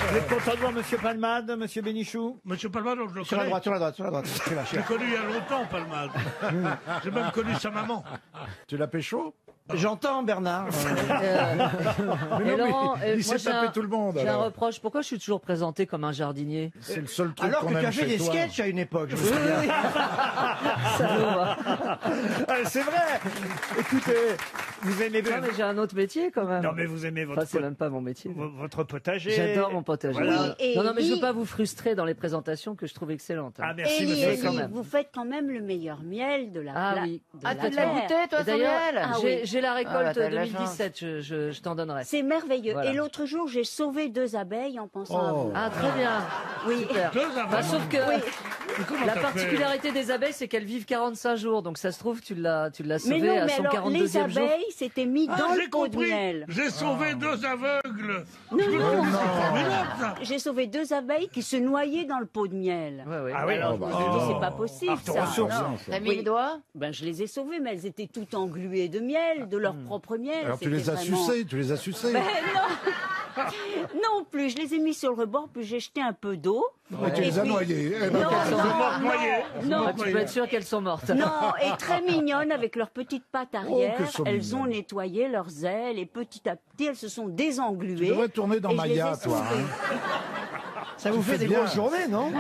Vous êtes content de voir Monsieur Palmade, Monsieur Bénichou? Monsieur Palmade, je le Sur la connais. droite, sur la droite, sur la droite. Je l'ai connu il y a longtemps, Palmade. J'ai même connu sa maman. Tu l'as pécho? J'entends Bernard. Mais Et non, Laurent, mais il moi, s'est j'ai tapé un- tout le monde. J'ai un alors. reproche. Pourquoi je suis toujours présenté comme un jardinier? C'est le seul truc Alors qu'on que tu aime as fait chez des toi. sketchs à une époque, je me souviens. Ça me va. Ah, c'est vrai. Écoutez, vous aimez Non, mais j'ai un autre métier quand même. Non, mais vous aimez votre, Enfin, c'est même pas mon métier. votre potager. J'adore mon potager. Voilà. Oui, et non, non, mais je veux Guy- pas vous frustrer dans les présentations que je trouve excellentes. Ah, merci, Élie, monsieur. Élie, quand même. vous faites quand même le meilleur miel de la Ah pla- oui. de Ah, la tu l'as terre. goûté, toi, Et son d'ailleurs, miel Ah j'ai oui. j'ai la Ah, récolte bah, t'as de la 2017, je t'en donnerai. C'est merveilleux. Voilà. Et l'autre jour, j'ai sauvé 2 abeilles en pensant à vous. Ah, très bien. Oui. Super. Deux Bah, avant. sauf que Comment la t'as particularité des abeilles, c'est qu'elles vivent 45 jours. Donc ça se trouve, tu l'as Mais sauvé non, à mais son alors, les 42e jour. abeilles s'étaient mis Ah, dans j'ai le pot de compris. miel. J'ai sauvé 2 aveugles. Non, non, Formidable, ça. j'ai sauvé 2 abeilles qui se noyaient dans le pot de miel. Ouais, ouais. Ah oui. Alors, Oh, bah, je me suis dit, oh. c'est pas possible, Arthur ça. Ressources. Non. T'as mis Oui. le doigt? Ben, je les ai sauvées, mais elles étaient toutes engluées de miel, de leur propre miel. Alors tu C'était les as vraiment- sucés, tu les as sucés. Ben non. Non plus, je les ai mis sur le rebord, puis j'ai jeté un peu d'eau. Mais tu Et les as puis- noyés. Eh ben, Non, t'as raison. non, noyées. non, Ah, tu peux être sûr qu'elles sont mortes. non, et très mignonnes avec leurs petites pattes arrière. que sont Elles ont mignonnes. nettoyé leurs ailes et petit à petit elles se sont désengluées. Tu devrais tourner dans et je les ai Maya, toi. sauvées. Ça vous Tu fait fais des bien. grosses journées, non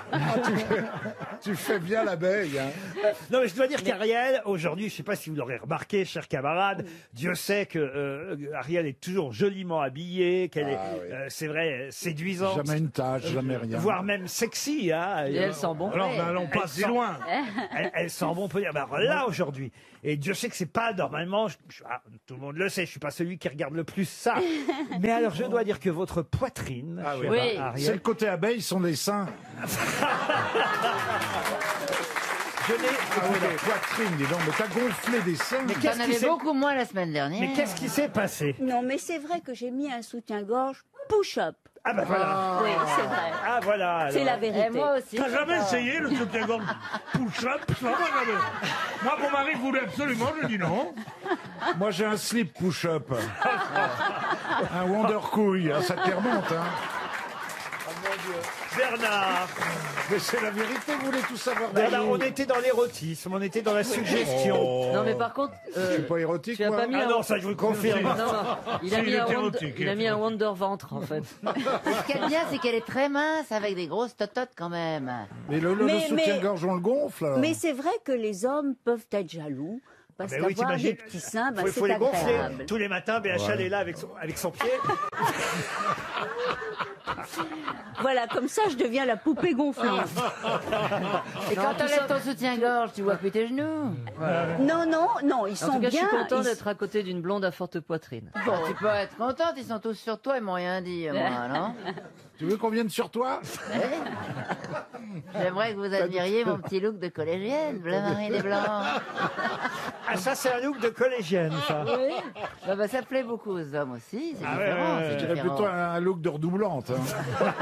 Tu fais bien l'abeille. Hein. Non, mais je dois dire qu'Ariel, aujourd'hui, je sais pas si vous l'aurez remarqué, chers camarades, Dieu sait que Ariel est toujours joliment habillée, qu'elle est, oui. c'est vrai, séduisante. Jamais une tâche, jamais rien. Voire même sexy, hein. Et elles sentent bon. Alors, ben, allons pas si loin. Elle sent bon, on peut dire. Ben, alors là, aujourd'hui, et Dieu sait que c'est pas normalement, tout le monde le sait, je suis pas celui qui regarde le plus ça. Mais alors, je dois dire que votre poitrine, Ah oui. chère Oui. C'est Ariel, le côté abeille, sont les seins. je n'ai, Ah oui, la poitrine, dis donc. Mais t'as gonflé des seins. Mais T'en qu'est-ce qui avais s'est, beaucoup moins la semaine dernière. mais qu'est-ce qui s'est passé? Non, mais c'est vrai que j'ai mis un soutien-gorge push-up. Ah ben voilà. Oui, c'est vrai. Ah voilà. C'est alors. la vérité. Et moi aussi. T'as jamais essayé le soutien-gorge push-up? Ça va, jamais. Moi, mon mari voulait absolument, je dis non. Moi, j'ai un slip push-up. Un Wonder Couille. Ah, ça te remonte, hein. Bernard. Mais c'est la vérité, vous voulez tout savoir. Bernard, on était dans l'érotisme, on était dans la suggestion. Non, mais par contre, Je suis pas érotique, tu as moi. pas mis Ah un... non, ça je vous le confirme. Non, non. Il a Si, mis il un était wonder, érotique, il a mis un wonder ventre en fait. Ce qu'elle bien, c'est qu'elle est très mince avec des grosses tototes quand même. Mais le Mais- soutien-gorge, on le gonfle. alors. Mais c'est vrai que les hommes peuvent être jaloux. Parce Ben oui, qu'avoir t'imagines, des petits seins, ben, faut c'est les gonfler. agréable. Tous les matins, BHL est là avec son pied. Voilà, comme ça, je deviens la poupée gonflante. Et quand t'enlèves ton soutien-gorge, tu vois plus tes genoux. Non, non, non, ils En sont tout cas, je bien. suis content ils- d'être à côté d'une blonde à forte poitrine. Bon, tu peux être contente, ils sont tous sur toi, ils m'ont rien dit, moi, non? Tu veux qu'on vienne sur toi? J'aimerais que vous admiriez mon petit look de collégienne, bleu marine et blanc. Ah, ça, c'est un look de collégienne, ça. Oui. Bah, ça plaît beaucoup aux hommes aussi, c'est Ah différent. ouais, c'est Je dirais différent. plutôt un look de redoublante. Hein.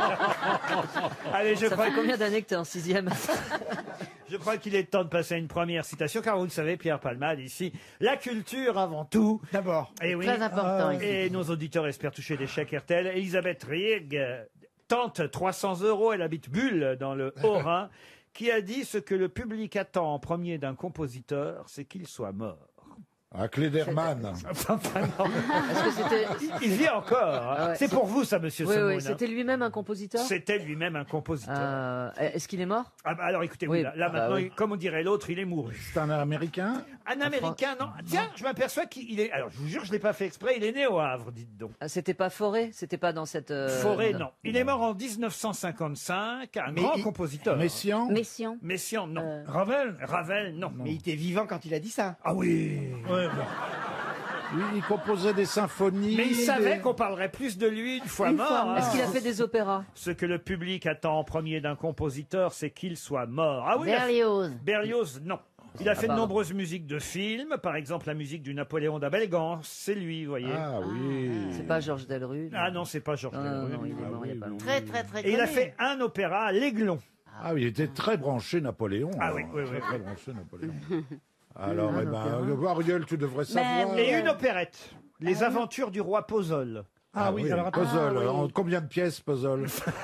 Allez, Ça fait combien d'années que t'es en 6e? je crois qu'il est temps de passer à une première citation, car vous le savez, Pierre Palmade, ici, la culture avant tout. D'abord. Et oui. Très important ici. Et nos auditeurs espèrent toucher des chèques RTL. Elisabeth Rieg tente 300 €, elle habite Bulle, dans le Haut-Rhin, qui a dit ce que le public attend en premier d'un compositeur, c'est qu'il soit mort. À Klederman. Est-ce que c'était... Il vit encore. Hein. Ah ouais. C'est pour vous, ça, monsieur Oui, Semoun, oui, hein. c'était lui-même un compositeur. C'était lui-même un compositeur. Est-ce qu'il est mort? Ah bah alors écoutez, Oui, là bah maintenant, oui. comme on dirait l'autre, il est mouru. C'est un Américain. Un Américain, non. Tiens, je m'aperçois qu'il est... Alors, je vous jure, je l'ai pas fait exprès, il est né au Havre, dites donc. Ah, c'était pas Forêt? C'était pas dans cette... Forêt, non. Il est mort en 1955, un grand compositeur. Messiaen. Messiaen. Messiaen, non. Ravel? Ravel, non. Mais il était vivant quand il a dit ça. Ah oui. Ouais, bon. Lui, il composait des symphonies. Mais il savait des- qu'on parlerait plus de lui une fois Une mort. fois hein. mort. Est-ce qu'il a fait des opéras? Ce que le public attend en premier d'un compositeur, c'est qu'il soit mort. Ah oui, Berlioz. Berlioz, non. Il a fait de pardon. nombreuses musiques de films, par exemple la musique du Napoléon d'Abelgance, c'est lui, vous voyez. Ah oui. C'est pas Georges Delru? Ah non, c'est pas Georges Non, non, Delerue. non, il est mort il y a pas longtemps. Très, très, très Et il a connu. fait un opéra, L'Aiglon. Ah oui, il était très branché Napoléon. Ah alors. oui, oui, oui, Très, très oui. branché Napoléon. Alors, eh ben, Ariel, tu devrais savoir. Mais oui. Et une opérette, Les Aventures du roi Pozole. Ah oui, alors attends. Puzzle. En combien de pièces, puzzle?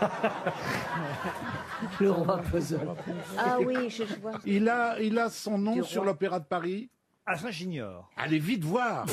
Le roi puzzle. Ah oui, je vois. Il a son nom sur l'Opéra de Paris. Ah, ça, j'ignore. Allez vite voir.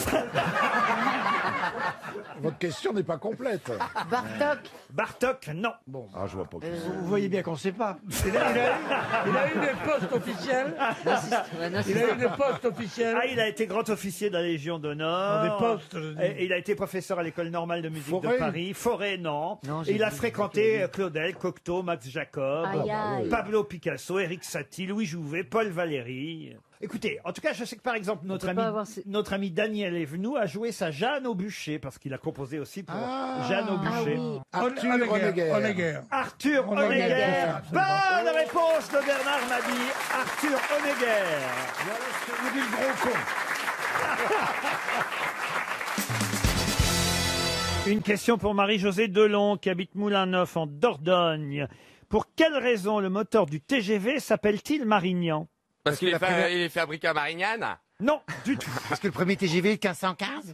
Votre question n'est pas complète. Bartok. Bartok, non. Bon, je vois pas. Vous voyez bien qu'on ne sait pas. Il a eu des postes officiels. Il a eu des postes officiels. Ah, il a été grand officier de la Légion d'honneur. Des postes, je dis. Et il a été professeur à l'École normale de musique Forêt. de Paris. Forêt, non. Non, Et il a j'ai fréquenté Claudel, Cocteau, Max Jacob, Aïe, aïe. Pablo Picasso, Éric Satie, Louis Jouvet, Paul Valéry. Écoutez, en tout cas, je sais que par exemple, notre ami Daniel Evenou a joué sa Jeanne au bûcher, parce qu'il a composé aussi pour Jeanne au bûcher. oui. Arthur Honegger. Arthur Honegger. Bonne réponse de Bernard Mabille. Arthur Honegger. Voilà ce que vous dit le gros con. Une question pour Marie-Josée Delon, qui habite Moulin-Neuf en Dordogne. Pour quelle raison le moteur du TGV s'appelle-t-il Marignan? Parce qu'il est fabriqué à Marignane. Non, du tout. Parce que le premier TGV, 1515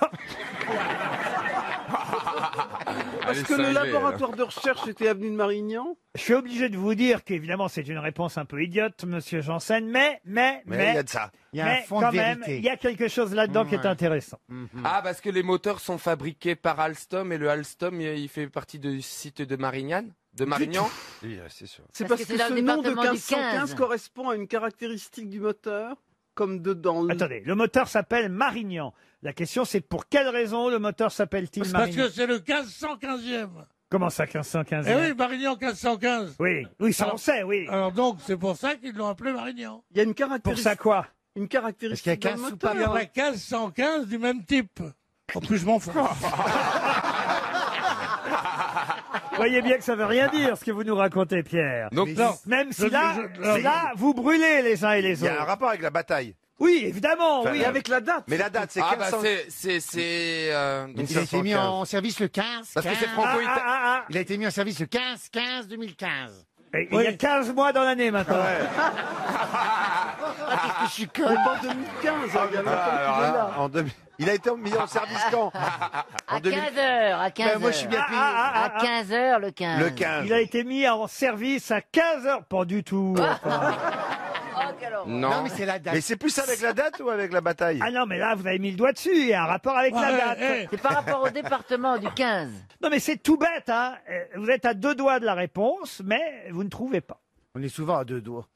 Parce que le laboratoire de recherche était avenue de Marignan. Je suis obligé de vous dire qu'évidemment, c'est une réponse un peu idiote, monsieur Janssen, mais il y a de ça. Il y a un fond de quand même, vérité. il y a quelque chose là-dedans qui est intéressant. Ah, parce que les moteurs sont fabriqués par Alstom et le Alstom, il fait partie du site de Marignane, de Marignan. Oui, c'est sûr. C'est Parce parce que que c'est dans ce le nom de département du 1515 15. correspond à une caractéristique du moteur, comme dedans. Attendez, le moteur s'appelle Marignan. La question, c'est pour quelle raison le moteur s'appelle-t-il Parce Marignan? que c'est le 1515e. Comment ça, 1515? Eh oui, Marignan 1515. Oui, ça on sait, oui. Alors donc, c'est pour ça qu'ils l'ont appelé Marignan. Il y a une Pour caractéristique. ça quoi? Une caractéristique. Parce qu'il y a d'un 15 moteur. Il y en a 1515 du même type. En plus, je m'en fous. Vous voyez bien que ça veut rien dire ce que vous nous racontez, Pierre. Donc, Non. Même si Je- là, je- là, vous brûlez les uns et les Il y a un autres. rapport avec la bataille. Oui, évidemment, Enfin, oui. Et avec la date. Mais la date, c'est ah bah 1500. donc Il a été mis 1515. en service le 15. parce que c'est 15. franco-italien. Il a été mis en service le 15-15-2015. Et il y a 15 mois dans l'année maintenant. Je suis con. C'est pas 2015, hein, il y a longtemps Alors qu'il est là, là. en 2000 il a été mis en service quand? À 2000 15h, à 15h. Moi, je suis bien payé. À 15h, le 15. Le 15. Il a été mis en service à 15 heures. Pas du tout. enfin. Oh, quelle horreur. Non. Non, mais c'est la date. Mais c'est plus avec la date ou avec la bataille? Ah non, mais là, vous avez mis le doigt dessus. Il y a un rapport avec la Ouais, date. C'est par rapport au département du 15. Non, mais c'est tout bête, hein. Vous êtes à 2 doigts de la réponse, mais vous ne trouvez pas. On est souvent à 2 doigts.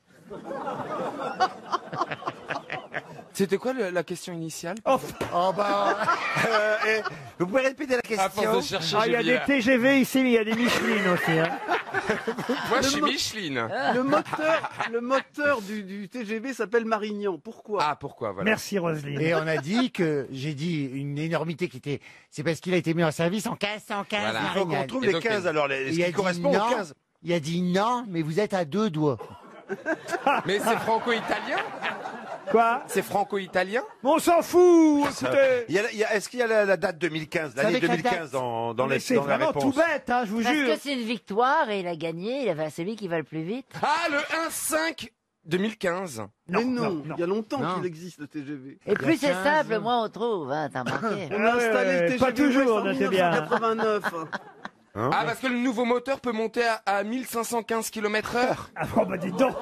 C'était quoi la question initiale? Oh, Oh bah. Vous pouvez répéter la À force de question? chercher, il y a des TGV ici, mais il y a des Michelin aussi. Hein. Moi, je suis Micheline. Le moteur du TGV s'appelle Marignan. Pourquoi? Ah, pourquoi, voilà. Merci, Roselyne. Et on a dit que, j'ai dit une énormité qui était, c'est parce qu'il a été mis en service en 1515. Voilà. Il faut qu'on trouve Et les donc, 15 alors, Il ce a qui dit correspond non. aux 15. Il a dit non, mais vous êtes à 2 doigts. Mais c'est franco-italien? Quoi? C'est franco-italien? On s'en fout. Écoutez. Est-ce qu'il y a la date 2015, l'année avec la 2015 dans Mais la c'est dans la vraiment tout réponse? bête, hein, je vous Parce jure. que c'est une victoire et il a gagné. Enfin, c'est lui qui va le plus vite. Ah, le 1-5 2015. Mais non, non. il y a longtemps Non. qu'il existe le TGV. Et plus c'est 15 simple, moins on trouve. Hein, t'as remarqué. On a installé le TGV pas toujours, Ouest en notez bien. 1989. Ah, parce que le nouveau moteur peut monter à 1515 km/h. Ah bon, bah dites donc.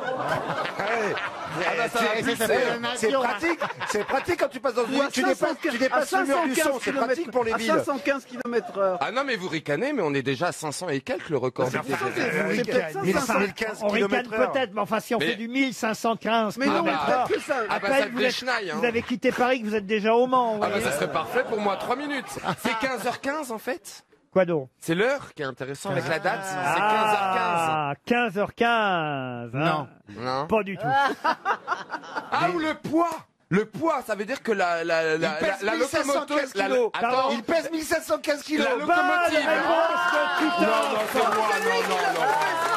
C'est pratique, c'est pratique quand tu passes dans Ou une à tu dépasses le mur du son, c'est pratique pour les villes. À 515 km/h. Ah non, mais vous ricanez, mais on est déjà à 500 et quelques le record du TGV. C'est peut-être ça, 1515 On ricane km/h. peut-être, mais enfin, si on Mais- fait du 1515 Mais non, mais km/h, peut-être que ça. Ah bah après, ça vous, te êtes- déchenaille, hein. vous avez quitté Paris, que vous êtes déjà au Mans. vous Ah bah voyez. ça serait parfait pour moi, 3 minutes. C'est 15h15 en fait. Quoi donc? C'est l'heure qui est intéressant avec la date, c'est 15h15. Ah, 15h15. Non. Non. Pas du tout. Ah, ou le poids. Le poids, ça veut dire que la pèse 1515 la- kilos. Attends, Il pèse 1515 kilos. la Bonne locomotive. réponse de Tito. Non, non, c'est moi, non.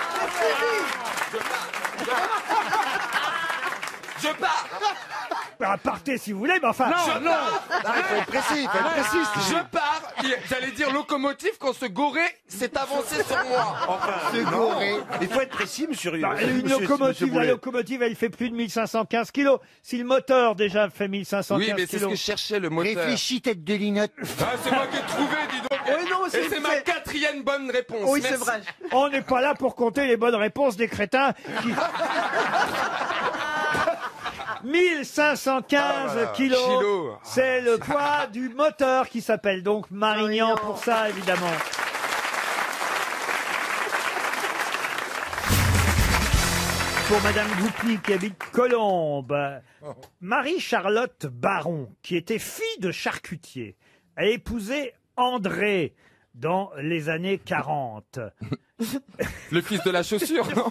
Je pars. Bah, partez si vous voulez, mais enfin. Non, non. Il faut être précis, il faut être précis. Je pars J'allais dire locomotive quand ce goré s'est avancé sur moi. Enfin, Se non. gourer. Il faut être précis, monsieur. Bah, une monsieur locomotive, la Boulet. locomotive, elle fait plus de 1515 kilos. Si le moteur déjà fait 1515 Oui, mais c'est ce que je cherchais, le moteur. Réfléchis, tête de linotte. Ah, c'est moi qui ai trouvé, dis donc. Oui, non, Et c'est ma 4e bonne réponse. Oui, c'est Merci. vrai. On n'est pas là pour compter les bonnes réponses des crétins qui... 1515 Ah, voilà. kilos, Kilos. c'est le poids du moteur qui s'appelle donc Marignan pour ça, évidemment. Pour Madame Goupy qui habite Colombes, Marie-Charlotte Baron, qui était fille de charcutier, a épousé André dans les années 40. Le fils de la chaussure, non?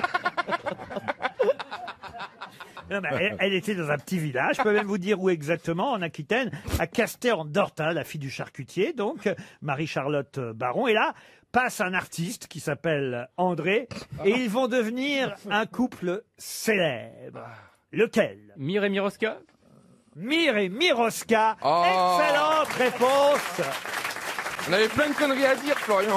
Non, mais elle était dans un petit village, je peux même vous dire où exactement, en Aquitaine, à Casté-en-Dorta, la fille du charcutier, donc Marie-Charlotte Baron. Et là, passe un artiste qui s'appelle André, et ils vont devenir un couple célèbre. Lequel? Mir et Miroska. Mir et Miroska. Oh. Excellente réponse. On avait plein de conneries à dire, Florian.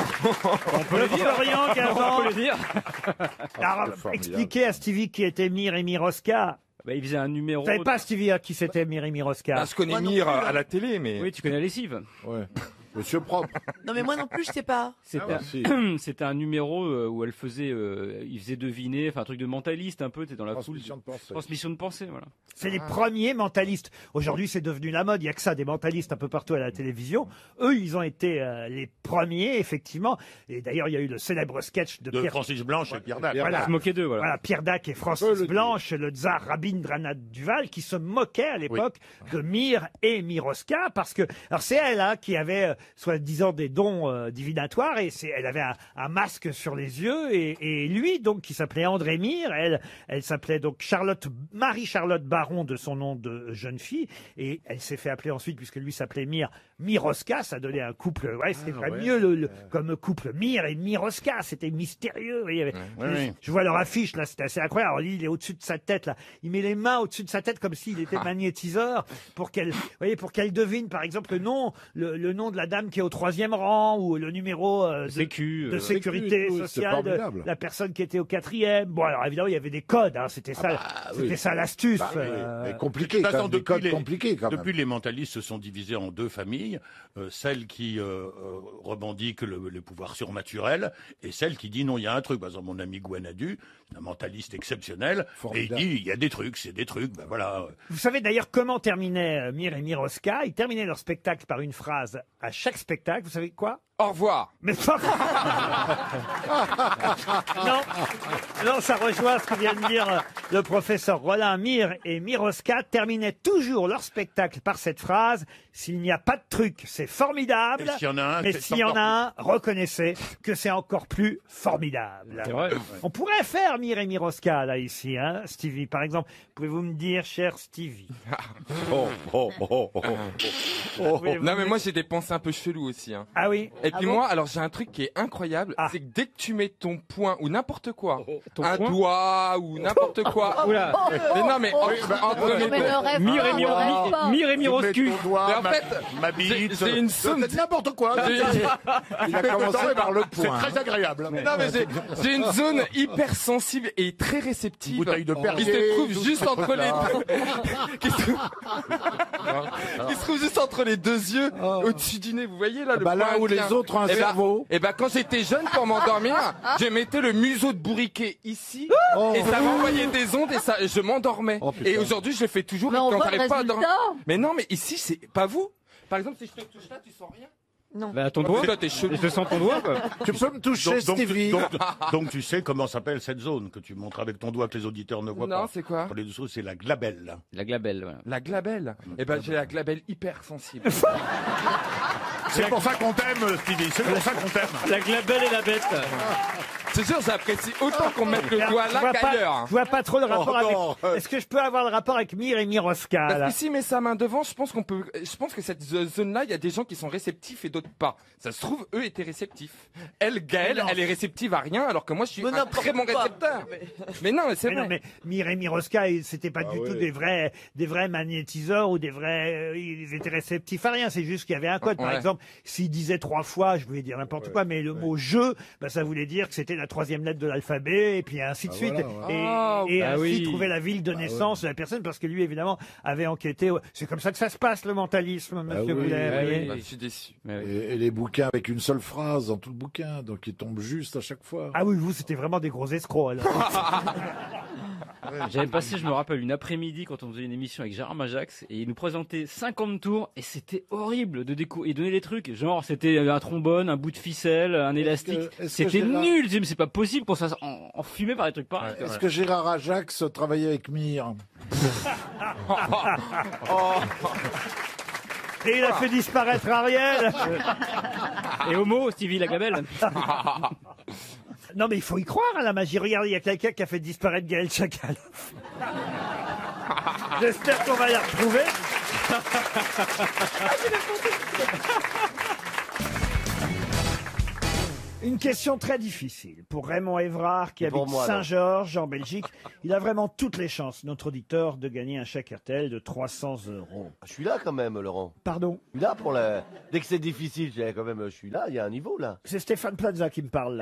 Florian Gazan. On peut le dire. Alors, expliquez à Stevie qui était Mir et Miroska. Bah, il faisait un numéro. Vous savez pas, Stevie, à qui c'était Mir et Miroska? Bah, je connais Mir à la télé, mais... Oui, tu connais la lessive. Ouais. Monsieur propre. Non, mais moi non plus, je sais pas. C'était un numéro où elle faisait, il faisait deviner, enfin un truc de mentaliste un peu, t'es dans la foule. Transmission de pensée. Transmission de pensée, voilà. C'est les premiers mentalistes. Aujourd'hui, c'est devenu la mode. Il y a que ça, des mentalistes un peu partout à la télévision. Eux, ils ont été les premiers, effectivement. Et d'ailleurs, il y a eu le célèbre sketch de Pierre... Francis Blanche et Pierre Dac. Voilà. Se moquer d'eux, voilà. Voilà, Pierre Dac et Francis Blanche, le tsar Rabindranath Duval, qui se moquaient à l'époque de Mir et Miroska, parce que, alors c'est elle hein, qui avait, soi-disant, des dons divinatoires, et elle avait un masque sur les yeux, et lui, donc, qui s'appelait André Mir, elle s'appelait donc Marie-Charlotte Baron de son nom de jeune fille, et elle s'est fait appeler ensuite, puisque lui s'appelait Miroska, ça donnait un couple, c'était pas mieux comme couple, Mir et Miroska, c'était mystérieux, il y avait- je vois leur affiche, là, c'était assez incroyable. Alors, lui, il est au-dessus de sa tête, là, il met les mains au-dessus de sa tête comme s'il était magnétiseur, pour qu'elle devine, par exemple, le nom de la dame qui est au 3e rang, ou le numéro de sécurité sociale de la personne qui était au 4e. Bon, alors évidemment, il y avait des codes, hein, c'était ça l'astuce. Mais compliqué, De toute façon, des codes compliqués quand même. depuis, les mentalistes se sont divisés en deux familles. Celle qui revendique le pouvoir surnaturel et celle qui dit non, il y a un truc. Par exemple, mon ami Guanadu, un mentaliste exceptionnel, et il dit il y a des trucs, c'est des trucs, ben voilà. Vous savez d'ailleurs comment terminaient Mir et Miroska? Ils terminaient leur spectacle par une phrase à chaque spectacle. Vous savez quoi? Au revoir. Mais pas... non, ça rejoint ce que vient de dire le professeur Rollin. Mir et Miroska terminaient toujours leur spectacle par cette phrase: s'il n'y a pas de truc, c'est formidable. Et s'il y en a un, mais c'est s'il y en a un, reconnaissez que c'est encore plus formidable. C'est vrai. On pourrait faire Mir et Miroska là ici, hein, Stevie. Par exemple, pouvez-vous me dire, cher Stevie? Non, mais moi j'ai des pensées un peu cheloues aussi. Hein. Ah oui. Et puis moi, alors j'ai un truc qui est incroyable, c'est que dès que tu mets ton poing ou n'importe quoi, un doigt ou n'importe quoi. Oula. Mais non, mais entre mes doigts. Mir et Miroscu. Mais en fait, ma bite, j'ai une zone. N'importe quoi. Il a commencé par le point. c'est très agréable. Non, mais j'ai une zone hypersensible et très réceptive. Bouteille de Perrier, qui se trouve tout juste ça, entre les là. deux. qui se trouve juste entre les deux yeux, au-dessus du nez. Vous voyez là le Bah là point où les inclin. autres ont un cerveau. Et ben quand j'étais jeune pour m'endormir, je mettais le museau de bourriquet ici et ça m'envoyait des ondes et je m'endormais. Et aujourd'hui je le fais toujours Mais on quand voit le j'arrive pas à dormir. résultat. Mais non, mais ici c'est pas vous. Par exemple, si je te touche là, tu sens rien. Non. Bah, ton doigt. Toi, t'es chelou. Je te sens ton doigt, quoi. Tu peux me toucher, Stevie. Donc tu sais comment s'appelle cette zone que tu montres avec ton doigt que les auditeurs ne voient pas. Non, c'est quoi? Pour les dessous, c'est la glabelle. La glabelle, voilà. La glabelle. Eh ben j'ai la glabelle hyper sensible. C'est pour ça qu'on t'aime, Stevie. C'est pour ça qu'on t'aime. La glabelle et la bête. te jure, j'apprécie autant qu'on mette le doigt Je là vois pas- qu'ailleurs. Je vois pas trop le rapport Oh, avec. Est-ce que je peux avoir le rapport avec Mir et Miroska là Parce que s'il met sa main devant, je pense que cette zone-là, il y a des gens qui sont réceptifs et d'autres pas. Ça se trouve, eux étaient réceptifs. Elle, Gaëlle, elle est réceptive à rien, alors que moi, je suis un très bon récepteur. Mais non, mais c'est non, vrai. mais Mir et Miroska, c'était pas du tout des vrais magnétiseurs ou des vrais. Ils étaient réceptifs à rien. C'est juste qu'il y avait un code. Par Ouais. exemple, s'ils disaient 3 fois, je voulais dire n'importe quoi, mais le mot jeu, bah, ça voulait dire que c'était la 3e lettre de l'alphabet, et puis ainsi de suite. Et ainsi trouver la ville de naissance de la personne, parce que lui, évidemment, avait enquêté. C'est comme ça que ça se passe, le mentalisme, monsieur Boulet. vous voyez. Je suis déçu. Et les bouquins avec une seule phrase dans tout le bouquin, donc ils tombent juste à chaque fois. Ah oui, vous, c'était vraiment des gros escrocs, alors. J'avais passé, je me rappelle, une après-midi quand on faisait une émission avec Gérard Majax et il nous présentait 50 tours et c'était horrible de découvrir. Il donnait des trucs, genre c'était un trombone, un bout de ficelle, un élastique. C'était nul, je dis, mais c'est pas possible qu'on se fasse enfumer par des trucs pareils. Est-ce que Gérard Ajax travaillait avec Mir? Et il a fait disparaître Ariel. Et Homo, Stevie Lagabelle. Non, mais il faut y croire à la magie. Regardez, il y a quelqu'un qui a fait disparaître Gaël Chakalov. J'espère qu'on va la retrouver. Une question très difficile pour Raymond Évrard qui habite Saint-Georges en Belgique. Il a vraiment toutes les chances, notre auditeur, de gagner un chèque RTL de 300 €. Je suis là quand même, Laurent. Pardon? Je suis là pour la... Dès que c'est difficile, je suis là, il y a un niveau là. C'est Stéphane Plaza qui me parle là.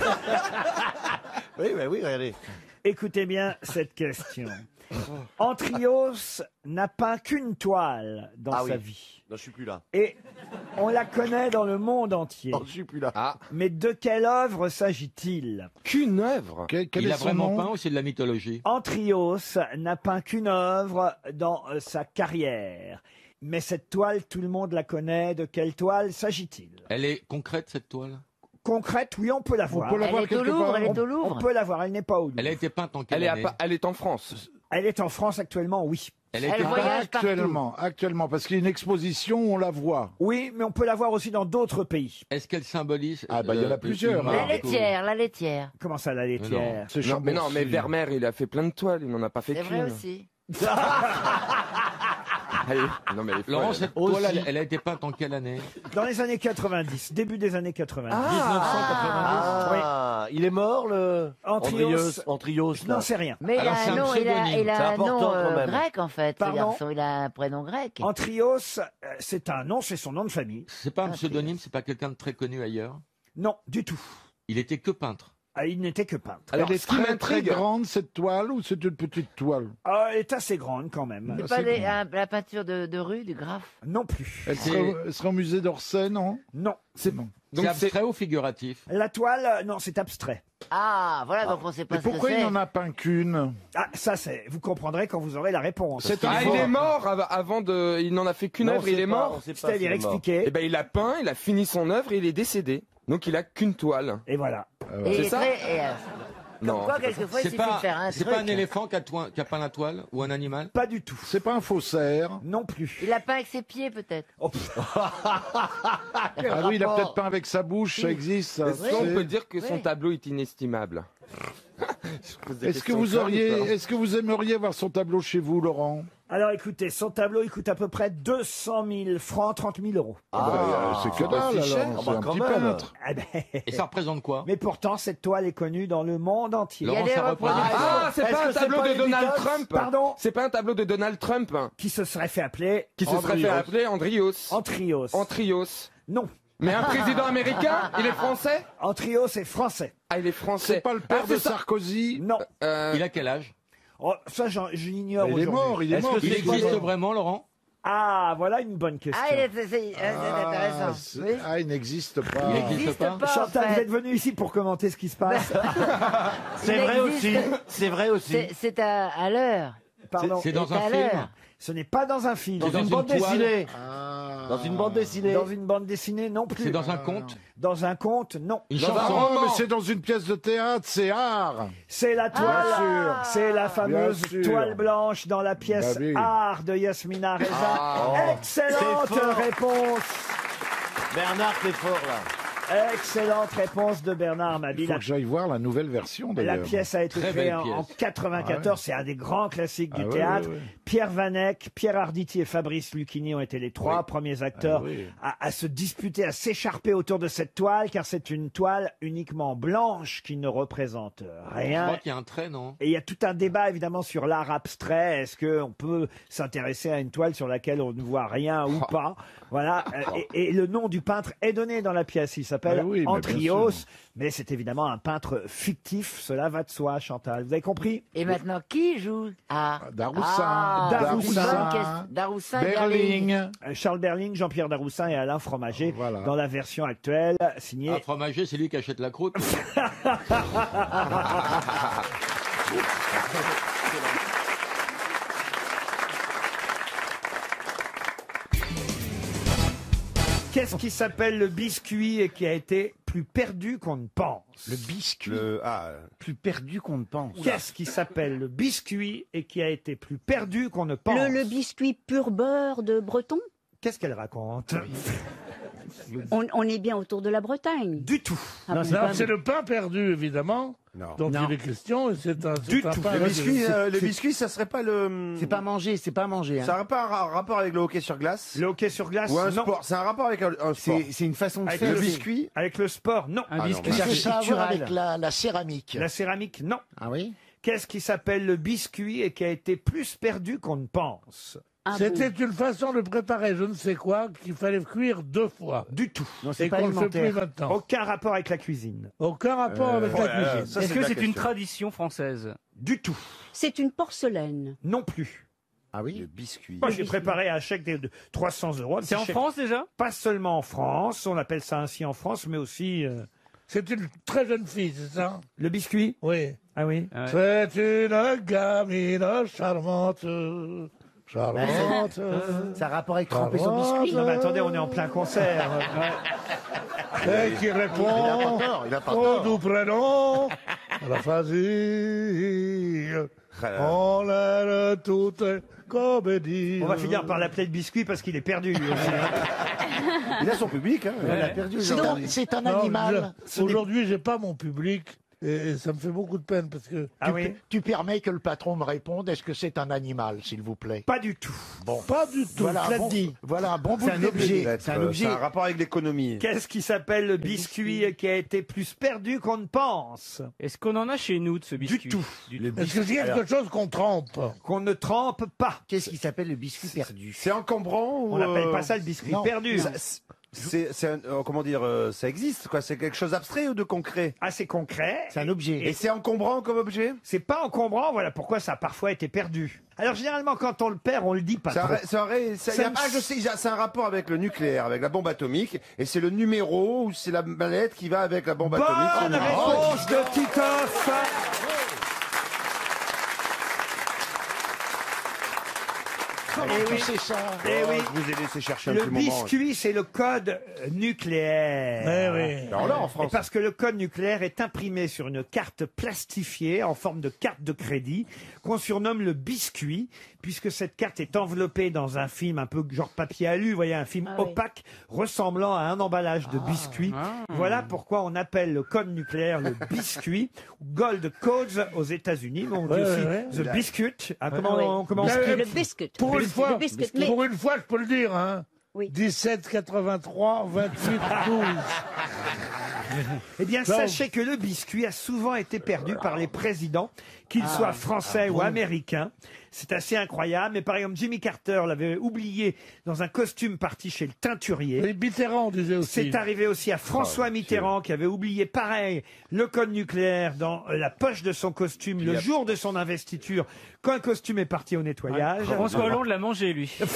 Oui, regardez. Écoutez bien cette question. Antrios n'a peint qu'une toile dans sa vie. Non, je suis plus là. Et on la connaît dans le monde entier. Non, je suis plus là. Mais de quelle œuvre s'agit-il? Qu'une œuvre? Il a vraiment peint ou c'est de la mythologie? Antrios n'a peint qu'une œuvre dans sa carrière. Mais cette toile, tout le monde la connaît. De quelle toile s'agit-il? Elle est concrète, cette toile? Concrète, oui, on peut la voir. peut la voir quelque part. On peut la voir, elle n'est pas au Louvre. Elle a été peinte en quelle année? Elle est en France. Elle est en France actuellement, oui. Elle a été peinte Actuellement, parce qu'il y a une exposition, on la voit. Oui, mais on peut la voir aussi dans d'autres pays. Est-ce qu'elle symbolise Ah, bah, il y en a plusieurs. La laitière, la laitière. Comment ça, la laitière? Non, mais Vermeer, il a fait plein de toiles, il n'en a pas fait C'est qu'une. vrai aussi. Allez, non, mais elle est folle, Laurent, elle. cette toile, elle a été peinte en quelle année? Dans les années 90, début des années 90. 1990. Il est mort, le Antrios. Antrios. Je n'en sais rien. Mais il a un nom, il a un nom quand même. grec en fait. ce Pardon garçon. Il a un prénom grec. Antrios, c'est un nom, c'est son nom de famille. C'est pas un pseudonyme, c'est pas quelqu'un de très connu ailleurs? Non, du tout. Il était que peintre. Ah, il n'était que peintre. Elle est très grande, cette toile, ou c'est une petite toile? Ah, elle est assez grande quand même. C'est pas la peinture de rue, du graphe? Non plus. Elle serait au musée d'Orsay, non? Non. C'est abstrait ou figuratif? La toile, non, c'est abstrait. Ah, voilà, donc on sait pas Mais ce que pourquoi c'est. il n'en a peint qu'une? Ah, ça, vous comprendrez quand vous aurez la réponse. Il est mort avant de. Il n'en a fait qu'une Non, œuvre, c'est il est pas- mort. on sait pas C'est-à-dire s'il est mort. expliquer. Eh ben, il a peint, il a fini son œuvre et il est décédé. Donc il a qu'une toile. Et voilà. Et C'est il est ça très- et, Non. Comme quoi, quelquefois, il C'est suffit de faire un c'est truc. pas un éléphant qui a peint la toile ou un animal? Pas du tout. C'est pas un faussaire. Non plus. Il a peint avec ses pieds, peut-être. Oh, pff. Ah oui, il a peut-être peint avec sa bouche, ça existe. Ça. Est-ce qu'on C'est- peut dire que son Oui. tableau est inestimable? Est-ce que vous aimeriez voir son tableau chez vous, Laurent? Alors écoutez, son tableau, il coûte à peu près 200 000 francs, 30 000 euros. C'est que dalle, c'est cher. alors. Ah C'est bah, un quand petit même. peintre. Ah ben, Et ça représente quoi? mais pourtant, cette toile est connue dans le monde entier. Laurent, des ça représente Ah, c'est Est-ce pas que un c'est tableau pas de les Donald Beatles Trump? Pardon? C'est pas un tableau de Donald Trump Qui se serait fait appeler qui se serait fait appeler Andrios. Antrios. Antrios. Non. Mais un président américain? Il est français? Antrios est français. Ah, il est français. C'est pas le père Ah, de c'est ça. Sarkozy? Non. Il a quel âge? Oh, ça, je l'ignore Il est aujourd'hui. mort, il est mort. Il existe vraiment, Laurent? Ah, voilà une bonne question. Ah, c'est intéressant. Oui. Il n'existe pas. Il Il existe n'existe pas. pas, en Chantal, vous fait. êtes venu ici pour commenter ce qui se passe. C'est Il vrai aussi. existe. C'est vrai aussi. C'est à l'heure. Pardon. C'est dans C'est un à film? l'heure. Ce n'est pas dans un film. Dans dans une une bande toile. dessinée. Ah. Dans une bande dessinée. Dans une bande dessinée, non plus. C'est dans un conte? Dans un conte, non. Une Dans un chanson? roman. Non, mais c'est dans une pièce de théâtre, c'est art. C'est la toile. Bien sûr. C'est la fameuse Bien sûr. toile blanche dans la pièce Bah oui. Art de Yasmina Reza. Ah. Excellente C'est fort. réponse. Bernard, t'es fort là. Excellente réponse de Bernard Il Mabille. faut que j'aille voir la nouvelle version La d'ailleurs. pièce a été Très créée belle en pièce. 94. Ah ouais. C'est un des grands classiques du Ah ouais, théâtre. ouais, ouais. Pierre Vanek, Pierre Arditi et Fabrice Lucchini ont été les trois premiers acteurs Ah oui. à se disputer, à s'écharper autour de cette toile, car c'est une toile uniquement blanche qui ne représente Je rien. crois qu'il y a un trait, non? Et il y a tout un débat évidemment sur l'art abstrait. Est-ce qu'on peut s'intéresser à une toile sur laquelle on ne voit rien ou pas? Voilà. Et le nom du peintre est donné dans la pièce. Il s'appelle Ah oui, mais bien Antrios. sûr. Mais c'est évidemment un peintre fictif. Cela va de soi, Chantal. Vous avez compris? Et maintenant, qui joue? Daroussin. Daroussin. Daroussin, Berling. Charles Berling, Jean-Pierre Daroussin et Alain Fromager Voilà. dans la version actuelle signée. Un fromager, c'est lui qui achète la croûte. Qu'est-ce qui s'appelle le biscuit et qui a été plus perdu qu'on ne pense? Le biscuit. Plus perdu qu'on ne pense. Qu'est-ce qui s'appelle le biscuit et qui a été plus perdu qu'on ne pense? Le biscuit pur beurre de Breton. Qu'est-ce qu'elle raconte? On est bien autour de la Bretagne. Du tout. Ah bon. Non, c'est le pain perdu, évidemment. Dont Non. il est question. Et c'est un Du tout. pain Le biscuit, ça serait pas le. C'est pas manger, c'est pas manger. Ça n'aurait pas un rapport avec le hockey sur glace? Le hockey sur glace, Ou un non. sport? C'est un rapport avec un sport. C'est une façon de Avec faire. le biscuit? Avec le sport, non. Un Ah non, biscuit. mais- C'est Ça a à voir architectural. avec la céramique. La céramique, non. Ah oui. Qu'est-ce qui s'appelle le biscuit et qui a été plus perdu qu'on ne pense? Ah C'était bon. une façon de préparer je ne sais quoi qu'il fallait cuire 2 fois. Du tout. Non, c'est Et pas qu'on ne fait plus alimentaire. maintenant. Aucun rapport avec la cuisine. Aucun rapport avec la cuisine. ça, Est-ce c'est que la c'est une question. tradition française? Du tout. C'est une porcelaine. Non plus. Ah Le oui. biscuit. Moi, j'ai préparé un chèque de 300 €. C'est en France déjà? Pas seulement en France, on appelle ça ainsi en France, mais aussi C'est une très jeune fille, c'est ça? le biscuit. Oui. Ah oui. Ouais. C'est une gamine charmante. Charmante. Ça a rapport avec tremper son biscuit. Non mais attendez, on est en plein concert. Et qui répond Il a pas au tort. doux prénom à la fasille. On l'air toute comédie. On va finir par l'appeler le biscuit parce qu'il est perdu lui aussi. Il a son public. Hein. Elle a perdu C'est aujourd'hui. c'est un Non, animal. Aujourd'hui, j'ai pas mon public et ça me fait beaucoup de peine parce que Ah oui. Tu permets que le patron me réponde, est-ce que c'est un animal, s'il vous plaît? Pas du tout. bon, pas du tout. Voilà je l'ai un bon, dit. voilà un bon bout C'est un de objet. début. C'est un objet. C'est un rapport avec l'économie. Qu'est-ce qui s'appelle le biscuit et qui a été plus perdu qu'on ne pense? Est-ce qu'on en a chez nous de ce biscuit? Du tout. Est-ce que c'est quelque chose qu'on trempe? Qu'on ne trempe pas. Qu'est-ce qui s'appelle le biscuit perdu? C'est encombrant ou On n'appelle pas ça le biscuit non, perdu. comment dire, ça existe quoi? C'est quelque chose d'abstrait ou de concret? Assez concret. C'est un objet. Et c'est encombrant comme objet? C'est pas encombrant, voilà pourquoi ça a parfois été perdu. Alors généralement quand on le perd, on le dit pas C'est un, trop. je sais, c'est un rapport avec le nucléaire, avec la bombe atomique, et c'est le numéro ou c'est la mallette qui va avec la bombe Bonne atomique. réponse de Titoff. Comment Eh tu oui. sais ça? Eh oui. Je vous ai laissé chercher un Le petit moment. biscuit, c'est le code nucléaire. Eh oui. Alors là, en Et France. parce que le code nucléaire est imprimé sur une carte plastifiée en forme de carte de crédit qu'on surnomme le biscuit, puisque cette carte est enveloppée dans un film un peu genre papier alu, vous voyez, un film Ah oui. opaque ressemblant à un emballage de biscuit. Voilà pourquoi on appelle le code nucléaire le biscuit, Gold Codes aux États-Unis, mais on dit Ouais, aussi ouais, ouais. the biscuit. Ah, comment Ah oui. on commence Le biscuit. Pour une fois, Le biscuit. Mais pour une fois, je peux le dire, hein. Oui. 17, 83, 28, 12. Eh bien, Non. sachez que le biscuit a souvent été perdu par les présidents, qu'ils soient français ou américains. C'est assez incroyable. Mais par exemple, Jimmy Carter l'avait oublié dans un costume parti chez le teinturier. Et Mitterrand disait aussi. C'est arrivé aussi à François Mitterrand qui avait oublié pareil le code nucléaire dans la poche de son costume le jour de son investiture quand un costume est parti au nettoyage. François Hollande l'a mangé, lui. Je vais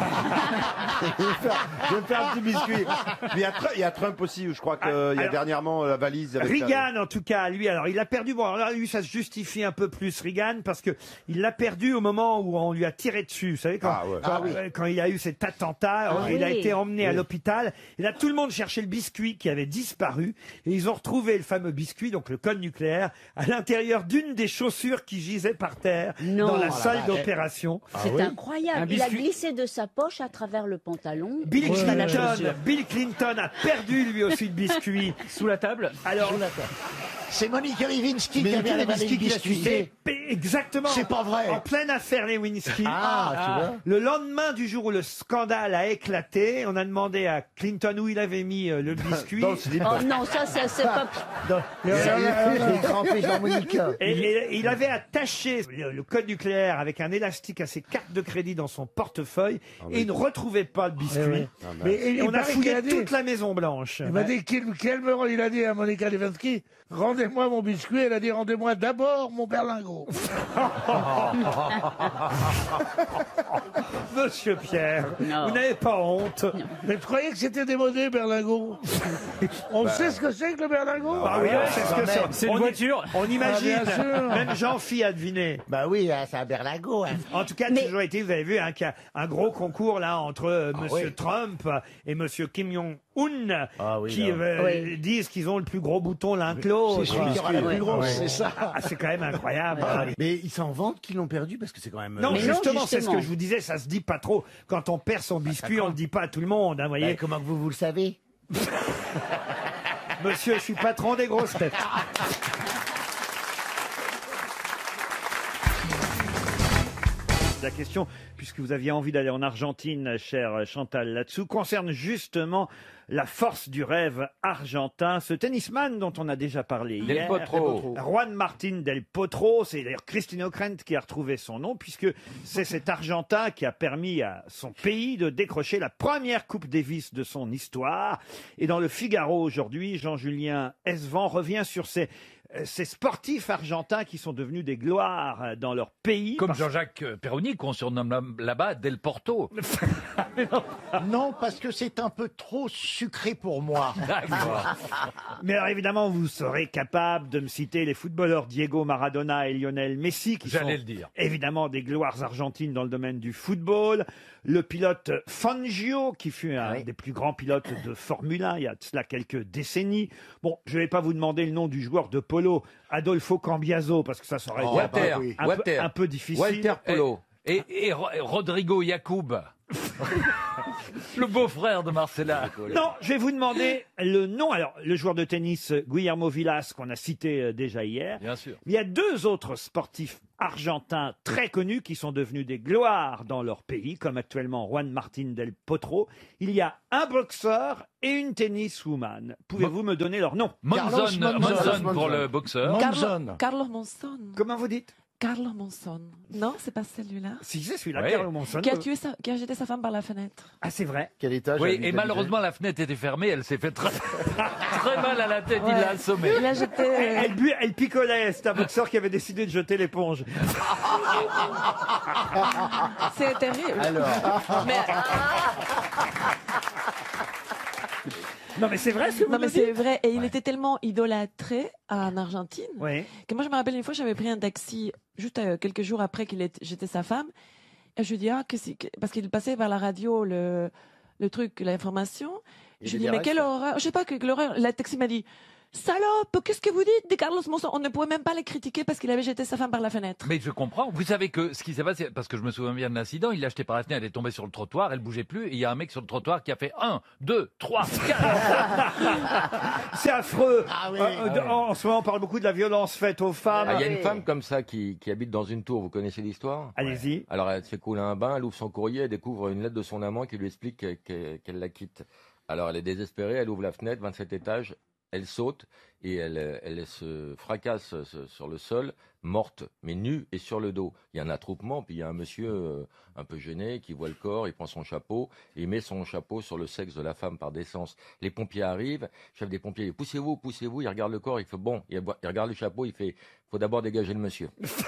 faire un petit biscuit. Mais il y a Trump aussi, où je crois qu'il y a alors, dernièrement la valise. Avec Reagan, en tout cas, lui, alors il a perdu. Bon, alors là, lui, ça se justifie un peu plus Reagan parce que il l'a perdu au moment où on lui a tiré dessus. Vous savez, quand il y a eu cet attentat, il a été emmené à l'hôpital. Et là, tout le monde cherchait le biscuit qui avait disparu. Et ils ont retrouvé le fameux biscuit, donc le code nucléaire, à l'intérieur d'une des chaussures qui gisait par terre dans la salle d'opération. C'est incroyable. Il a glissé de sa poche à travers le pantalon. Bill Clinton a perdu lui aussi le biscuit. Sous la table. Alors, C'est Monica Lewinsky qui avait avalé le biscuit. Exactement. C'est pas vrai. En pleine affaire Lewinsky. Tu vois. Le lendemain du jour où le scandale a éclaté, on a demandé à Clinton où il avait mis le biscuit. Oh non, ça c'est pas... J'ai trempé Jean-Monica. Et il avait attaché le code nucléaire avec un élastique à ses cartes de crédit dans son portefeuille et il ne retrouvait pas le biscuit. Mais On a fouillé toute la Maison Blanche. Il m'a dit il a dit à Monica Lewinsky, rendez-moi mon biscuit. Elle a dit, rendez-moi d'abord mon berlingot. Monsieur Pierre, Non. vous n'avez pas honte. Mais tu croyais que c'était démodé, berlingot? On sait ce que c'est que le berlingot? Ah oui, on sait ce que c'est. C'est une voiture. On imagine. Ah, bien sûr. Même Jean-Phi a deviné. Bah oui, c'est un berlingot. En tout cas, toujours été, vous avez vu, qu'il y a un gros concours là entre Monsieur Trump et Monsieur Kim Jong-un qui disent qu'ils ont le plus gros bouton l'un que l'autre. C'est celui qui aura la plus grosse, c'est ça. Ah, c'est quand même incroyable. Mais ils s'en vantent qu'ils l'ont perdu parce que c'est quand même. Non, justement, c'est ce que je vous disais, ça se dit pas trop. Quand on perd son biscuit, on le dit pas à tout le monde, vous voyez. Comment que vous le savez? Monsieur, je suis patron des grosses têtes. La question, puisque vous aviez envie d'aller en Argentine, cher Chantal là-dessous, concerne justement la force du rêve argentin. Ce tennisman dont on a déjà parlé hier, Juan Martín del Potro, c'est d'ailleurs Christine O'Krent qui a retrouvé son nom, puisque c'est cet Argentin qui a permis à son pays de décrocher la première Coupe Davis de son histoire. Et dans le Figaro aujourd'hui, Jean-Julien Esvan revient sur ces sportifs argentins qui sont devenus des gloires dans leur pays. Comme Jean-Jacques Perroni, qu'on surnomme là-bas Del Porto. Non, parce que c'est un peu trop sucré pour moi. Mais alors évidemment, vous serez capable de me citer les footballeurs Diego Maradona et Lionel Messi, qui sont évidemment des gloires argentines dans le domaine du football. Le pilote Fangio, qui fut un des plus grands pilotes de Formule 1 il y a de cela quelques décennies. Bon, je ne vais pas vous demander le nom du joueur de polo, Adolfo Cambiaso, parce que ça serait un peu difficile. Walter Polo. Et Rodrigo Yacoub. Le beau-frère de Marcella. Non, je vais vous demander le nom. Alors, le joueur de tennis Guillermo Vilas, qu'on a cité déjà hier. Bien sûr. Il y a deux autres sportifs argentins très connus qui sont devenus des gloires dans leur pays, comme actuellement Juan Martín del Potro. Il y a un boxeur et une tenniswoman. Pouvez-vous me donner leur nom? Monzon pour le boxeur. Carlos Monzon. Comment vous dites? Carlos Monzon. Non, c'est pas celui-là. Si, c'est celui-là, Carlos Monzon. Qui a jeté sa femme par la fenêtre. Ah, c'est vrai. Quel étage? Oui, et malheureusement, la fenêtre était fermée. Elle s'est fait très mal à la tête. Il l'a assommé. Il a jeté... Elle picolait. C'est un boxeur qui avait décidé de jeter l'éponge. C'est terrible. Alors. Non, mais c'est vrai ce que vous Non, mais dites. c'est vrai. Et il était tellement idolâtré en Argentine que moi, je me rappelle une fois, j'avais pris un taxi juste quelques jours après j'étais sa femme. Et je lui dis, parce qu'il passait par la radio le truc, l'information. Je lui dis, mais quelle horreur. Je sais pas, quelle horreur. La taxi m'a dit, salope, qu'est-ce que vous dites de Carlos Monzon? On ne pouvait même pas le critiquer parce qu'il avait jeté sa femme par la fenêtre. Mais je comprends. Vous savez que ce qui s'est passé, parce que je me souviens bien de l'incident, il l'a acheté par la fenêtre, elle est tombée sur le trottoir, elle bougeait plus, et il y a un mec sur le trottoir qui a fait 1, 2, 3, 4. C'est affreux. En ce moment, on parle beaucoup de la violence faite aux femmes. Il y a une femme comme ça qui habite dans une tour, vous connaissez l'histoire? Allez-y. Alors elle se fait couler un bain, elle ouvre son courrier, elle découvre une lettre de son amant qui lui explique qu'elle la quitte. Alors elle est désespérée, elle ouvre la fenêtre, 27 étages, elle saute et elle se fracasse sur le sol, morte, mais nue et sur le dos. Il y a un attroupement, puis il y a un monsieur un peu gêné qui voit le corps, il prend son chapeau, et il met son chapeau sur le sexe de la femme par décence. Les pompiers arrivent, chef des pompiers, poussez-vous, il regarde le corps, il fait bon, il regarde le chapeau, il fait, faut d'abord dégager le monsieur.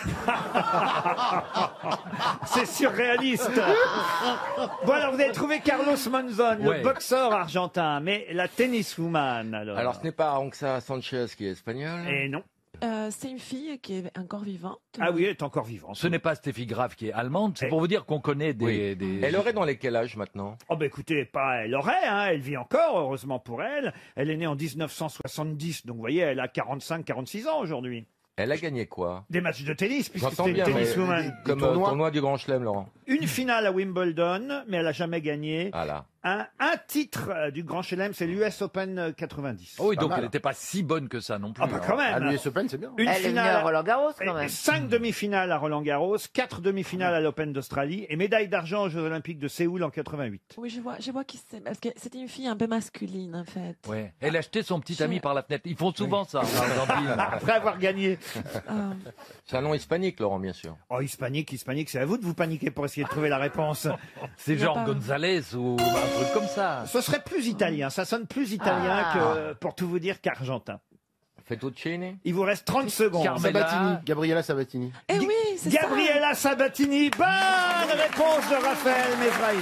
C'est surréaliste. Voilà, vous avez trouvé Carlos Monzon, le boxeur argentin, mais la tenniswoman alors. Alors ce n'est pas Aranxa Sanchez qui est espagnole. Et non. C'est une fille qui est encore vivante. Ah oui, elle est encore vivante. Ce n'est pas Steffi Graf qui est allemande, c'est pour vous dire qu'on connaît des... Elle aurait dans les quel âge maintenant? Oh ben écoutez, pas elle aurait, hein, elle vit encore, heureusement pour elle. Elle est née en 1970, donc vous voyez, elle a 45-46 ans aujourd'hui. Elle a gagné quoi? Des matchs de tennis, puisque J'entends c'était une bien, mais tenniswoman. comme tournoi du Grand Chelem, Laurent. Une finale à Wimbledon, mais elle n'a jamais gagné. Voilà. Un titre du Grand Chelem, c'est l'US Open 90. Oh oui, donc elle n'était pas si bonne que ça non plus. Ah bah quand même. À l'US Open, c'est bien. Une Elle est venue à Roland-Garros, quand même. 5 demi-finales à Roland-Garros, 4 demi-finales à l'Open d'Australie et médaille d'argent aux Jeux Olympiques de Séoul en 88. Oui, je vois qui c'est. Parce que c'était une fille un peu masculine, en fait. Ouais. Elle a acheté son petit ami par la fenêtre. Ils font souvent ça en Argentine. Après avoir gagné. C'est un nom hispanique, Laurent, bien sûr. Oh, hispanique, c'est à vous de vous paniquer pour essayer de trouver la réponse. C'est genre González ou un truc comme ça. Ce serait plus italien, ça sonne plus italien que, pour tout vous dire, qu'argentin. Fettuccine. Il vous reste 30 secondes. Sabatini. Gabriella Sabatini. Eh oui, c'est ça. Gabriella Sabatini, bonne réponse de Raphaël Mesrahi.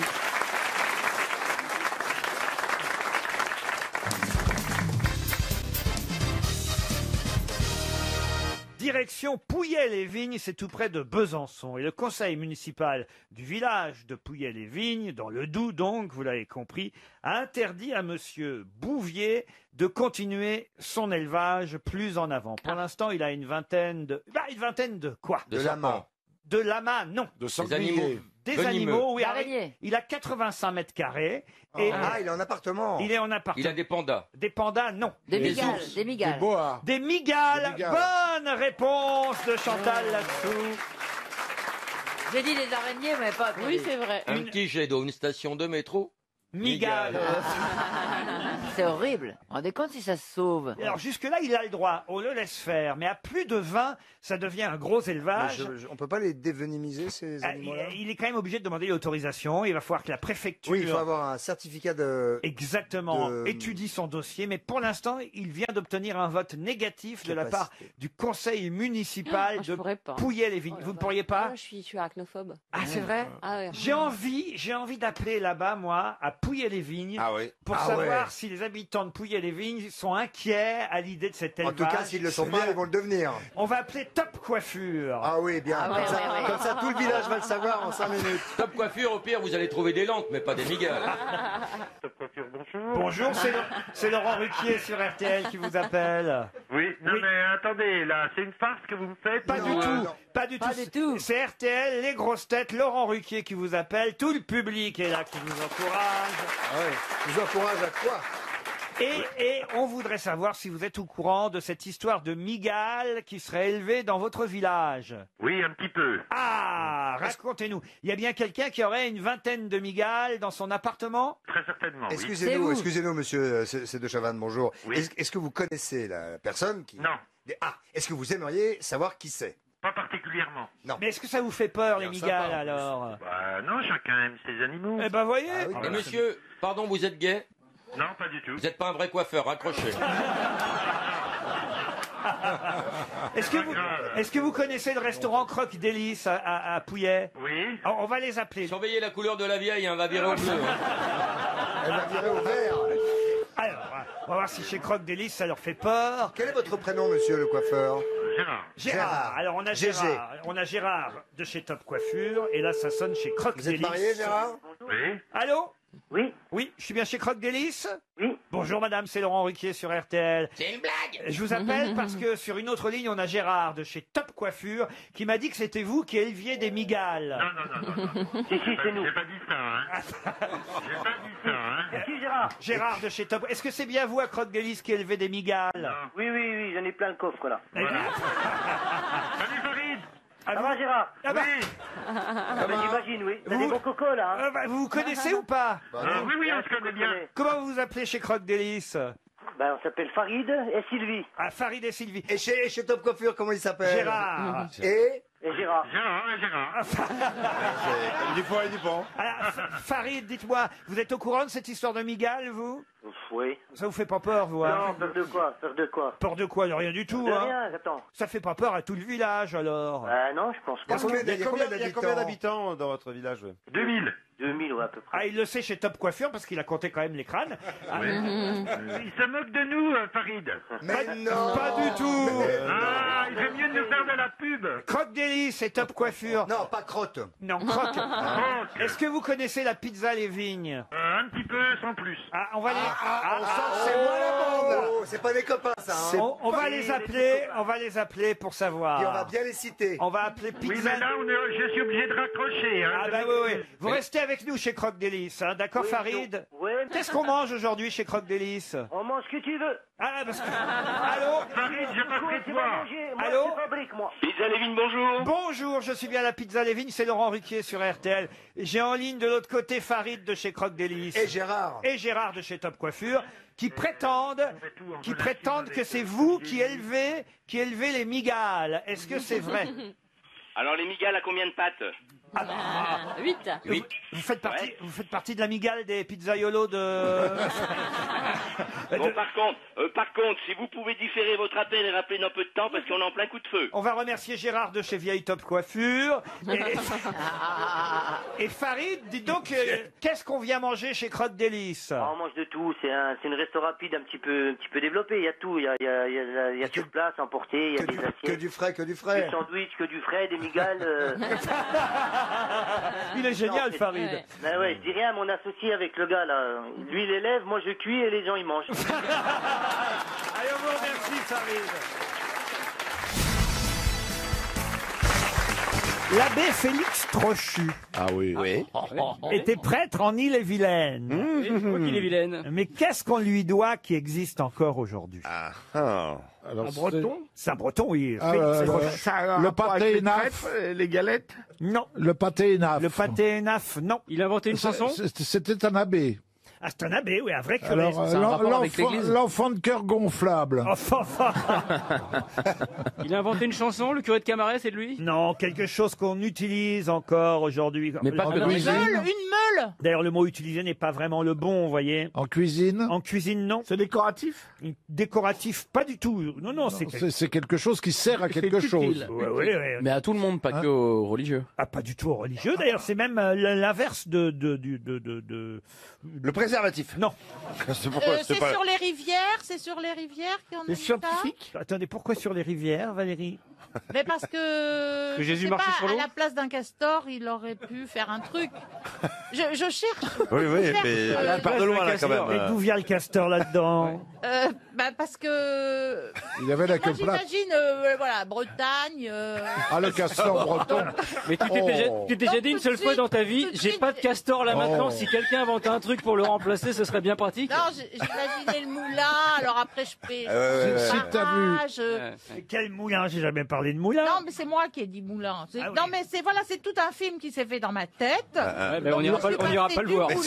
Direction Pouillet-les-Vignes, c'est tout près de Besançon. Et le conseil municipal du village de Pouillet-les-Vignes, dans le Doubs donc, vous l'avez compris, a interdit à monsieur Bouvier de continuer son élevage plus en avant. Pour l'instant, il a une vingtaine de... une vingtaine de quoi? De lamas. De lamas, non. De animaux. Des Venimeux. animaux, oui. D'araignées. Il a 85 mètres carrés. Et il est en appartement. il est en appartement. Il a des pandas. Des pandas, non. Des Les migales. ours. Des migales. boas. Des migales. Des migales. Bonne réponse de Chantal là-dessous. J'ai dit des araignées, mais pas. Oui, c'est vrai. Un petit jet d'eau, une station de métro. Migales. C'est horrible. Vous vous rendez compte si ça se sauve? Alors jusque-là, il a le droit, on le laisse faire. Mais à plus de 20, ça devient un gros élevage. On peut pas les dévenimiser, ces Ah, animaux-là? il est quand même obligé de demander l'autorisation. Il va falloir que la préfecture... Oui, il faut avoir un certificat de... Exactement, de- étudie son dossier, mais pour l'instant, il vient d'obtenir un vote négatif de la part du conseil municipal je de pourrais pas. Pouillet-les-Vignes. Vous ne pourriez pas? Je suis arachnophobe. Ah, c'est vrai? Ah ouais. J'ai envie d'appeler là-bas, moi, à Pouillet-les-Vignes, pour savoir si les habitants de Pouillet-les-Vignes sont inquiets à l'idée de cet En élevage. tout cas, s'ils le sont pas, ils vont le devenir. On va appeler Top Coiffure. Ah oui, bien. Ah ouais, Comme ça, tout le village va le savoir en 5 minutes. Top coiffure, au pire, vous allez trouver des lampes, mais pas des migales. Bonjour, c'est Laurent Ruquier sur RTL qui vous appelle. Oui, non Oui. mais attendez, là, c'est une farce que vous me faites Pas ou, du tout, non. pas du tout. C'est RTL, les grosses têtes, Laurent Ruquier qui vous appelle, tout le public est là qui vous encourage. Ah ouais. Je vous encourage à quoi? Et on voudrait savoir si vous êtes au courant de cette histoire de migales qui serait élevée dans votre village. Oui, un petit peu. Ah, racontez-nous. Il y a bien quelqu'un qui aurait une vingtaine de migales dans son appartement? Très certainement, oui. Excusez-nous, monsieur, c'est de Chavannes, bonjour. Oui. Est-ce que vous connaissez la personne qui... Non, Ah, est-ce que vous aimeriez savoir qui c'est? pas particulièrement. Non. Mais est-ce que ça vous fait peur, les Bien migales, sympa, en plus. alors? Bah non, chacun aime ses animaux. Eh ben, voyez. Ah oui. Et monsieur, pardon, vous êtes gay? Non, pas du tout. Vous n'êtes pas un vrai coiffeur, raccrochez. Est-ce que vous connaissez le restaurant Croque Délice à Pouillet? Oui. On va les appeler. Surveillez la couleur de la vieille, elle va virer au bleu. Elle va virer au vert. Alors, on va voir si chez Croque Délice ça leur fait peur. Quel est votre prénom, monsieur le coiffeur? Gérard. Gérard. Alors on a GG. Gérard. On a Gérard de chez Top Coiffure et là ça sonne chez Croque Vous êtes Délice. marié, Gérard? Oui. Allô? Oui. Oui, je suis bien chez Croque Délice? Oui. Bonjour madame, c'est Laurent Ruquier sur RTL. C'est une blague. Je vous appelle parce que sur une autre ligne, on a Gérard de chez Top Coiffure qui m'a dit que c'était vous qui éleviez des migales. Non. Si, c'est nous. J'ai pas dit ça, hein. J'ai pas dit ça, hein. Qui, Gérard? Gérard de chez Top. Est-ce que c'est bien vous à Croque Délice qui élevez des migales? Oui, j'en ai plein le coffre, là. Voilà. Salut, Farid. Ça va, Gérard? Ah bah. J'imagine, oui. T'as des bons cocos, là. Vous vous connaissez ou pas? Oui, on se connaît bien. Comment vous vous appelez chez Croque Délice? On s'appelle Farid et Sylvie. Ah, Farid et Sylvie. Et chez Top Coiffure, comment il s'appelle? Gérard. Et Gérard. Gérard. Du pont et du pont. Alors, Farid, dites-moi, vous êtes au courant de cette histoire de migales, vous? Oui. Ça vous fait pas peur, vous? Hein? Non, peur de quoi? Peur de quoi? Peur de quoi? Rien du tout, De hein? rien, attends. Ça fait pas peur à tout le village, alors? Non, je pense pas. Il y a combien d'habitants dans votre village? 2000. 2000, ouais, à peu près. Ah, il le sait chez Top Coiffure parce qu'il a compté quand même les crânes. Ah, Il se moque de nous, Farid. Mais non, pas du tout. Ah, il fait mieux de nous faire de la pub. Croque Délice et Top Coiffure. Non, pas crotte. Non, Croque. Est-ce que vous connaissez la pizza Les Vignes? Un petit peu, sans plus. Ah, on va les... On sent que c'est moi la bande. C'est pas des copains, ça. Hein. On va les appeler, pour savoir. Et on va bien les citer. On va appeler Oui, pizza. mais là, je suis obligé de raccrocher. Hein. Ah bah oui. Vous restez avec nous chez Croque Délice, hein, d'accord, Oui, Farid? Oui. Qu'est-ce qu'on mange aujourd'hui chez Croque Délice? On mange ce que tu veux. Ah, parce que... Allô? Farid, j'ai pas pris de toi. Allô? Je fabrique, moi. Pizza Lévin, bonjour. Bonjour, je suis bien à la Pizza Les Vignes, c'est Laurent Ruquier sur RTL. J'ai en ligne de l'autre côté Farid de chez Croque Délice. Et Gérard. Et Gérard de chez Top Coiffure, qui prétendent que c'est vous qui élevez les migales. Est-ce que c'est vrai? Alors les migales à combien de pattes? 8. Vous faites partie de la migale des pizzaiolos de... Bon, par contre, si vous pouvez différer votre appel et rappeler dans peu de temps, parce qu'on est en plein coup de feu. On va remercier Gérard de chez Vieille Top Coiffure. Et Farid, dites donc, qu'est-ce qu'on vient manger chez Croque Délice? On mange de tout. C'est une resto rapide un petit peu développé. Il y a tout. Il y a sur place, emporté. Il y a des assiettes. Que du frais. Des sandwichs, que du frais, des migales. Il est génial, Farid. Ben ouais, je dis rien à mon associé avec le gars là. Lui il élève, moi je cuis et les gens ils mangent. Allez, on vous remercie, Farid. L'abbé Félix Trochu. Ah oui. Était prêtre en Île-et-Vilaine. Je crois qu'il est vilaine. Mais qu'est-ce qu'on lui doit qui existe encore aujourd'hui? Alors, Breton. Saint-Breton, oui. Ah, Félix Trochu. Ça a un Le rapport pâté avec les naf. crêpes, les galettes. Non. Le pâté naf. Le pâté naf, non. Il a inventé une chanson? C'était un abbé. Ah, c'est un abbé, oui, un vrai curé. Alors, C'est un rapport avec l'église. l'enfant de cœur gonflable. Il a inventé une chanson, le curé de Camaret, c'est de lui? Non, quelque chose qu'on utilise encore aujourd'hui. Mais pas que dans les Une meule. D'ailleurs, le mot utilisé n'est pas vraiment le bon, vous voyez. En cuisine. En cuisine, non. C'est décoratif. Décoratif, pas du tout. Non, C'est quelque chose qui sert à quelque chose. Oui. Mais à tout le monde, pas que aux religieux. Ah, pas du tout aux religieux. D'ailleurs, c'est même l'inverse de... Le préservatif. Non. C'est sur les rivières. C'est sur les rivières qu'on a C'est scientifique. Attendez, pourquoi sur les rivières, Valérie? Mais parce que. Jésus je sais marchait pas, sur l'eau. à la place d'un castor, il aurait pu faire un truc. Je cherche. Oui, je cherche, mais tu pars de loin là quand même. Et d'où vient le castor là-dedans? parce que. Il y avait la Moi, queue plate. j'imagine, voilà, Bretagne. Ah, le castor breton. Mais tu t'es déjà dit une seule fois dans ta vie, j'ai pas de castor là maintenant, si quelqu'un invente un truc pour le remplacer, ce serait bien pratique. Non, j'imaginais le moulin, alors après je fais. Si t'as vu. Quel moulin? J'ai jamais parlé de moulin. Non, mais c'est moi qui ai dit moulin. Ah oui. Non, mais c'est tout un film qui s'est fait dans ma tête. Ouais, mais on ira pas le voir. Mais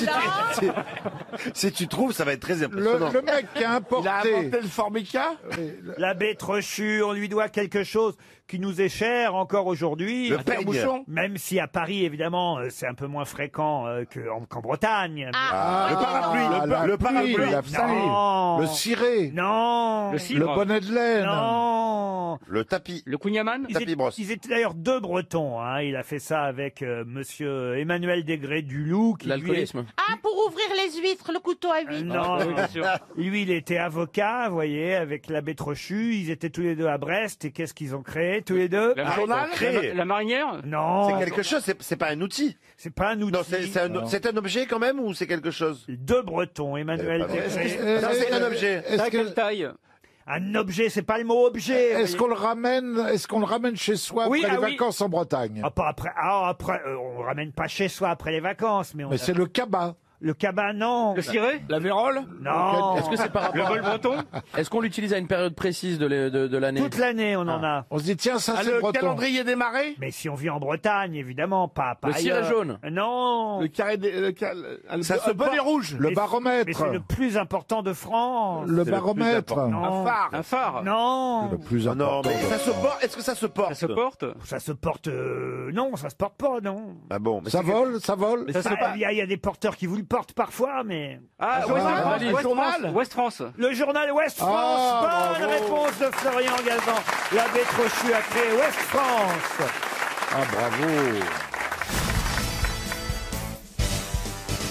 si tu trouves, ça va être très impressionnant. Le mec qui a Il a importé. inventé le formica. L'abbé Trochu, on lui doit quelque chose qui nous est cher encore aujourd'hui. Le peigne. Même si à Paris, évidemment, c'est un peu moins fréquent qu'en Bretagne. Le parapluie. Le parapluie. La Non. Le ciré. Non. Le cidre. Le bonnet de laine. Non. Le tapis. Le Cunyaman. Ils étaient d'ailleurs deux Bretons. Hein. Il a fait ça avec monsieur Emmanuel Degré du Loup. Qui L'alcoolisme. Ah, pour ouvrir les huîtres, le couteau à huîtres. Non, oui, bien sûr. lui, il était avocat, vous voyez, avec l'abbé Trochu. Ils étaient tous les deux à Brest. Et qu'est-ce qu'ils ont créé, tous les deux? La marinière. Non. C'est quelque chose, c'est pas un outil. C'est pas un outil. Non, c'est un objet quand même ou c'est quelque chose? Deux Bretons, Emmanuel Degré. Non, c'est un objet. À quelle taille? Un objet, c'est pas le mot objet. Est-ce qu'on le ramène chez soi Oui, après ah les oui. vacances en Bretagne? Ah, pas après. On ramène pas chez soi après les vacances, mais on. Mais c'est le cabas. Le cabas, non. Le ciré? La vérole? Non. Est-ce que c'est par rapport Le bol breton? Est-ce qu'on l'utilise à une période précise de l'année? Toute l'année, on en a. On se dit, tiens, ça c'est Le breton. calendrier des marées. Mais si on vit en Bretagne, évidemment, pas Le ciré ailleurs. jaune? Non. Le carré des. Ça se bonnet porte. rouge. Le Mais baromètre. c'est le plus important de France. Le baromètre. Non. Un phare. Un phare? Non. Le plus Ah non, important. mais ça se porte. Est-ce que ça se porte? Ça se porte? Ça se porte. Non, ça se porte pas, non. Ah bon, mais Ça c'est- vole, ça vole. Il y a des porteurs qui vous le portent parfois, mais. Ah, West France. Le journal Ouest France. Ah, Bonne bravo. réponse de Florian Gazan. L'abbé Trochu a créé Ouest France. Ah, bravo.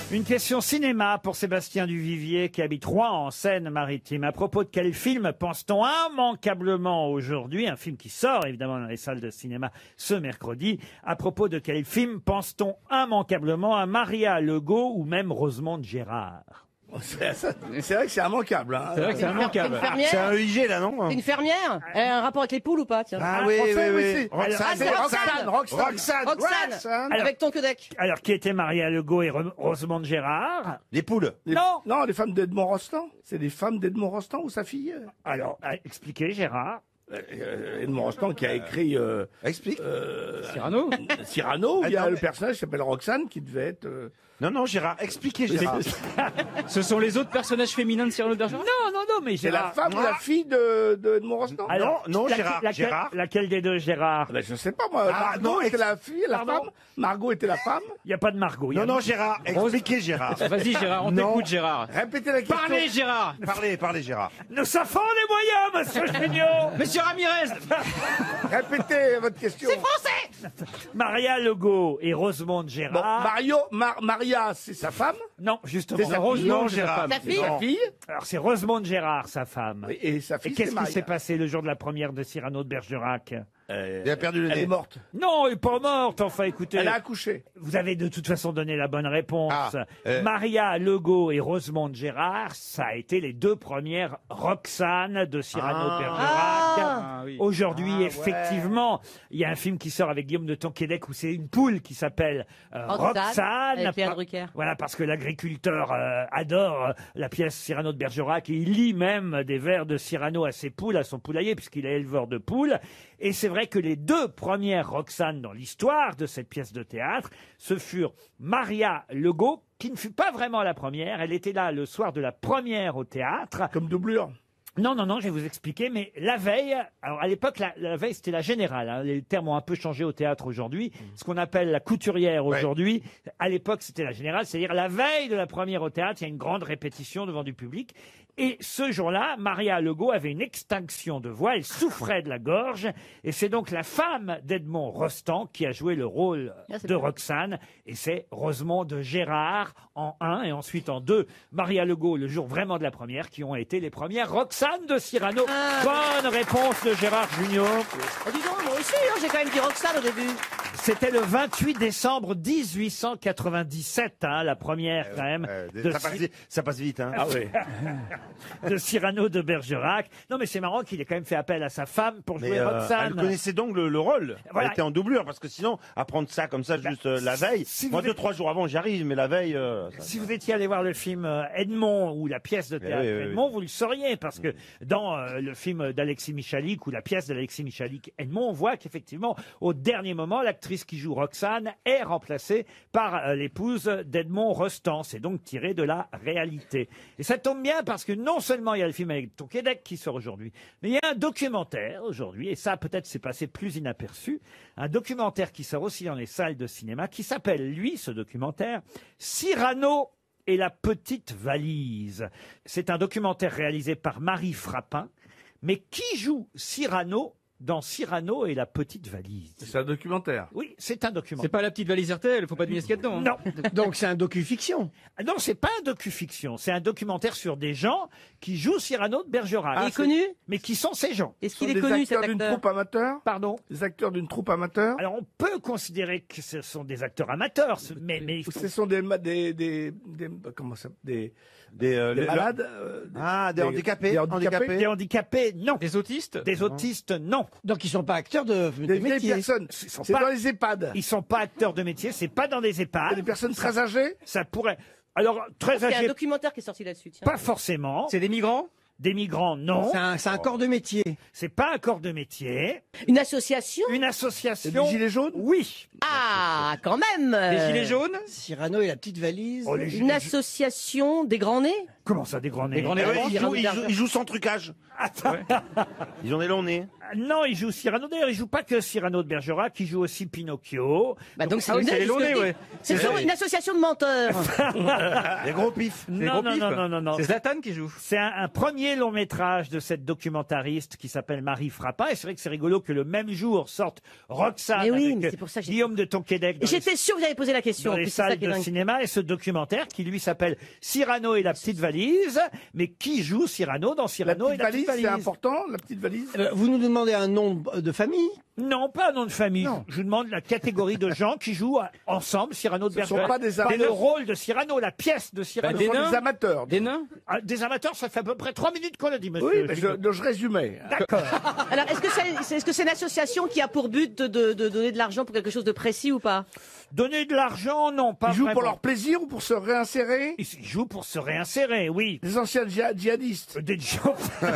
Une question cinéma pour Sébastien Duvivier qui habite Rouen en Seine-Maritime. À propos de quel film pense-t-on immanquablement aujourd'hui? Un film qui sort évidemment dans les salles de cinéma ce mercredi. À propos de quel film pense-t-on immanquablement à Maria Legault ou même Rosemonde Gérard? C'est vrai que c'est immanquable. Hein. C'est vrai que c'est immanquable. Une fermière. C'est un EIG là, non? Une fermière. Elle a un rapport avec les poules ou pas, tiens? Ah oui, oui, oui. Roxane. Roxane. Avec ton codec. Alors, qui était Maria Legault et Rosemonde Gérard? Les poules. Non. Non, les femmes d'Edmond Rostand. C'est des femmes d'Edmond Rostand ou sa fille. Alors, expliquez, Gérard. Edmond Rostand qui a écrit. Explique. Cyrano. Cyrano. Il y a le personnage qui s'appelle Roxane qui devait être. Non, non, Gérard, expliquez, Gérard. Ce sont les autres personnages féminins de Cyrano de Bergerac? Non, mais C'est la Gérard. femme ou la fille de Edmond Rostand? Alors, non, Gérard. Gérard. Laquelle des deux, Gérard? Ben, je sais pas, moi. Ah, Margot non, était la fille, la Pardon femme. Margot était la femme. Il n'y a pas de Margot. Non, non, Gérard, expliquez, Gérard. Vas-y, Gérard, on Non. t'écoute, Gérard. Répétez la question. Parlez, Gérard. Parlez, Gérard. Nous savons les moyens, monsieur Junior. Monsieur Ramirez. Répétez votre question. C'est français. Maria Legault et Rosemonde Bon, Gérard. Maria, c'est sa femme. Non, justement. C'est sa fille. Rosemonde, Non, c'est sa Gérard. femme. Ta fille. Sa fille. Alors, c'est Rosemonde Gérard, sa femme. Et sa Et fille, qu'est-ce c'est qui Maria. s'est passé le jour de la première de Cyrano de Bergerac? Il a perdu le Elle nez. est morte. Non, elle n'est pas morte. Enfin, écoutez. Elle a accouché. Vous avez de toute façon donné la bonne réponse. Ah, Maria Legault et Rosemonde Gérard, ça a été les deux premières Roxane de Cyrano de Bergerac. Ah, oui. Aujourd'hui, Ah, ouais. effectivement, il y a un film qui sort avec Guillaume de Tonquédec où c'est une poule qui s'appelle Roxane. Avec Léa Drucker. Voilà, parce que l'agriculteur adore la pièce Cyrano de Bergerac et il lit même des vers de Cyrano à ses poules, à son poulailler, puisqu'il est éleveur de poules. Et c'est vrai que les deux premières Roxane dans l'histoire de cette pièce de théâtre, ce furent Maria Legault, qui ne fut pas vraiment la première. Elle était là le soir de la première au théâtre. Comme doublure. Non, je vais vous expliquer, mais la veille, alors à l'époque, la veille, c'était la générale, hein. Les termes ont un peu changé au théâtre aujourd'hui. Ce qu'on appelle la couturière aujourd'hui, à l'époque, c'était la générale, c'est-à-dire la veille de la première au théâtre, il y a une grande répétition devant du public. Et ce jour-là, Maria Legault avait une extinction de voix, elle souffrait de la gorge, et c'est donc la femme d'Edmond Rostand qui a joué le rôle de Roxane, et c'est Rosemonde Gérard en 1 et ensuite en 2, Maria Legault le jour vraiment de la première, qui ont été les premières Roxane de Cyrano. Bonne réponse de Gérard Junior. Oh, dis donc, moi aussi, hein, j'ai quand même dit Roxane au début. C'était le 28 décembre 1897, hein, la première quand même. Ça passe vite, hein. Ah oui. De Cyrano de Bergerac. Non, mais c'est marrant qu'il ait quand même fait appel à sa femme pour jouer Roxane. Elle connaissait donc le rôle. Voilà. Elle était en doublure, parce que sinon, apprendre ça comme ça juste la veille. si Moi, vous 2-3 jours avant, j'y arrive, mais la veille. Si vous étiez allé voir le film Edmond ou la pièce de théâtre oui. Edmond, vous le sauriez, parce que dans le film d'Alexis Michalik ou la pièce d'Alexis Michalik Edmond, on voit qu'effectivement, au dernier moment, l'actrice qui joue Roxane est remplacée par l'épouse d'Edmond Rostand. C'est donc tiré de la réalité. Et ça tombe bien parce que non seulement il y a le film avec Tonquédec qui sort aujourd'hui, mais il y a un documentaire aujourd'hui, et ça peut-être c'est passé plus inaperçu, un documentaire qui sort aussi dans les salles de cinéma, qui s'appelle, lui, ce documentaire, Cyrano et la petite valise. C'est un documentaire réalisé par Marie Frappin, mais qui joue Cyrano dans Cyrano et la petite valise? C'est un documentaire. Oui, c'est un documentaire. C'est pas la petite valise RTL, faut pas deviner ce qu'il y a dedans. Hein. Non. Donc c'est un docu-fiction. Non, c'est pas un docu-fiction. C'est un documentaire sur des gens qui jouent Cyrano de Bergerac. Il est connu? Mais qui sont ces gens? Est-ce qu'il est connu, cet d'une acteur? troupe amateur? Pardon? Des acteurs d'une troupe amateur? Alors, on peut considérer que ce sont des acteurs amateurs, mais Ou ce sont des comment ça, des malades? Des handicapés. Des handicapés, non. Des autistes? Des autistes, non. Donc ils sont pas acteurs de Des vieilles métier. personnes. sont C'est pas- dans les EHPAD. Ils sont pas acteurs de métier, c'est pas dans des EHPAD. Des personnes très âgées? Ça pourrait. Alors, très Il y a un âgés, documentaire qui est sorti là-dessus. Tiens. pas forcément. C'est des migrants? Des migrants, non. C'est un corps de métier. C'est pas un corps de métier. Une association? Une C'est association. des gilets jaunes? Oui. Ah, quand même. Des gilets jaunes? Cyrano et la petite valise. Oh, les Une association des grands nez? Comment ça, des grands nez? Des grands nez. Ils jouent sans trucage. Ils ont des longs nez. Non, il joue Cyrano. D'ailleurs, il joue pas que Cyrano de Bergerac, il joue aussi Pinocchio. Bah donc c'est Ah oui, c'est les longs nez, ouais. C'est une association de menteurs. Des gros pifs. Non, non. C'est Zlatan qui joue. C'est un premier long métrage de cette documentariste qui s'appelle Marie Frappa. Et c'est vrai que c'est rigolo que le même jour sorte Roxane Mais oui, avec mais c'est pour ça que j'ai- Guillaume de Tonquédec dans J'étais sûre que vous allez poser la question. dans En les plus, c'est ça salles qui est de dingue. cinéma et ce documentaire qui lui s'appelle Cyrano et la petite valise. Mais qui joue Cyrano dans Cyrano et la petite valise? C'est important, la petite valise. Vous nous demandez un nom de famille? Non, pas un nom de famille. Non. Je vous demande la catégorie de gens qui jouent ensemble Cyrano de Ce ne sont Bergerac. pas des Pas amateurs. le rôle de Cyrano, la pièce de Cyrano. Ce sont des amateurs. Des nains. Ah, des amateurs, ça fait à peu près 3 minutes qu'on l'a dit, monsieur. Oui, mais Gillot. je résumais. D'accord. Alors, est-ce que c'est une association qui a pour but de donner de l'argent pour quelque chose de précis ou pas? Donner de l'argent, non, pas Ils jouent vraiment. pour leur plaisir ou pour se réinsérer? Ils jouent pour se réinsérer, oui. Des anciens djihadistes. Des gens.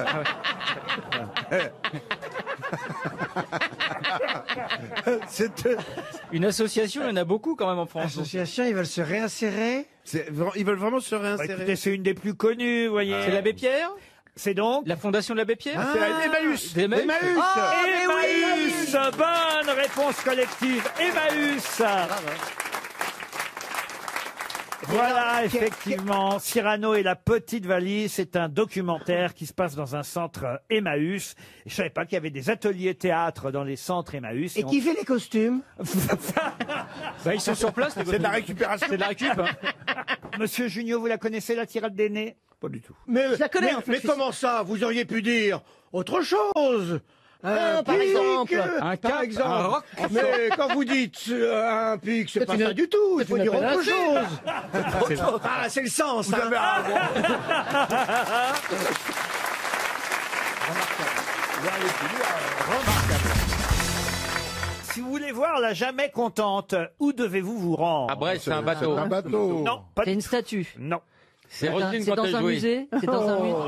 Une association, il y en a beaucoup quand même en France. Association, ils veulent se réinsérer? Ils veulent vraiment se Bah, réinsérer. écoutez, c'est une des plus connues, vous voyez. C'est l'abbé Pierre. C'est donc La fondation de l'abbé Pierre. C'est Emmaüs. Emmaüs. Emmaüs. Bonne réponse collective. Emmaüs. Voilà, effectivement, Cyrano et la petite valise, c'est un documentaire qui se passe dans un centre Emmaüs. Je savais pas qu'il y avait des ateliers théâtre dans les centres Emmaüs. Et qui fait les costumes? Bah, ils sont sur place. C'est de la récupération. C'est de la récup. Hein. Monsieur Junio, vous la connaissez, la tirade des nez? Pas du tout. Mais, Je la connais, en fait. mais comment ça? Vous auriez pu dire autre chose. par pic, exemple. Un par cap, exemple. un roc. Mais quand vous dites un pic, c'est pas ça du tout. Il faut dire autre chose. Ah, c'est le sens. Vous avez un- Si vous voulez voir la jamais contente, où devez-vous vous rendre? À Brest, c'est un bateau. Un bateau. Non, pas C'est une statue. Non. C'est C'est Roselyne quand dans elle un jouait. musée. C'est dans un musée.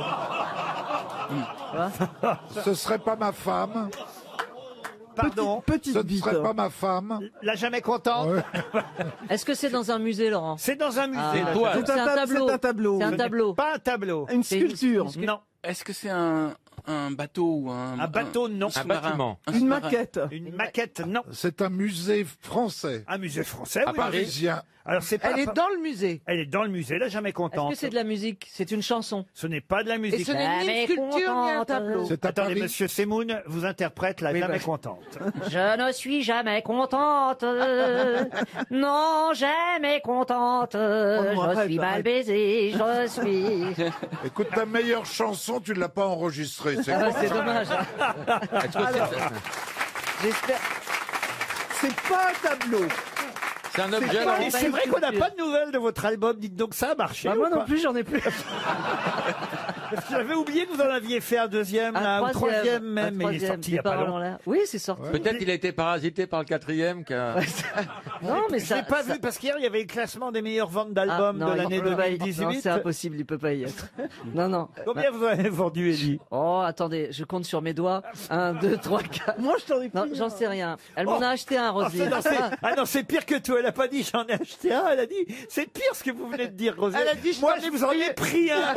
Ce serait pas ma femme. Pardon. Ce ne serait pas ma femme. La jamais contente. Est-ce que c'est dans un musée, Laurent? C'est dans un musée. Ah, la toi. donc c'est un tableau. C'est un tableau. C'est un Ce tableau. n'est pas un tableau. Une C'est une sculpture. Non. Est-ce que c'est un bateau ou Un bateau, non. Un bâtiment. Une maquette. Une maquette, non. C'est un musée français. Un musée français, À oui. Paris. Parisien. Alors c'est pas. Elle est dans le musée. Elle est dans le musée, la jamais Est-ce contente. que c'est de la musique? C'est une chanson. Ce n'est pas de la musique. Et ce n'est ni une sculpture ni un tableau. C'est à Attendez, Paris. monsieur Semoun vous interprète la jamais contente. Je ne suis jamais contente. Non, jamais contente. Je suis mal baisée. Je suis. Écoute, ta meilleure chanson, tu ne l'as pas enregistrée. C'est Ah, c'est dommage. Est-ce que J'espère. C'est pas un tableau. c'est un objet, Et Laurent c'est vrai qu'on n'a pas de nouvelles de votre album. Dites donc, ça a marché. Bah, moi ou non pas plus, j'en ai plus. Parce que j'avais oublié que vous en aviez fait un deuxième, là, ou troisième même, mais il est sorti il n'y a pas longtemps. Oui, c'est sorti. Peut-être il a été parasité par le quatrième. Non, mais Je ça. l'ai pas ça- vu parce qu'hier il y avait le classement des meilleures ventes Ah, d'albums non, de l'année il peut pas y- 2018. Non, c'est impossible, il peut pas y être. Non, non. Combien vous en avez vendu, Elie? Oh, attendez, je compte sur mes doigts. 1, 2, 3, 4. Moi, je t'en ai Non, j'en sais rien. Elle m'en a acheté un, Ah, Roselyne. non, c'est pire que tout. Elle a pas dit j'en ai acheté un. Elle a dit c'est pire ce que vous venez de dire, Roselyne. Elle a dit, je moi t'en ai vous en ai pris un.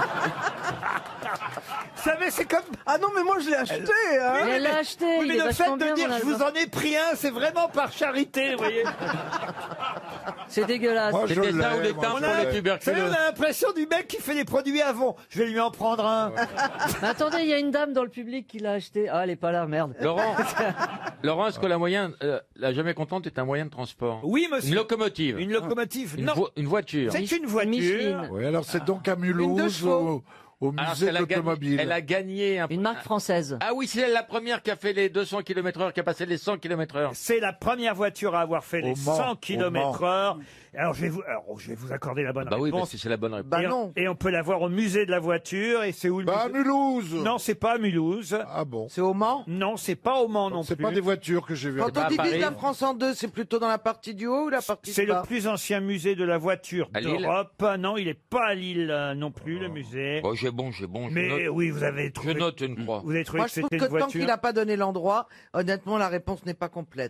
Vous savez, c'est comme. Ah non, mais moi, je l'ai acheté. Hein. Mais elle l'a acheté. Oui, il mais est le fait vachement de bien, dire mon je vous album. en ai pris un, c'est vraiment par charité, vous voyez. C'est dégueulasse. Moi, je C'était ça ou l'ai, les moi, timbres je pour l'ai. les Vous savez, tuberculeux. on a l'impression du mec qui fait les produits avant. Je vais lui en prendre un. Mais attendez, il y a une dame dans le public qui l'a acheté. Ah, elle est pas là, merde. Laurent, est-ce que la jamais contente est un moyen de transport? Oui, monsieur. Une locomotive. Une locomotive, Une, non. une voiture. C'est une voiture. Micheline. Oui, alors c'est donc à Une de Mulhouse, chevaux. au Alors, musée elle de a gagné- l'automobile. Elle a gagné un... Une marque française. Ah oui, c'est la première qui a fait les 200 km/h, qui a passé les 100 km/h. C'est la première voiture à avoir fait les Mans, 100 au km/h. Alors je vais vous accorder la bonne Bah oui, réponse. parce que c'est la bonne réponse. Bah et, non. et on peut la voir au musée de la voiture. Et c'est où le Bah, à musée Mulhouse. Non, c'est pas à Mulhouse. Ah bon. C'est au Mans. Non, c'est pas au Mans non C'est plus. pas des voitures que j'ai vues. Quand on divise la France en deux, c'est plutôt dans la partie du haut ou la partie C'est du bas? le plus ancien musée de la voiture À Lille d'Europe. Non, il est pas à Lille non plus, le musée. Bon, j'ai bon. Mais oui, vous avez trouvé. Je note une croix. Vous avez trouvé Moi, que je trouve c'était que une tant voiture. qu'il n'a pas donné l'endroit, honnêtement, la réponse n'est pas complète.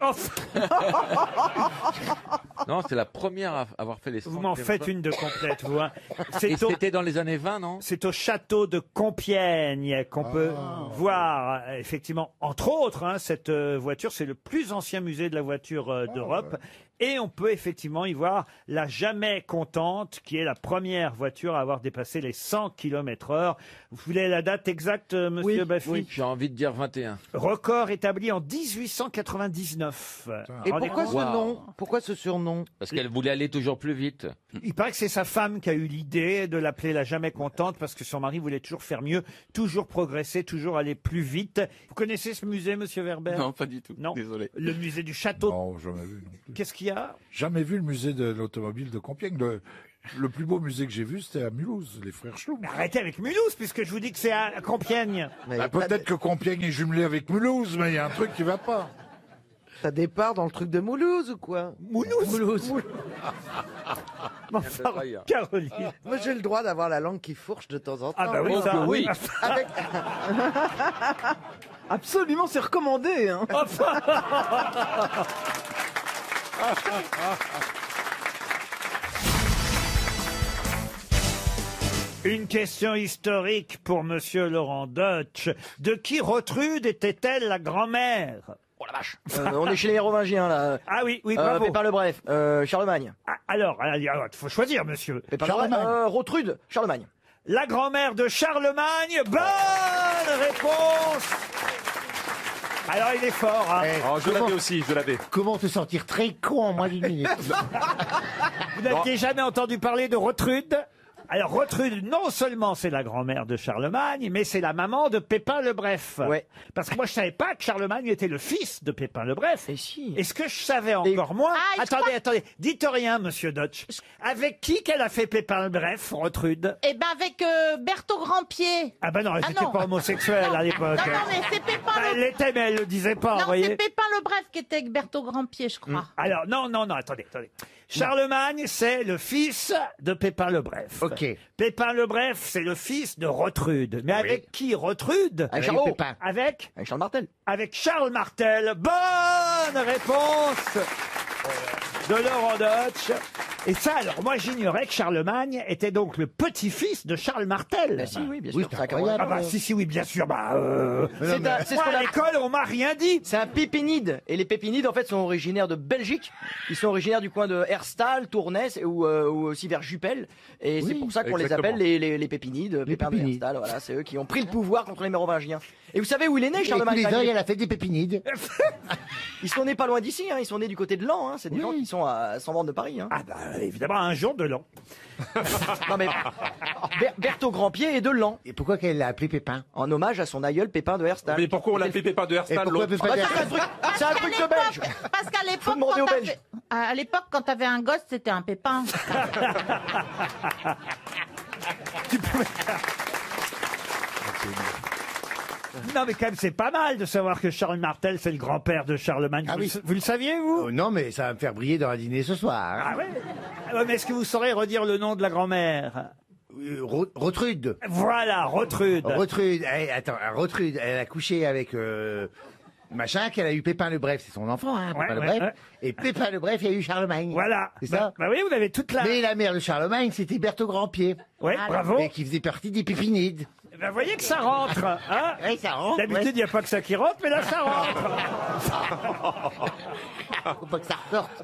Non, c'est la première à avoir fait les 100 Vous m'en kilomètres. faites une de complète, vous. Hein. Et c'était dans les années 20, non? C'est au château de Compiègne qu'on peut voir, effectivement, entre autres, hein, cette voiture. C'est le plus ancien musée de la voiture d'Europe. Et on peut effectivement y voir la Jamais Contente, qui est la première voiture à avoir dépassé les 100 km/h. Vous voulez la date exacte, monsieur Baffy? Oui, j'ai envie de dire 21. Record établi en 1899. Et Rendez pourquoi compte ce nom? Pourquoi ce surnom? Parce qu'elle voulait aller toujours plus vite. Il paraît que c'est sa femme qui a eu l'idée de l'appeler la Jamais Contente parce que son mari voulait toujours faire mieux, toujours progresser, toujours aller plus vite. Vous connaissez ce musée, monsieur Werber? Non, pas du tout. Non. Désolé. Le musée du château. Non, jamais vu. Non plus. Qu'est-ce qu'il y a? Jamais vu le musée de l'automobile de Compiègne. Le plus beau musée que j'ai vu, c'était à Mulhouse, les frères Schlum. Arrêtez avec Mulhouse, puisque je vous dis que c'est à Compiègne. Bah, peut-être que Compiègne est jumelé avec Mulhouse, mais il y a un truc qui va pas. T'as des parts dans le truc de Moulouse ou quoi? Moulouse. Enfin, Caroline. Moi, j'ai le droit d'avoir la langue qui fourche de temps en temps. Ah bah oui, ça, oui. Avec... Absolument, c'est recommandé. Hein. Une question historique pour monsieur Laurent Deutsch. De qui Rotrude était-elle la grand-mère? Oh la vache. On est chez les Mérovingiens là. Ah oui, bravo. Pépin le Bref, Charlemagne. Alors, il faut choisir, monsieur. Rotrude, Charlemagne. La grand-mère de Charlemagne. Bonne réponse. Alors, il est fort. Hein. je l'avais aussi, je l'avais. Comment te sentir très con en moins d'une minute? Vous n'aviez jamais entendu parler de Rotrude? Alors, Rotrude, non seulement c'est la grand-mère de Charlemagne, mais c'est la maman de Pépin le Bref. Ouais. Parce que moi, je savais pas que Charlemagne était le fils de Pépin le Bref. Et si. Est-ce que je savais encore moins? Attendez, dites rien, monsieur Deutsch. Avec qui qu'elle a fait Pépin le Bref, Rotrude? Eh ben avec Berthaud Grandpied. Ah ben non, elle n'était pas homosexuelle à l'époque. Non, mais c'est Pépin Elle l'était, mais elle le disait pas, vous Non, voyez. c'est Pépin le Bref qui était avec Berthaud Grandpied, je crois. Alors, non, attendez. Charlemagne, c'est le fils de Pépin le Bref. Ok. Pépin le Bref, c'est le fils de Rotrude. Mais avec qui Rotrude? Avec Charlot. Avec Charles Martel. Avec Charles Martel. Bonne réponse de Laurent Deutsch. Et ça, alors, moi, j'ignorais que Charlemagne était donc le petit-fils de Charles Martel. Bah si, oui, bien Oui, sûr. c'est incroyable. Ah bah si, oui, bien sûr. C'est ce Moi, qu'on à a- l'école, on m'a rien dit. C'est un pépinide. Et les pépinides, en fait, sont originaires de Belgique. Ils sont originaires du coin de Herstal, Tournai, ou aussi vers Juppel. Et c'est pour ça qu'on les appelle les pépinides, pépins de pépinides. Herstal. Voilà, c'est eux qui ont pris le pouvoir contre les Mérovingiens. Et vous savez où il est né, Et tous Charlemagne? les ans, elle a fait des pépinides. Ils sont nés pas loin d'ici, hein. Ils sont nés du côté de Laon, hein. C'est des gens qui sont à 100 bornes de Paris, hein. Ah bah, évidemment, un jour de l'an. Non mais Berthaud Grandpied est de Laon. Et pourquoi qu'elle l'a appelé Pépin? En hommage à son aïeul Pépin de Herstal. Mais pourquoi on l'appelait Pépin de Et Herstal pourquoi l'autre Pépin Ah bah, c'est un truc de belge. Parce qu'à l'époque, demander aux quand Belges. à l'époque, quand t'avais un gosse, c'était un pépin. Non, mais quand même, c'est pas mal de savoir que Charles Martel, c'est le grand-père de Charlemagne. Ah oui. Vous le saviez, vous? Oh, non, mais ça va me faire briller dans un dîner ce soir. Ah ouais? Mais est-ce que vous saurez redire le nom de la grand-mère? Rotrude. Voilà, Rotrude. Rotrude. Rotrude, elle a couché avec machin, qu'elle a eu Pépin le Bref, c'est son enfant, hein, Pépin le Bref. Et Pépin le Bref, il y a eu Charlemagne. Voilà. C'est ça? Bah oui, vous avez toute la... Mais la mère de Charlemagne, c'était Berthaud Grandpied. Ouais, bravo. Et qui faisait partie des Pépinides. Vous voyez que ça rentre, hein? Oui, ça rentre. D'habitude, il n'y a pas que ça qui rentre, mais là, ça rentre. Faut pas que ça ressorte.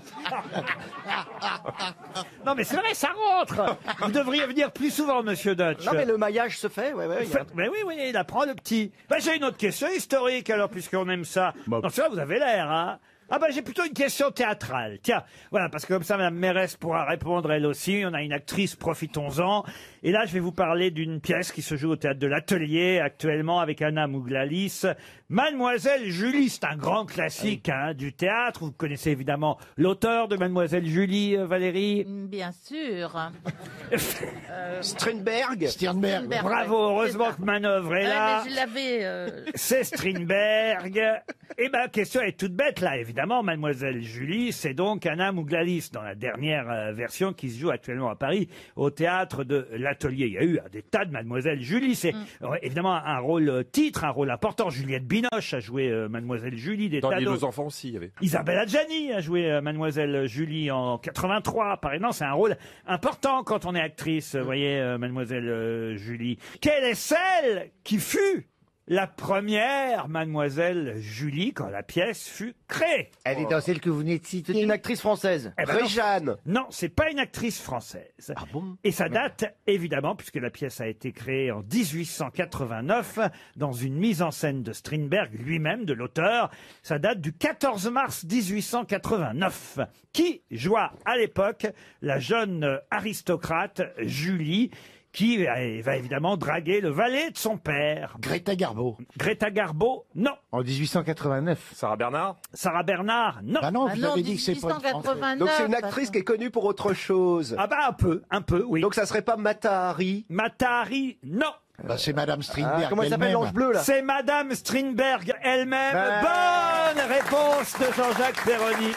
Non, mais c'est vrai, ça rentre. Vous devriez venir plus souvent, monsieur Deutsch. Non mais le maillage se fait, ouais. il y a- Mais oui, il apprend le petit. Bah, j'ai une autre question historique, alors, puisqu'on aime ça. Non, ça, vous avez l'air, hein? Ah bah j'ai plutôt une question théâtrale. Tiens, voilà, parce que comme ça, Madame Mérès pourra répondre elle aussi. On a une actrice, profitons-en. Et là, je vais vous parler d'une pièce qui se joue au théâtre de l'Atelier actuellement avec Anna Mouglalis. Mademoiselle Julie, c'est un grand classique du théâtre. Vous connaissez évidemment l'auteur de Mademoiselle Julie, Valérie. Bien sûr. Strindberg. Strindberg, Bravo, heureusement que Manœuvre est là. Mais je l'avais. C'est Strindberg. Et ma question est toute bête là, évidemment. évidemment, Mademoiselle Julie, c'est donc Anna Mouglalis dans la dernière version qui se joue actuellement à Paris au théâtre de l'Atelier. Il y a eu des tas de Mademoiselle Julie. C'est évidemment un rôle titre, un rôle important. Juliette Binoche a joué Mademoiselle Julie. Des Dans tas les d'autres. deux enfants aussi, il y avait. Isabelle Adjani a joué Mademoiselle Julie en 83. Par exemple, c'est un rôle important quand on est actrice, vous voyez, Mademoiselle Julie. Quelle est celle qui fut la première Mademoiselle Julie quand la pièce fut créée? Elle est dans celle que vous venez de citer. C'est une actrice française. Eh ben non. Non, c'est pas une actrice française. Ah bon? Et ça date, évidemment, puisque la pièce a été créée en 1889, dans une mise en scène de Strindberg lui-même, de l'auteur. Ça date du 14 mars 1889. Qui joua à l'époque la jeune aristocrate Julie, qui va évidemment draguer le valet de son père. Greta Garbo. Greta Garbo, non. En 1889. Sarah Bernard. Sarah Bernard, non. Ah non, vous avez dit que c'est pas une Française. Donc c'est une actrice qui est connue pour autre chose. Ah bah un peu, oui. Donc ça serait pas Mata Hari. Mata Hari, non. Bah, c'est Madame Strindberg. Comment elle s'appelle, elle-même. l'ange bleu, là? C'est Madame Strindberg elle-même. Bonne réponse de Jean-Jacques Perroni.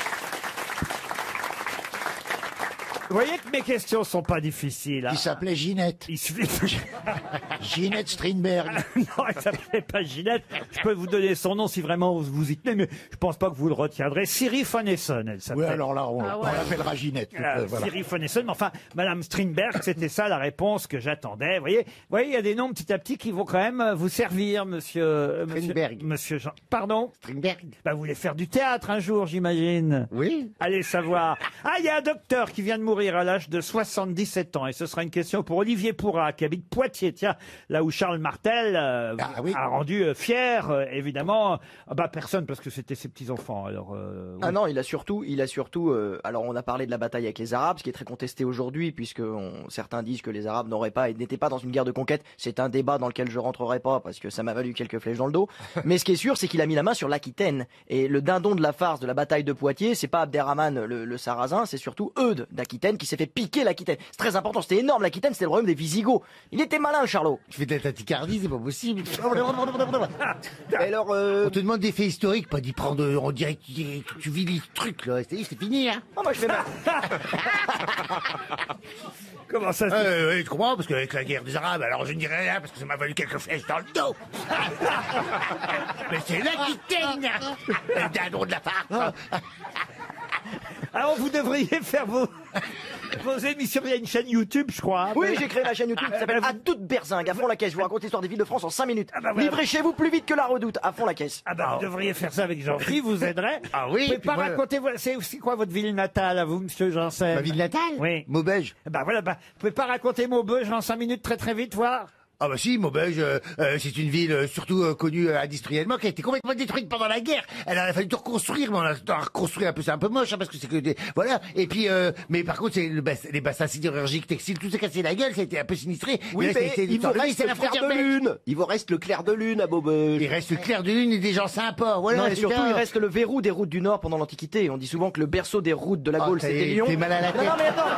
Vous voyez que mes questions sont pas difficiles. Qui s'appelait Ginette. Il suffit... Ginette Strindberg. Non, elle s'appelait pas Ginette. Je peux vous donner son nom si vraiment vous y tenez, mais je pense pas que vous le retiendrez. Siri von Essen, elle s'appelle. Oui, alors là, on l'appellera Ginette. Voilà. Siri von Essen, mais enfin, Madame Strindberg, c'était ça la réponse que j'attendais. Vous voyez, il y a des noms petit à petit qui vont quand même vous servir, monsieur Strindberg. Monsieur Jean. Pardon? Strindberg. Bah, vous voulez faire du théâtre un jour, j'imagine. Oui. Allez savoir. Ah, il y a un docteur qui vient de mourir à l'âge de 77 ans. Et ce sera une question pour Olivier Pourrat, qui habite Poitiers. Tiens, là où Charles Martel a rendu fier, évidemment, personne, parce que c'était ses petits-enfants. Alors, Ah non, il a surtout, alors on a parlé de la bataille avec les Arabes, ce qui est très contesté aujourd'hui, puisque certains disent que les Arabes n'étaient pas dans une guerre de conquête. C'est un débat dans lequel je rentrerai pas, parce que ça m'a valu quelques flèches dans le dos. Mais ce qui est sûr, c'est qu'il a mis la main sur l'Aquitaine. Et le dindon de la farce de la bataille de Poitiers, c'est pas Abderrahman le Sarrasin, c'est surtout Eudes d'Aquitaine qui s'est fait piquer l'Aquitaine. C'est très important, c'était énorme, l'Aquitaine, c'était le royaume des Visigoths. Il était malin, Charlot. Tu fais de la tachycardie, c'est pas possible. Alors, on te demande des faits historiques, pas d'y prendre, on dirait que tu vis les trucs, là. C'est fini, hein. Oh, moi, je fais mal. Comment ça oui, je comprends, parce qu'avec la guerre des Arabes, alors je ne dirais rien, parce que ça m'a valu quelques flèches dans le dos. Mais c'est l'Aquitaine, le dindon de la farce. Alors, vous devriez faire vos émissions. Il y a une chaîne YouTube, je crois. Oui, j'ai créé la chaîne YouTube qui s'appelle À toute berzingue, à fond la caisse. Je vous raconte l'histoire des villes de France en 5 minutes. Livrez chez vous plus vite que la Redoute, à fond la caisse. Vous devriez faire ça avec Jean-Philippe, vous aiderait. Ah oui. Vous pouvez pas raconter, c'est quoi votre ville natale, à vous, monsieur Janssen? Ma ville natale? Oui. Maubeuge. Vous pouvez pas raconter Maubeuge en 5 minutes très vite, voir? Ah bah si, Maubeuge, c'est une ville surtout connue industriellement, qui a été complètement détruite pendant la guerre. Elle a fallu tout reconstruire, mais on a reconstruit un peu, c'est un peu moche, hein, parce que c'est que des... Voilà. Et puis, mais par contre, c'est les bassins sidérurgiques, textiles, tout s'est cassé la gueule, ça a été un peu sinistré. Oui, mais il vous reste le clair de lune. Il vous reste le clair de lune à Maubeuge. Il reste le clair de lune et des gens sympas, voilà. Non, et surtout, il reste le verrou des routes du Nord pendant l'Antiquité. On dit souvent que le berceau des routes de la Gaule, c'était Lyon. T'es mal à la tête. Non, mais attends.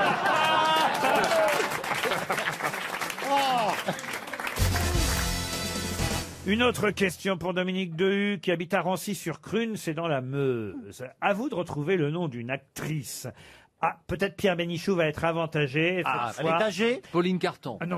Une autre question pour Dominique Dehu, qui habite à Rancy-sur-Crune, c'est dans la Meuse. À vous de retrouver le nom d'une actrice. Ah, peut-être Pierre Bénichou va être avantagé. Elle est âgée? Pauline Carton. Ah non.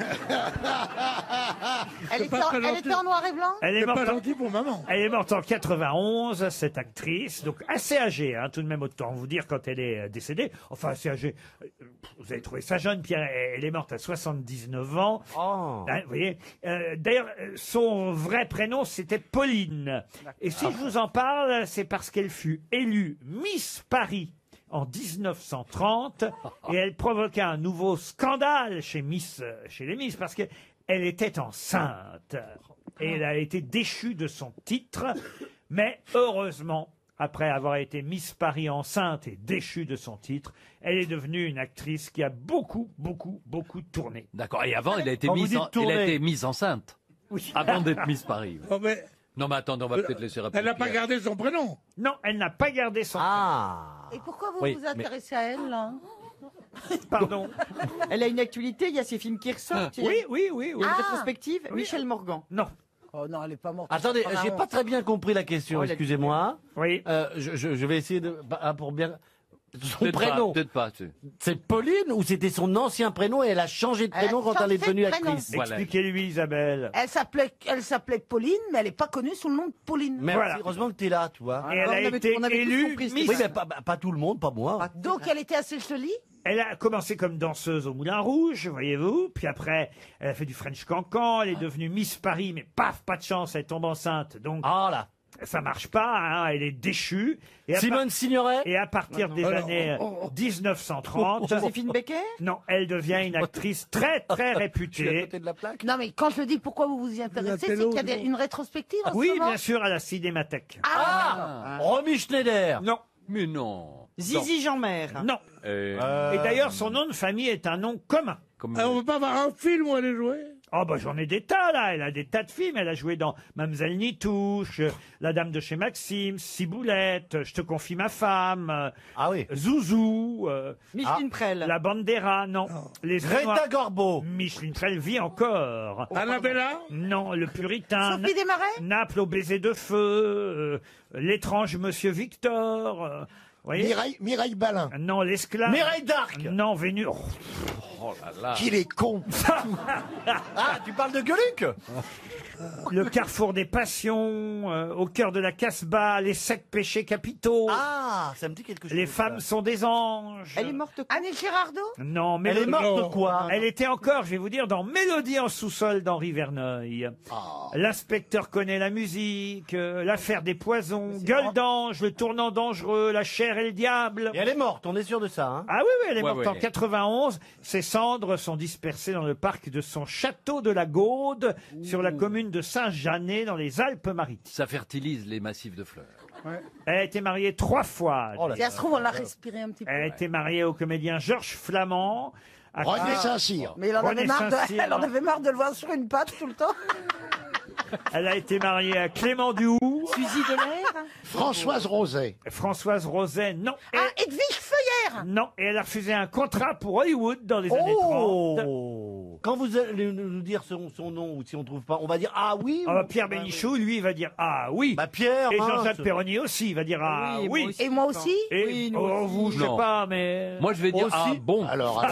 Elle était en noir et blanc? Elle est morte pas gentil pour maman. Elle est morte en 91, cette actrice, donc assez âgée, hein, tout de même, autant vous dire quand elle est décédée. Enfin, assez âgée. Vous avez trouvé ça jeune, Pierre. Elle est morte à 79 ans. Oh. Hein, vous voyez. D'ailleurs, son vrai prénom, c'était Pauline. Et si je vous en parle, c'est parce qu'elle fut élue Miss Paris en 1930, et elle provoqua un nouveau scandale chez les Miss, parce que elle était enceinte. Et elle a été déchue de son titre. Mais heureusement, après avoir été Miss Paris enceinte et déchue de son titre, elle est devenue une actrice qui a beaucoup tourné. D'accord. Et avant, elle a été Quand vous dites tourner- mise enceinte. Oui. Avant d'être Miss Paris. Oh, mais Non, mais attendez, on va peut-être laisser répondre. elle n'a pas Pierre. gardé son prénom. Non, elle n'a pas gardé son Et pourquoi vous Oui, vous intéressez à elle, là? Pardon. Elle a une actualité, il y a ses films qui ressortent. Oui. Il y a une rétrospective, Oui. Michel Morgan. Non. Oh non, elle est pas morte. Attendez, j'ai pas très bien compris la question, Oh, il a- excusez-moi. Oui. Je vais essayer de... pour bien... Son Peut-être pas, prénom, peut-être pas. c'est Pauline ou c'était son ancien prénom et elle a changé de Elle a prénom quand elle est changé de devenue prénom. actrice? Voilà. Expliquez-lui, Isabelle. Elle s'appelait Pauline, mais elle n'est pas connue sous le nom de Pauline. Merci, Voilà. heureusement que tu es là, tu vois. Et elle a été élue Miss. Oui, mais pas tout le monde, pas moi. Donc elle était assez jolie. Elle a commencé comme danseuse au Moulin Rouge, voyez-vous. Puis après, elle a fait du French Cancan. Elle est devenue Miss Paris, mais paf, pas de chance, elle tombe enceinte. Donc, Ah là. ça marche pas, hein, elle est déchue. Et Simone Signoret. Et à partir des années 1930... Joséphine Becker? Non, elle devient une actrice très, très réputée. de la plaque. Non, mais quand je dis pourquoi vous vous y intéressez, c'est qu'il y a une rétrospective en Oui, ce moment. bien sûr, à la Cinémathèque. Romy Schneider. Non. Mais non. Zizi Jeanmaire. Non. Et d'ailleurs, son nom de famille est un nom commun. Comme... Ah, on peut pas avoir un film où elle est jouée? Oh bah j'en ai des tas là, elle a des tas de films, elle a joué dans Mademoiselle Nitouche, La Dame de chez Maxime, Ciboulette, Je te confie ma femme, Ah oui. Zouzou, Micheline Prel. La Bandera, non. Les Greta Garbo. Micheline Prel vit encore. Annabella? Non, Le Puritain, Sophie Desmarais? Naples au baiser de feu, L'étrange Monsieur Victor, voyez Mireille Balin. Non, L'esclave. Mireille d'Arc. Non, Vénus. Oh là là. Qu'il est con. Ah, tu parles de Gueuluc? Le carrefour des passions, Au cœur de la Casbah, Les 7 péchés capitaux, Ah, ça me dit quelque chose. Les femmes sont des anges. Elle est morte quand? Annie Girardot? Non, mais Elle est morte de quoi? elle était encore, je vais vous dire, dans Mélodie en sous-sol d'Henri Verneuil. L'inspecteur connaît la musique, L'affaire des poisons, Gueule d'ange, Le tournant dangereux, La chair et le diable. Et elle est morte, on est sûr de ça, hein? Ah oui, oui, elle est Ouais, morte ouais. en 91. Ses cendres sont dispersées dans le parc de son château de la Gaude, sur la commune de Saint-Janet, dans les Alpes-Maritimes. Ça fertilise les massifs de fleurs. Elle a été mariée 3 fois. Oh là Si ça se trouve, on l'a respiré un petit peu. Elle a été mariée au comédien Georges Flamand. à- René Saint-Cyr. Mais elle en, René avait marre Saint-Cyr, elle en non. avait marre de le voir sur une patte tout le temps. Elle a été mariée à Clément Duhoux. Suzy Delair? Françoise Roset. Françoise Roset, non. Et, Ah, Edwige Feuillère. non, et elle a refusé un contrat pour Hollywood dans les années 30. Oh. Quand vous allez nous dire son nom, ou si on trouve pas, on va dire ah oui. Ah bah, Pierre Bénichou, lui, il va dire ah oui. Bah Pierre. Et mince. Jean-Jacques Perroni aussi, il va dire ah Oui, oui. moi aussi. Et moi aussi? Et Oui, nous oh, aussi. vous, je sais Non. pas, mais... Moi, je vais dire Aussi. ah bon. Alors.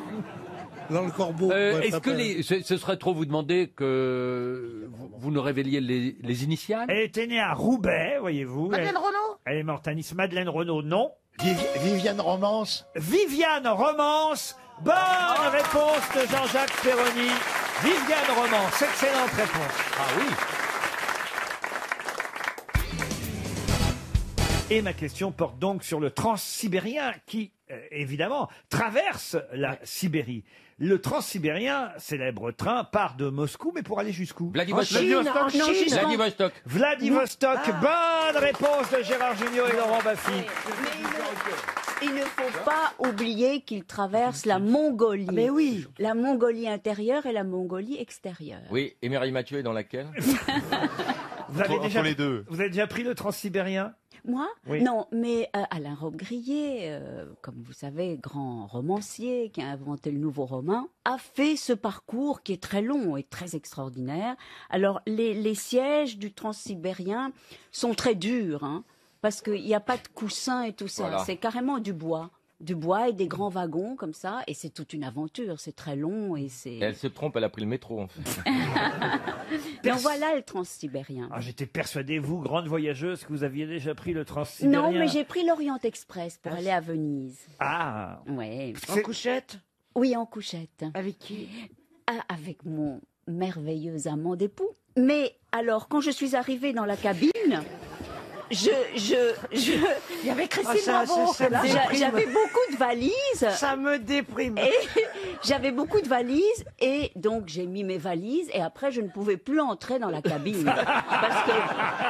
Dans le corbeau. ouais, Est-ce que papa. ce serait trop vous demander que vous nous révéliez les initiales? Elle était née à Roubaix, voyez-vous. Madeleine Renaud? Elle est morte à Nice. Madeleine Renaud, non. Viviane Romance. Viviane Romance. Bonne réponse de Jean-Jacques Perroni. Viviane Romance, excellente réponse. Ah oui. Et ma question porte donc sur le transsibérien qui, évidemment, traverse la Sibérie. Le transsibérien, célèbre train, part de Moscou, mais pour aller jusqu'où? Vladivostok. En Chine. Vladivostok. Vladivostok. Bonne réponse de Gérard Jugnot et Laurent Baffy. Il ne faut pas oublier qu'il traverse la Mongolie. Mais oui. La Mongolie intérieure et la Mongolie extérieure. Oui, et Mireille Mathieu est dans laquelle? Vous avez, Entre déjà, les deux. vous avez déjà pris le transsibérien? Moi Oui. Non, mais Alain Robbe-Grillet, comme vous savez, grand romancier qui a inventé le nouveau roman, a fait ce parcours qui est très long et très extraordinaire. Alors, les sièges du transsibérien sont très durs, hein, parce qu'il n'y a pas de coussin et tout ça. Voilà. C'est carrément du bois. Du bois et des grands wagons comme ça, et c'est toute une aventure, c'est très long et c'est... Et elle se trompe, elle a pris le métro en fait. Donc voilà le transsibérien. Ah, j'étais persuadé, vous, grande voyageuse, que vous aviez déjà pris le transsibérien. Non, mais j'ai pris l'Orient Express pour aller à Venise. Ah. Ouais. En couchette? Oui, en couchette. Avec qui? Ah, avec mon merveilleux amant d'époux. Mais alors, quand je suis arrivée dans la cabine, il y avait Christine Bravo. J'avais beaucoup de valises. Ça me déprime. Et j'avais beaucoup de valises et donc j'ai mis mes valises et après je ne pouvais plus entrer dans la cabine parce que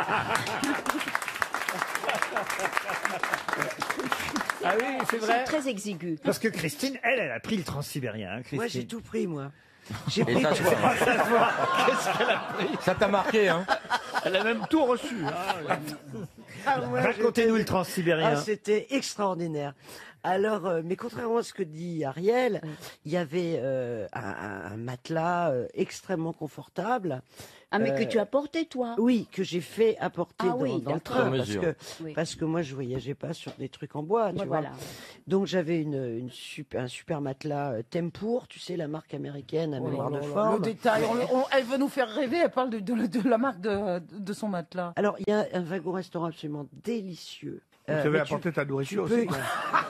Ah oui, c'est vrai. très exigu. Parce que Christine, elle a pris le transsibérien. Hein, Christine. Moi, j'ai tout pris, moi. J'ai Et pris. ça se voit. Qu'est-ce qu'elle a pris? Ça t'a marqué, hein? Elle a même tout reçu. Ah, ouais, Racontez-nous j'étais- le transsibérien. Ah, c'était extraordinaire. Alors, mais contrairement à ce que dit Ariel, il y avait un matelas extrêmement confortable, Ah, mais que tu as porté, toi. Oui, que j'ai fait apporter Ah oui, dans le d'accord. train. Sur Parce mesure. que, Oui. parce que moi, je voyageais pas sur des trucs en bois. Tu Ouais, vois. voilà. Donc, j'avais un super matelas Tempur, tu sais, la marque américaine à mémoire de forme. Le détail, elle veut nous faire rêver, elle parle de la marque de son matelas. Alors, il y a un wagon-restaurant absolument délicieux. Tu avais mais apporté ta nourriture tu peux- aussi. quoi.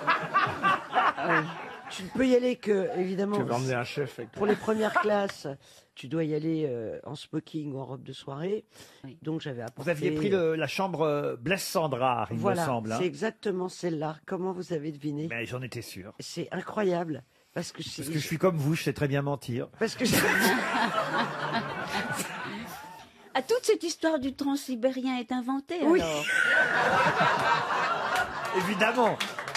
Tu ne peux y aller que, évidemment, Tu vas emmener un chef avec toi. pour les premières classes, tu dois y aller en smoking ou en robe de soirée. Donc j'avais apporté... Vous aviez pris la chambre Blaise Sandrard, il Voilà, me semble. hein. c'est exactement celle-là. Comment vous avez deviné? Mais j'en étais sûr. C'est incroyable. Parce que, Parce que je suis comme vous, je sais très bien mentir. Parce que Ah, toute cette histoire du transsibérien est inventée, Oui. alors. Évidemment.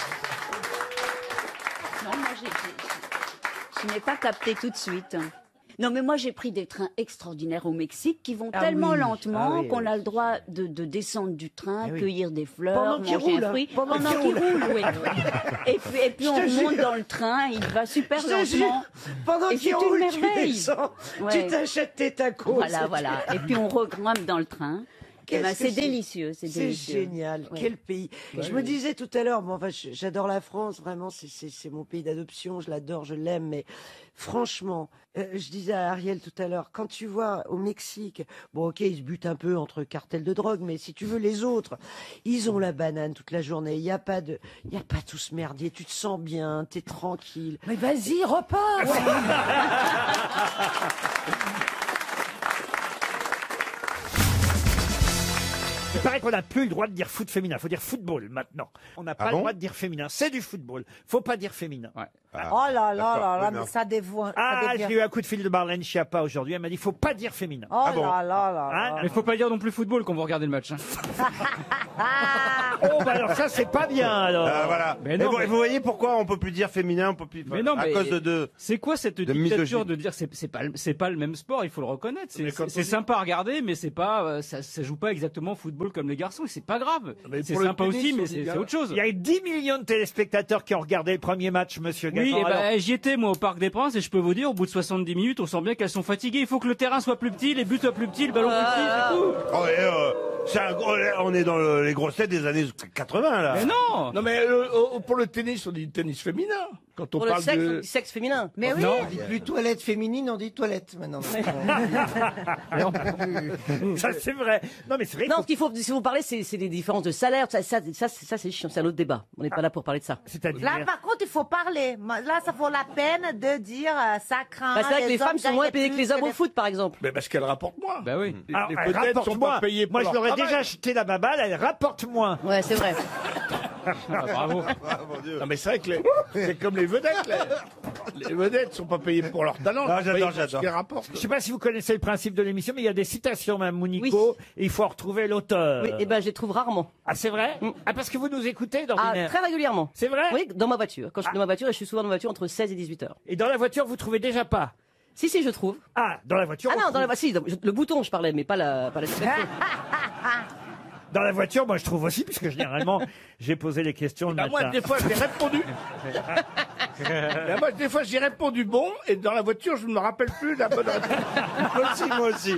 Non, moi, je n'ai pas capté tout de suite. Non, mais moi, j'ai pris des trains extraordinaires au Mexique qui vont Ah tellement oui. lentement Ah oui, qu'on oui. a le droit de descendre du train, Ah oui. cueillir des fleurs, Pendant qu'il manger roule, un hein. fruit. Pendant qu'il qu'il roule. roule, oui. Et puis on Je te monte jure. dans le train, il va super Je te lentement. jure, pendant Et qu'il c'est roule, une tu merveille. descends, Ouais. tu t'achètes tes tacos. Voilà, voilà. Et puis on regrimpe dans le train. Eh ben, Qu'est-ce que c'est délicieux, c'est C'est délicieux. génial. Ouais. Quel pays. Ouais. Je me disais tout à l'heure, bon, enfin, j'adore la France, vraiment, c'est mon pays d'adoption, je l'adore, je l'aime, mais franchement, je disais à Ariel tout à l'heure, quand tu vois au Mexique, bon, ok, ils se butent un peu entre cartels de drogue, mais si tu veux, les autres, ils ont la banane toute la journée, il n'y a pas tout ce merdier, tu te sens bien, t'es tranquille. Mais vas-y, repars. Il paraît qu'on n'a plus le droit de dire foot féminin. Il faut dire football maintenant. On n'a pas le bon droit de dire féminin. C'est du football. Faut pas dire féminin. Oh là là là là, mais ça dévoie. Ah, ça j'ai devient- eu un coup de fil de Marlène Schiappa aujourd'hui. Elle m'a dit faut pas dire féminin. Oh là là là Ah, là. Mais faut pas dire non plus football quand vous regardez le match. hein. Oh, bah alors ça, c'est pas bien alors. Voilà. Mais Mais non, bon, mais- vous voyez pourquoi on peut plus dire féminin, on peut plus. Mais non, à mais cause de. c'est quoi cette de dictature misogynie. de dire c'est pas le même sport, il faut le reconnaître. Mais quand C'est on dit- sympa à regarder, mais c'est pas ça joue pas exactement au football comme les garçons. Et c'est pas grave. Mais C'est pour le sympa tennis, aussi, on mais dit c'est bien- autre chose. Il y a eu 10 millions de téléspectateurs qui ont regardé le premier match, monsieur Gazan. Oui, et Alors, ben j'y étais moi au Parc des Princes et je peux vous dire au bout de 70 minutes, on sent bien qu'elles sont fatiguées. Il faut que le terrain soit plus petit, les buts soient plus petits, le ballon plus petit, c'est tout. Oh, on est dans les grosses têtes des années 80 là. Mais non. Non, mais pour le tennis, on dit tennis féminin. Quand on Pour le parle sexe, on de. dit sexe féminin. Mais oui. Non. On dit plus toilette féminine, on dit toilette maintenant. ça c'est vrai. Non mais c'est vrai. Non, qu'il ce qu'il faut, si vous parlez, c'est des différences de salaire. Ça c'est chiant, c'est un autre débat. On n'est pas là pour parler de ça. C'est-à-dire. Là, par contre, il faut parler. Là, ça vaut la peine de dire ça craint. Bah, c'est vrai que les femmes hommes sont moins gagnent payées que plus les hommes au les- foot, par exemple. Mais parce qu'elle rapporte moins. Bah oui. Les Alors, elle vedettes sont rapporte-moi. pas payées pour Moi, je leur leur ai travail. déjà acheté la baballe, elle rapporte moins. Ouais, c'est vrai. Ah, bravo. Non, mais c'est vrai que c'est comme les vedettes. Les vedettes sont pas payées pour leur talent. Ah, elles sont payées j'adore, pour ce qu'elles rapportent. Je sais pas si vous connaissez le principe de l'émission, mais il y a des citations, Mme Mounico, et il faut en retrouver l'auteur. Oui, et ben je les trouve rarement. Ah, c'est vrai Ah, parce que vous nous écoutez Ah, d'ordinaire. très régulièrement. C'est vrai Oui, dans ma voiture. Quand je suis dans ma voiture, et je suis souvent dans ma voiture entre 16 et 18 heures. Et dans la voiture, vous trouvez déjà pas Si, je trouve. Ah, dans la voiture Ah on non, trouve. le bouton, je parlais, mais pas la citation. Dans la voiture, moi, je trouve aussi, puisque généralement, j'ai posé les questions le Bah, moi, matin. des fois, j'ai répondu. Moi, des fois, j'ai répondu bon, et dans la voiture, je ne me rappelle plus la bonne réponse. Moi aussi.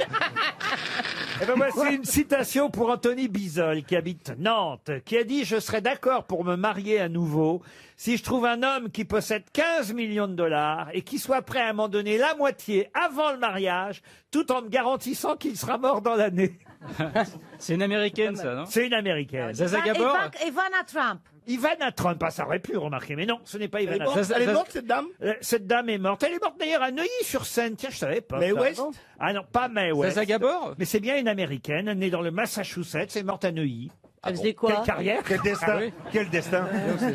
Eh ben, voici une citation pour Anthony Bizol, qui habite Nantes, qui a dit « Je serais d'accord pour me marier à nouveau si je trouve un homme qui possède 15 millions de dollars et qui soit prêt à m'en donner la moitié avant le mariage, tout en me garantissant qu'il sera mort dans l'année. » C'est une américaine ça, non C'est une américaine. Zaza Gabor. Ivana Trump. Ivana Trump, ah, ça aurait pu remarquer, mais non, ce n'est pas Ivana Trump. Elle est morte, cette dame? Cette dame est morte. Elle est morte d'ailleurs à Neuilly-sur-Seine. Tiens, je savais pas. Mae ça. West? Ah non, pas Mae West. Zaza Gabor. Mais c'est bien une américaine, née dans le Massachusetts, est morte à Neuilly. Elle faisait quoi? Quelle carrière. Quel destin. Ah oui. Quel destin.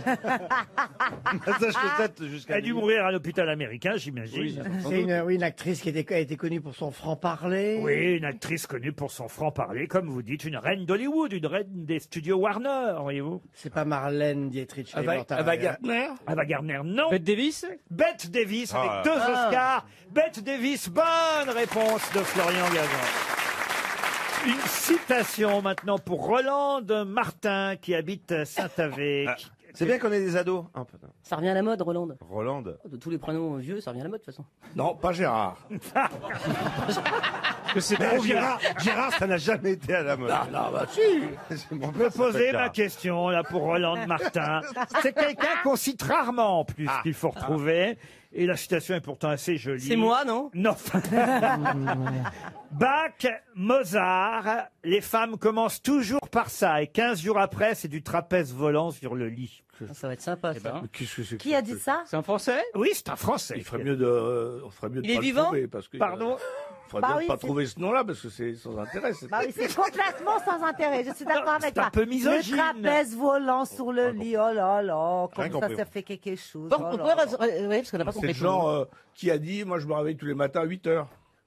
Massachusetts jusqu'à. Elle a dû mourir à l'hôpital américain, j'imagine. C'est une actrice qui a été connue pour son franc-parler. Oui, une actrice connue pour son franc-parler, comme vous dites, une reine d'Hollywood, une reine des studios Warner, voyez-vous. C'est pas Marlène Dietrich. elle est morte à- Ava Gardner? Ava Gardner, non. Bette Davis. Bette Davis, avec Ah. 2 Oscars. Bette Davis, bonne réponse de Florian Gazan. Une citation maintenant pour Roland Martin, qui habite Saint-Avé. C'est bien qu'on ait des ados. Ah, putain. Ça revient à la mode, Roland. Roland. De tous les prénoms vieux, ça revient à la mode, de toute façon. Non, pas Gérard. Que c'est trop vieux. Gérard, ça n'a jamais été à la mode. Non, bah si. Je peux poser ma question là pour Roland Martin. C'est quelqu'un qu'on cite rarement en plus qu'il faut retrouver. Et la citation est pourtant assez jolie. C'est moi, non? Non. Bach, Mozart, les femmes commencent toujours par ça. Et 15 jours après, c'est du trapèze volant sur le lit. Ça va être sympa, ça. Qu'est-ce que c'est que Qui a dit ça? C'est un Français? Oui, c'est un Français. Il ferait mieux de, on ferait mieux de Il est pas vivant le trouver parce que. Pardon? Il faudrait Bah bien oui, pas c'est- trouver ce nom-là parce que c'est sans intérêt. Bah oui, c'est complètement sans intérêt. Je suis d'accord avec c'est un toi. peu misogyne. Le trapèze volant sur le lit. Oh là là, comme Rien ça, compris. ça fait quelque chose. Bon, Oh on là pourrait là. oui, parce qu'on n'a pas C'est compris. le genre qui a dit, moi je me réveille tous les matins à 8 heures.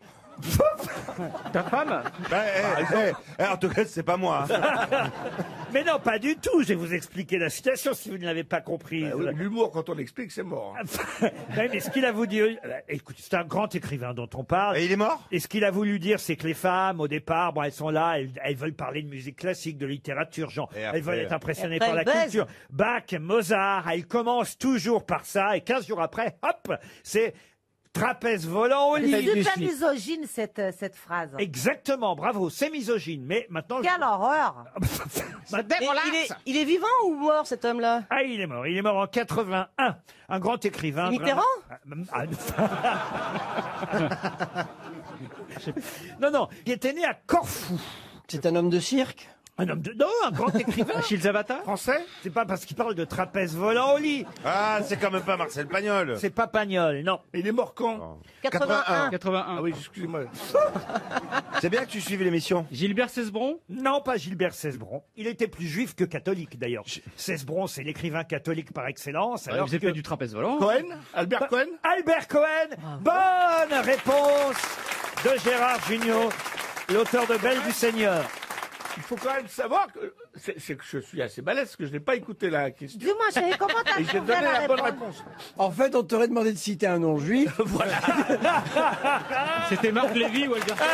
Ta femme? En tout cas, c'est pas moi. hein. Mais non, pas du tout. Je vais vous expliquer la citation si vous ne l'avez pas comprise. Bah oui, l'humour, quand on l'explique, c'est mort. Oui, mais ce qu'il a voulu dire, écoute, c'est un grand écrivain dont on parle. Et il est mort? Et ce qu'il a voulu dire, c'est que les femmes, au départ, bon, elles sont là, elles veulent parler de musique classique, de littérature, genre, Et après- elles veulent être impressionnées Après, par la elles baisent. culture. Bach, Mozart, elles commencent toujours par ça, et 15 jours après, hop, c'est trapèze volant au lit. C'est super misogyne, cette phrase. Exactement, bravo, c'est misogyne, mais maintenant... Quelle horreur! Et il est vivant ou mort, cet homme-là? Ah, il est mort en 81. Un grand écrivain. C'est Mitterrand? Non, non, il était né à Corfou. C'est un homme de cirque? Un homme de... Non, un grand écrivain. Achille Zabata? Français? C'est pas parce qu'il parle de trapèze volant au lit. Ah, c'est quand même pas Marcel Pagnol. C'est pas Pagnol, non. Il est mort quand? 81. 81. Ah oui, excusez-moi. C'est bien que tu suives l'émission. Gilbert Cesbron? Non, pas Gilbert Cesbron. Il était plus juif que catholique, d'ailleurs. Cesbron, c'est l'écrivain catholique par excellence. Alors, vous avez fait du trapèze volant? Cohen? Albert Cohen? Albert Cohen. Bonne réponse de Gérard Jugnot, l'auteur de Belle du Seigneur. Il faut quand même savoir que c'est que je suis assez balèze, parce que je n'ai pas écouté la question. Dis-moi, chérie, comment t'as Et j'ai trouvé donné la bonne réponse? réponse. En fait, on t'aurait demandé de citer un nom juif. Voilà. C'était Marc Lévy ou Albert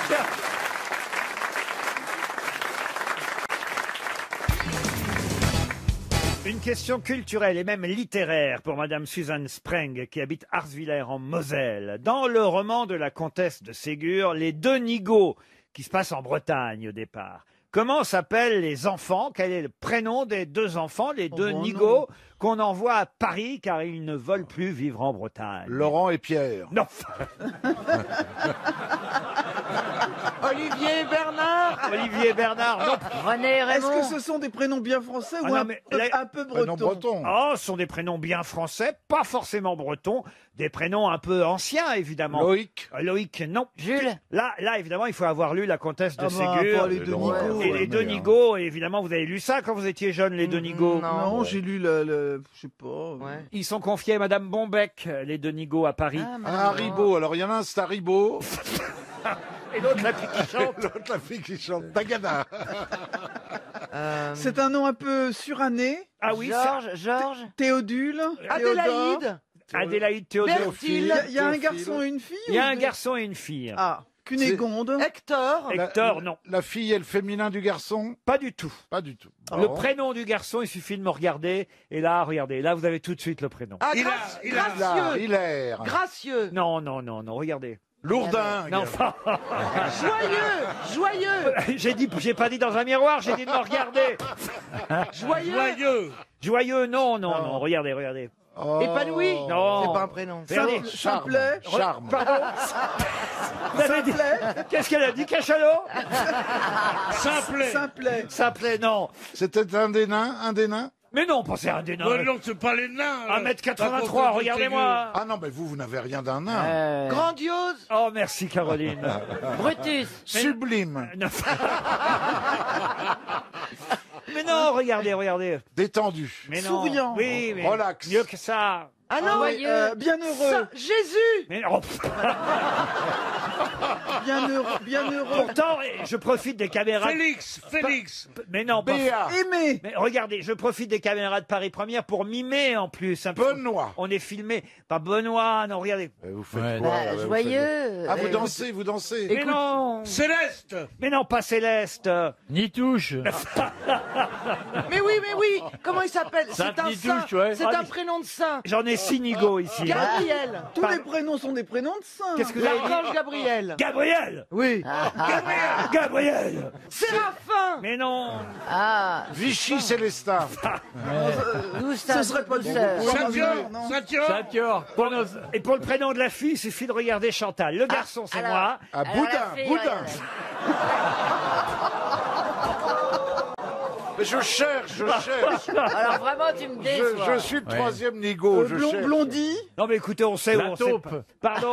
Une question culturelle et même littéraire pour Madame Suzanne Spreng qui habite Arswiller en Moselle. Dans le roman de la comtesse de Ségur, les deux nigauds, qui se passe en Bretagne au départ, comment s'appellent les enfants? Quel est le prénom des deux enfants, les deux nigauds, qu'on envoie à Paris car ils ne veulent plus vivre en Bretagne? Laurent et Pierre. Non. Olivier et Bernard. Olivier et Bernard, non. René et Est-ce Raymond. que ce sont des prénoms bien français Ah ou non, un, mais peu, là- un peu Prénom bretons? breton. Oh, ce sont des prénoms bien français, pas forcément bretons, des prénoms un peu anciens, évidemment. Loïc. Loïc, non. Jules. Là, évidemment, il faut avoir lu La Comtesse de Ah bah, Ségur. pas les deux Nigauds. Et les deux Nigauds, et évidemment, vous avez lu ça quand vous étiez jeune, les deux Nigauds. Non, j'ai lu le je sais pas. Ils sont confiés à Madame Bombec, les deux Nigauds à Paris. Un Haribo. Alors, il y en a un, c'est Haribo. Et l'autre, la fille qui chante. L'autre, la fille qui chante. Tagada. C'est un nom un peu suranné. Ah oui, ça- Georges. Théodule. Adélaïde. Adélaïde Théodule. Bertille. Il y a un garçon et une fille. Il y a ou un deux garçon et une fille. Ah, Cunégonde. Hector. Hector, non. La fille et le féminin du garçon? Pas du tout. Pas du tout. Le prénom du garçon, il suffit de me regarder. Et là, regardez, là, vous avez tout de suite le prénom. Ah, Hilaire. Hilaire. Gracieux. Non, non, non, non, regardez. Lourdin. Non, enfin, Joyeux. j'ai pas dit dans un miroir, j'ai dit de me regarder. Joyeux. Joyeux, non, non, non, regardez, regardez. Oh. Épanoui. Non. C'est pas un prénom. Regardez. Simplet. Charme. Pardon. Vous avez dit... Qu'est-ce qu'elle a dit, Cachalot? Simplet. Simplet, non. C'était un des nains, Mais non, pensez à un des nains. non, c'est pas les nains. 1m83, regardez-moi. Ah non, mais vous n'avez rien d'un nain. Grandiose. Oh, merci, Caroline. Brutus. Sublime. Non. Mais non, regardez, regardez. Détendu. Mais non. Souriant. Oui, mais Relax. mieux que ça. Ah non. Bienheureux. Jésus. Mais oh, Bienheureux. pourtant, je profite des caméras. Félix. Mais non, pas. Béat. Aimé. Mais regardez, je profite des caméras de Paris Première pour mimer en plus. Un peu. Benoît. On est filmé. Pas Benoît, non, regardez. Vous faites Ouais. quoi, là, vous Joyeux. faites- Ah, vous dansez, vous dansez. Mais non. Céleste. Mais non, pas Céleste. Nitouche. Mais oui. Comment il s'appelle? C'est un saint. Nitouche, ouais. C'est un prénom de saint. J'en ai Sinigo ici. Gabriel. Tous Par- les prénoms sont des prénoms de saints. Qu'est-ce que vous avez dit L'archange Gabriel. Gabriel. Oui. Gabriel. Séraphin. Mais non. Ah. Vichy Célestin. D'où ça Ce serait pas du Saint-Dior. Et pour le prénom de la fille, il suffit de regarder Chantal. Le garçon, c'est alors- moi. Ah, Alors, Boudin, la fille, Boudin. Mais je cherche. Alors vraiment, tu me déçois. Je suis le troisième Nigo. Je cherche. Blondie. Non mais écoutez, on sait où on sait pas. Pardon.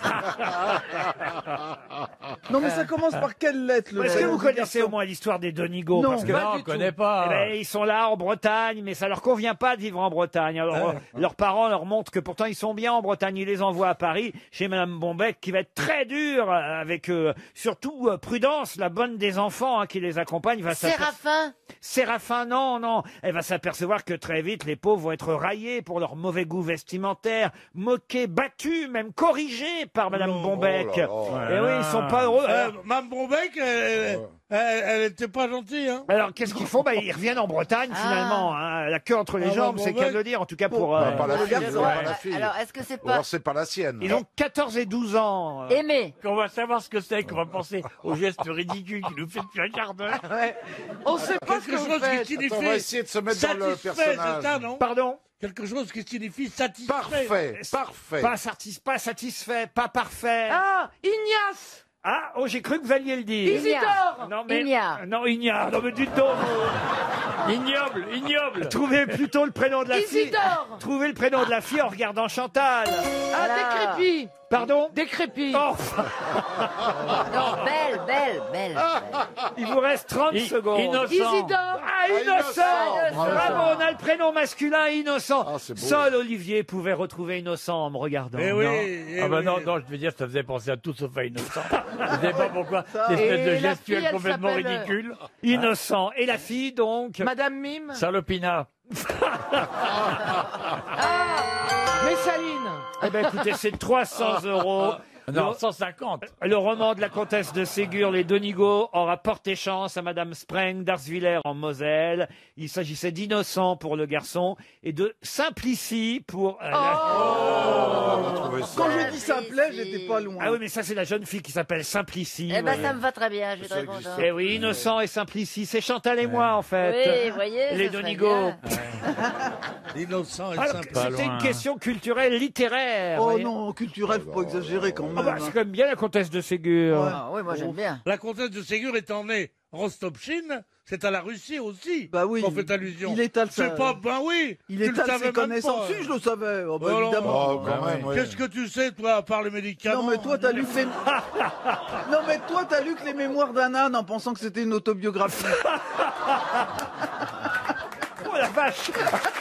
Non mais ça commence par quelle lettre le Est-ce que nom vous du connaissez garçon au moins l'histoire des deux Nigo? Non, Parce que pas Non, du on connaît pas. Eh ben, ils sont là en Bretagne, mais ça leur convient pas de vivre en Bretagne. Alors, leurs parents leur montrent que pourtant ils sont bien en Bretagne. Ils les envoient à Paris chez Madame Bombec, qui va être très dure avec surtout Prudence, la bonne des enfants qui les accompagne. Séraphin. Séraphin, non. Elle va s'apercevoir que très vite, les pauvres vont être raillés pour leur mauvais goût vestimentaire, moqués, battus, même corrigés par Madame Bombec. Et oui, ils sont pas heureux. Mme Bombec, elle était pas gentille, hein. Alors, qu'est-ce qu'ils font? Ils reviennent en Bretagne, finalement. Hein. La queue entre les jambes, c'est qu'à le dire, en tout cas pour... Pas la fille, garçon. pas la fille. Alors, est-ce que c'est Ou pas alors c'est pas la sienne. Ils ont 14 et 12 ans. aimé? On va savoir ce que c'est, qu'on va penser au geste ridicule qu'il nous fait depuis un quart d'heure. On sait pas ce que Quelque vous chose qui faites. signifie... Attends, on va essayer de se mettre dans le satisfait, c'est personnage. ça, non? Pardon? Quelque chose qui signifie satisfait. Parfait. Pas satisfait, pas parfait. Ah, Ignace. Ah, oh, j'ai cru que vous alliez le dire. Isidore. Non, mais... Ignare. Non, Ignare. Non, mais dites donc. Ignoble. Trouvez plutôt le prénom de la fille. Isidore. Trouvez le prénom de la fille en regardant Chantal. Ah, Alors. décrépit. Pardon? Décrépit. Oh, Non, belle. il vous reste 30 secondes. Innocent. Isidore. Ah, innocent! Bravo. Bravo, on a le prénom masculin innocent. Ah, c'est beau. Seul Olivier pouvait retrouver innocent en me regardant. Eh Non. oui, Ah bah non, je veux dire, ça faisait penser à tout sauf à innocent. Je sais pas pourquoi. Cette Et espèce de la gestuelle fille, elle complètement s'appelle, ridicule. Innocent. Et la fille, donc? Madame Mime. Salopina. Messaline. Eh ben, écoutez, c'est 300 euros. Non, 150. Le roman de la comtesse de Ségur, Les Donigo, aura porté chance à Madame Spreng d'Arswiller en Moselle. Il s'agissait d'Innocent pour le garçon et de Simplici pour... Quand je dis simplet, j'étais pas loin. Ah oui, mais ça, c'est la jeune fille qui s'appelle Simplici. Eh ben, oui. ça me va très bien, je suis très content. Eh oui, Innocent et Simplici, c'est Chantal et moi, en fait. Oui, vous voyez, Les ça serait Donigo. bien. Innocent et Alors, simple. c'était une question culturelle, littéraire. Oh voyez. non, culturel, faut pas exagérer quand même. Ah bah, c'est quand même bien la comtesse de Ségur. Ah, oui, moi j'aime bien. La comtesse de Ségur étant née Rostopchine, c'est à la Russie aussi. Bah oui. On fait allusion. Il étale sa... C'est pas, ben oui. Il tu le étale savais ses même connaissances. pas. Si, je le savais. Oh, bah, Oh, non. évidemment. Oh, quand même, ouais. Qu'est-ce que tu sais, toi, à part les médicaments? Non mais toi t'as lu que les... Non mais toi t'as lu que les mémoires d'un âne en pensant que c'était une autobiographie. Oh la vache.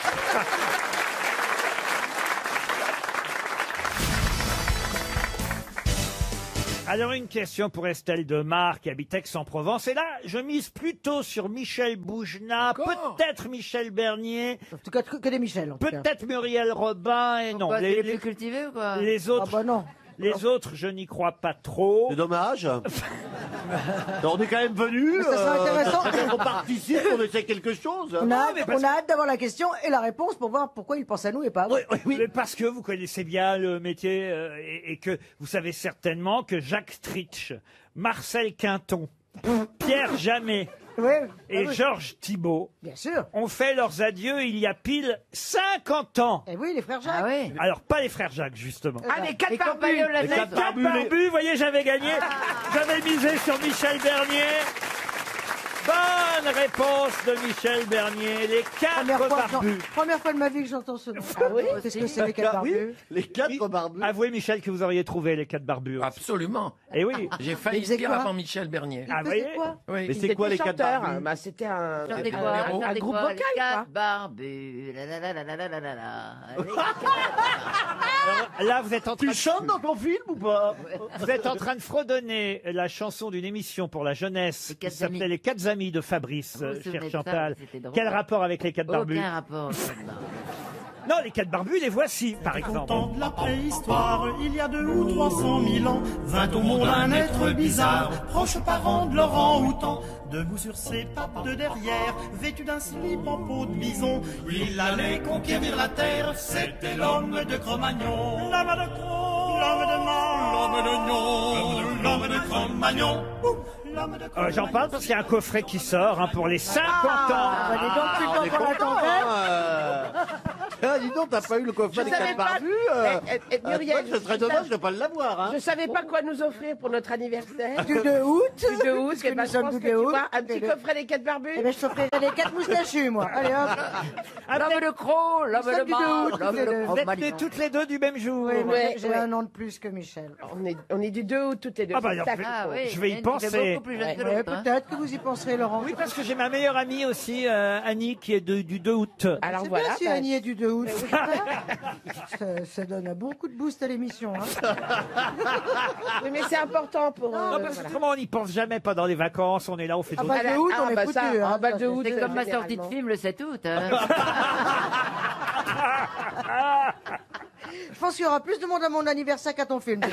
Alors une question pour Estelle Demar qui habite Aix-en-Provence. Et là, je mise plutôt sur Michel Boujna, peut-être Michel Bernier. En tout cas, que des Michel. Peut-être Muriel Robin et non. Pourquoi, t'es plus cultivé ou quoi? Les autres, Ah bah non. les autres, je n'y crois pas trop. C'est dommage. On est quand même venus. Mais ça serait intéressant. On participe, on essaie quelque chose. On a hâte d'avoir la question et la réponse pour voir pourquoi il pense à nous et pas à vous. Mais parce que vous connaissez bien le métier et que vous savez certainement que Jacques Stritch, Marcel Quinton, Pierre Jamet et Georges Thibault Bien sûr. ont fait leurs adieux il y a pile 50 ans. Et oui, les frères Jacques. Ah oui. Alors, pas les frères Jacques, justement. Ah, les quatre barbus. compagnons de la Les fête. quatre barbus, vous voyez, j'avais gagné. J'avais misé sur Michel Bernier. Bonne réponse de Michel Bernier. Les quatre barbus. Première fois de ma vie que j'entends ce nom. Ah oui. Qu'est-ce que c'est les quatre barbus? Les quatre barbus. Avouez, Michel, que vous auriez trouvé les quatre barbus. Absolument. Et oui. J'ai failli faisait dire quoi avant Michel Bernier. Ah, vous voyez Oui. Mais c'est quoi les quatre barbus? Bah c'était un... Chantez quoi? numéro. Chantez groupe quoi? vocal, Les quoi. quatre barbus. La, la, la, la, la, la, la, la, la. Là, vous êtes en train Tu chantes dans ton film ou pas? Vous êtes en train de fredonner la chanson d'une émission pour la jeunesse qui quatre s'appelait amis. Les Quatre Amis de Fabrice, Vous vous souvenez chère de ça? Chantal. C'était drôle. Quel rapport avec les quatre barbus? Aucun rapport. Non, les 4 barbus, les voici, par exemple. Temps de la préhistoire, il y a 2 ou 300 000 ans, vint au monde un être bizarre, proche parent de l'orang-outan. Debout sur ses pattes de derrière, vêtu d'un slip en peau de bison, il allait conquérir la terre, c'était l'homme de Cro-Magnon. L'homme de Cro, l'homme de Man, l'homme de Gnon, l'homme de Cro-Magnon. J'en parle parce qu'il y a un coffret qui sort pour les 50 ans. Dis donc, plus on est qu'on content, dis donc, t'as pas eu le coffret des 4 barbus Muriel, ce serait dommage de ne pas l'avoir. Hein. Je savais pas quoi nous offrir pour notre anniversaire. Du 2 août. Du 2 août, Parce que nous sommes du 2 août. Un petit coffret des 4 barbus. Eh ben, je t'offrirai les 4 moustachus, moi. Allez, hop. L'homme de Cro, l'homme de Man, l'homme de Vous êtes nées toutes les deux du même jour. Oui, mais j'ai un an de plus que Michel. On est du 2 août toutes les deux. Ah bah, je vais y penser. Peut-être que vous y penserez, Laurent. Oui, parce que j'ai ma meilleure amie aussi, Annie, qui est du 2 août. Alors C'est voilà. bien si Annie est du 2 août. Ça donne un bon coup de boost à l'émission. Hein. Oui, mais c'est important pour. Non, parce que autrement, on n'y pense jamais, pas dans les vacances, on est là, on fait Ah d'autres bah, 2 août, on est foutu. Ah bah 2 août, C'est comme ma sortie de film le 7 août. hein. Je pense qu'il y aura plus de monde à mon anniversaire qu'à ton film.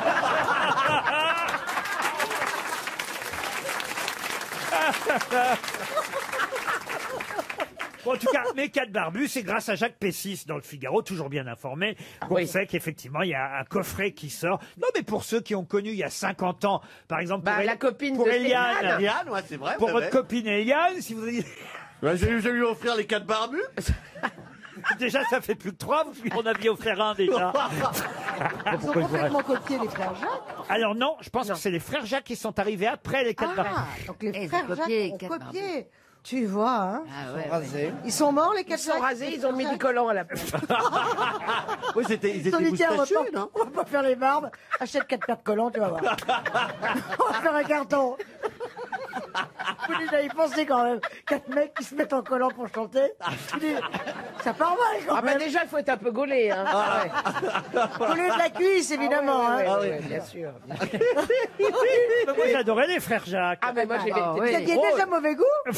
Bon, en tout cas, mes 4 barbus, c'est grâce à Jacques Pessis dans le Figaro, toujours bien informé, qu'on sait qu'effectivement, il y a un coffret qui sort. Non, mais pour ceux qui ont connu il y a 50 ans, par exemple, pour, la copine pour de Eliane, Stéphane. Eliane, ouais, c'est vrai. pour c'est votre vrai. copine Eliane, si vous avez... Je vais lui offrir les 4 barbus. Déjà, ça fait plus que 3, vous en aviez offert un déjà. Ils ont complètement copié les frères Jacques. Alors non, je pense que c'est les frères Jacques qui sont arrivés après les 4 barbus. Donc les Ils frères ont copié Jacques ont 4 copié. Tu vois, hein. Ah ouais, Rasés. Ils sont morts, les Ils 4 sont rasés, ils ont mis du collant à la place. Oui, ils Ils étaient ont dit, tiens, moustachus, on non va pas faire les barbes. Achète 4 paires de collants, tu vas voir. On va faire un carton. Faut déjà y penser quand même. 4 mecs qui se mettent en collant pour chanter. Tu dis, ça part mal quand Ah bah même. déjà, il faut être un peu gaulé. Hein. Coller de la cuisse, évidemment. Ah hein. ouais, bien sûr. Moi, j'adorais les frères Jacques. Ah mais moi j'ai Ah, été oui. Vous aviez déjà mauvais goût.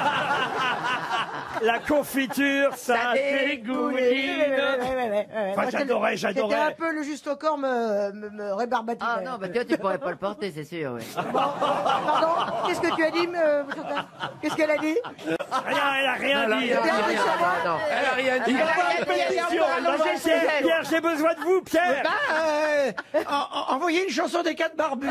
La confiture, ça dégouline. Enfin, j'adorais. C'était un peu le juste au corps me rébarbatinait. Ah non, bah toi tu pourrais pas le porter, c'est sûr. Oui. Pardon, qu'est-ce que tu as dit, Chantal? Qu'est-ce qu'elle a dit? Rien, elle a rien dit. Elle a rien dit. Pierre, j'ai besoin de vous, Pierre. Envoyez une chanson des 4 barbus.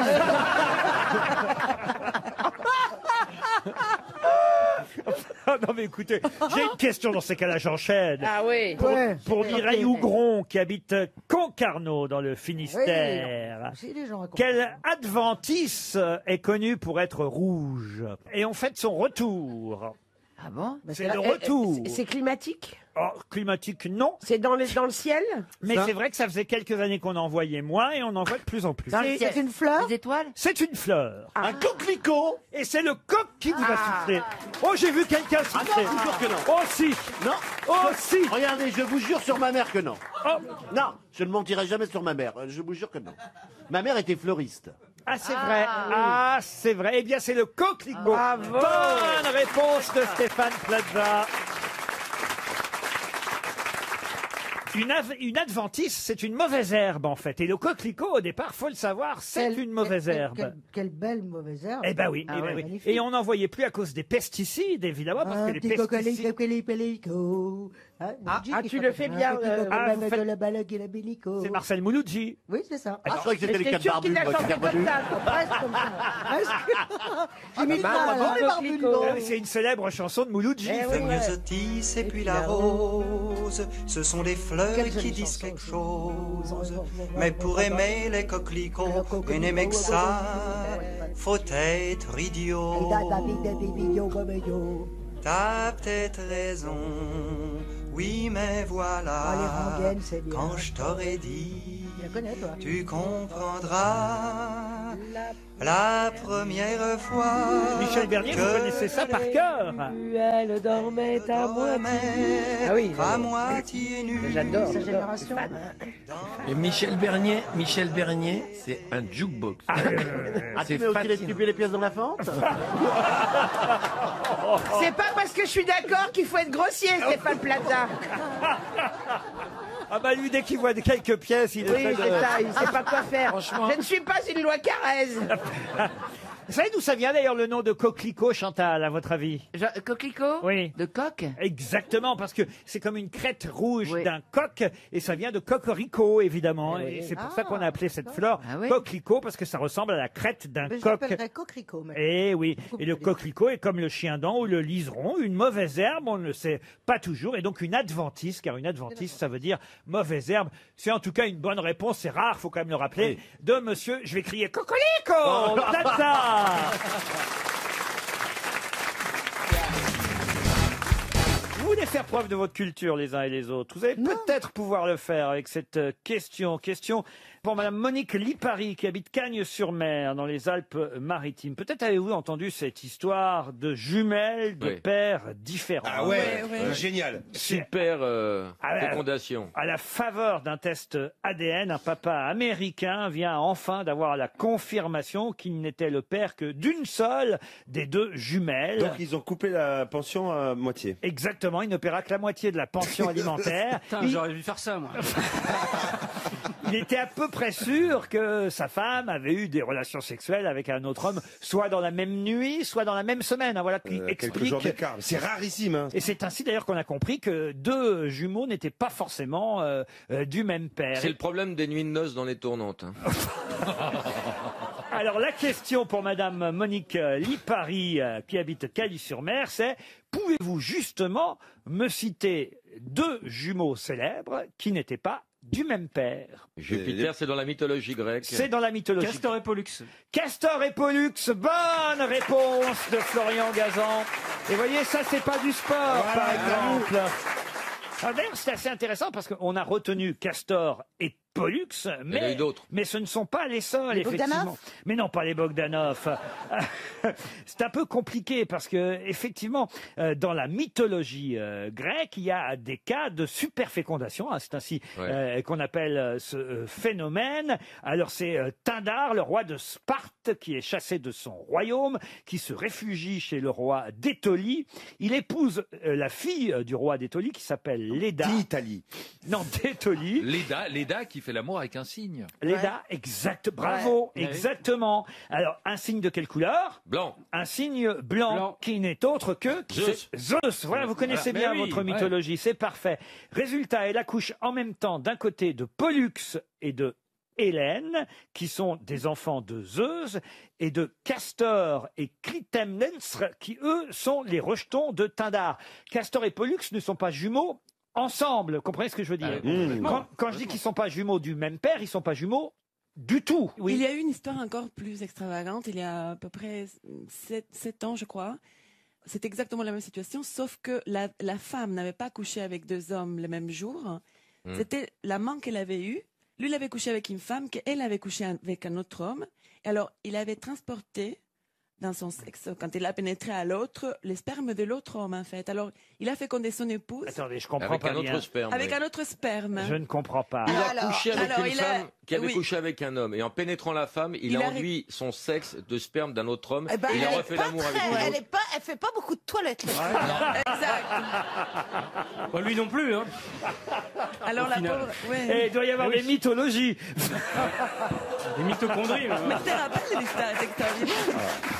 Non mais écoutez, j'ai une question dans ces cas-là, j'enchaîne. Ah oui. Pour Mireille Hougron, qui habite Concarneau, dans le Finistère. Si, les gens racontent. Quel adventice est connu pour être rouge? Et on fête son retour. Ah bon? C'est le retour. C'est climatique? Oh, climatique, non. C'est dans le ciel? Mais c'est vrai que ça faisait quelques années qu'on en voyait moins et on en voit de plus en plus. C'est une fleur? Des étoiles? C'est une fleur. Un coquelicot. Et c'est le coq qui vous a soufflé. Oh, j'ai vu quelqu'un souffler. je vous jure que non. Oh, si. Non. Oh, si. Regardez, je vous jure sur ma mère que non. Oh. Non, je ne mentirai jamais sur ma mère. Je vous jure que non. Ma mère était fleuriste. Ah, c'est vrai. Ah, c'est vrai. Eh bien, c'est le coquelicot. Bravo. Bonne réponse de Stéphane Plaza. Une adventice, c'est une mauvaise herbe, en fait. Et le coquelicot, au départ, faut le savoir, c'est une mauvaise herbe. Quelle belle mauvaise herbe. Eh ben oui, Ah eh ben ouais, oui. magnifique. Et on n'en voyait plus à cause des pesticides, évidemment, parce que les pesticides... Tu le fais bien. vous faites- la balague et la bellico. C'est Marcel Mouloudji. Oui, c'est ça. Je croyais que c'était les J'étais 4 sûre barbus, qu'il l'a moi, qui chanté étaient comme revenus. ça. Presque comme ça. J'ai mis le bah, mal, hein, les barbus, dis donc. C'est une célèbre chanson de Mouloudji. Eh oui, Le myosotis et puis la rose, ce sont des fleurs Quelle qui jolie disent chanson, quelque aussi. chose. Mais pour aimer les coquelicots et n'aimer que ça, faut être idiot. T'as peut-être raison, oui mais Ah, voilà, les rengaines, c'est bien. quand je t'aurais dit, Tu la connais, toi? tu comprendras. la première fois. Michel Bernier, vous connaissez ça par cœur. Elle dormait à moitié. Ah oui, à moitié nue. J'adore sa génération. Et Michel Bernier, c'est un jukebox. Tu mets aussi les pièces dans la fente C'est pas parce que je suis d'accord qu'il faut être grossier, Stéphane Plaza. Ah bah lui, dès qu'il voit quelques pièces, il Oui, essaie de... c'est ça, il sait pas quoi faire. Franchement. Je ne suis pas une loi Carrez. Vous savez d'où ça vient d'ailleurs le nom de coquelicot, Chantal, à votre avis? Coquelicot? Oui. De coq? Exactement, parce que c'est comme une crête rouge d'un coq, et ça vient de cocorico, évidemment. Eh oui. Et c'est pour ça qu'on a appelé cette fleur Ah oui. coquelicot, parce que ça ressemble à la crête d'un Mais je coq. l'appellerais coquelicot. mais- Et oui, Beaucoup et le plus joli. coquelicot est comme le chien-dent ou le liseron, une mauvaise herbe, on ne le sait pas toujours, et donc une adventice, car une adventice, ça veut dire mauvaise herbe. C'est en tout cas une bonne réponse, c'est rare, faut quand même le rappeler, de monsieur, je vais crier Cocolico Plaza. Vous voulez faire preuve de votre culture les uns et les autres. Vous allez peut-être pouvoir le faire avec cette question. Question pour Madame Monique Lipari qui habite Cagnes-sur-Mer dans les Alpes-Maritimes. Peut-être avez-vous entendu cette histoire de jumelles de Oui. pères différents. Ah ouais, génial. Super Ah ouais. fécondation. À la faveur d'un test ADN, un papa américain vient enfin d'avoir la confirmation qu'il n'était le père que d'une seule des deux jumelles. Donc ils ont coupé la pension à moitié. Exactement, il ne paiera que la moitié de la pension alimentaire. Putain, Il- j'aurais dû faire ça, moi. Il était à peu près sûr que sa femme avait eu des relations sexuelles avec un autre homme, soit dans la même nuit, soit dans la même semaine. Hein, voilà qui Quelques explique. jours d'écart. C'est rarissime. Hein. Et c'est ainsi d'ailleurs qu'on a compris que deux jumeaux n'étaient pas forcément du même père. C'est le problème des nuits de noces dans les tournantes. hein. Alors la question pour Madame Monique Lipari qui habite Cagnes-sur-Mer, c'est pouvez-vous justement me citer deux jumeaux célèbres qui n'étaient pas du même père? Jupiter, c'est dans la mythologie grecque. C'est dans la mythologie. Castor et Pollux. Castor et Pollux, bonne réponse de Florian Gazan. Et voyez, ça c'est pas du sport, par exemple. Ah, d'ailleurs, c'est assez intéressant parce qu'on a retenu Castor et Pollux, Il y en a mais, eu d'autres. mais ce ne sont pas les seuls, Les effectivement. Bogdanov Mais non, pas les Bogdanov. C'est un peu compliqué parce que, effectivement, dans la mythologie grecque, il y a des cas de superfécondation. Hein, c'est ainsi qu'on appelle ce phénomène. Alors, c'est Tindar, le roi de Sparte, qui est chassé de son royaume, qui se réfugie chez le roi d'Étolie. Il épouse la fille du roi d'Étolie qui s'appelle Léda. D'Italie. Non, d'Étolie. Léda qui fait l'amour avec un cygne. Léda, exact, bravo, Ouais. exactement. Alors, un signe de quelle couleur? Blanc. Un signe blanc, qui n'est autre que Zeus. Zeus. Voilà, vous connaissez Voilà. bien Mais oui, votre ouais. mythologie, c'est parfait. Résultat, elle accouche en même temps d'un côté de Pollux et de Hélène, qui sont des enfants de Zeus, et de Castor et Clytemnestre, qui eux sont les rejetons de Tindar. Castor et Pollux ne sont pas jumeaux ensemble, vous comprenez ce que je veux dire? Quand je dis qu'ils ne sont pas jumeaux du même père, ils ne sont pas jumeaux du tout. Oui. Il y a eu une histoire encore plus extravagante, il y a à peu près 7 ans, je crois. C'est exactement la même situation, sauf que la femme n'avait pas couché avec deux hommes le même jour. C'était l'amant qu'elle avait eu. Lui, il avait couché avec une femme, qu'elle avait couché avec un autre homme. Et alors, il avait transporté dans son sexe, quand il a pénétré à l'autre, les spermes de l'autre homme, en fait. Alors, il a fécondé son épouse. Attendez, je comprends Avec pas un autre bien. sperme. Avec oui. un autre sperme. Je ne comprends pas. Il a couché avec alors, une il a- femme qui avait oui. couché avec un homme. Et en pénétrant la femme, il a Il a enduit son sexe de sperme d'un autre homme. Eh ben, il a elle est refait pas l'amour très- avec une elle autre. est pas, elle fait pas beaucoup de toilettes. Bah, lui non plus, hein. Alors, Au la final. pauvre... ouais. Et il doit y avoir Eh oui. des mythologies. Des mitochondries. Mais tu te rappelles de l'histoire, c'est extraordinaire.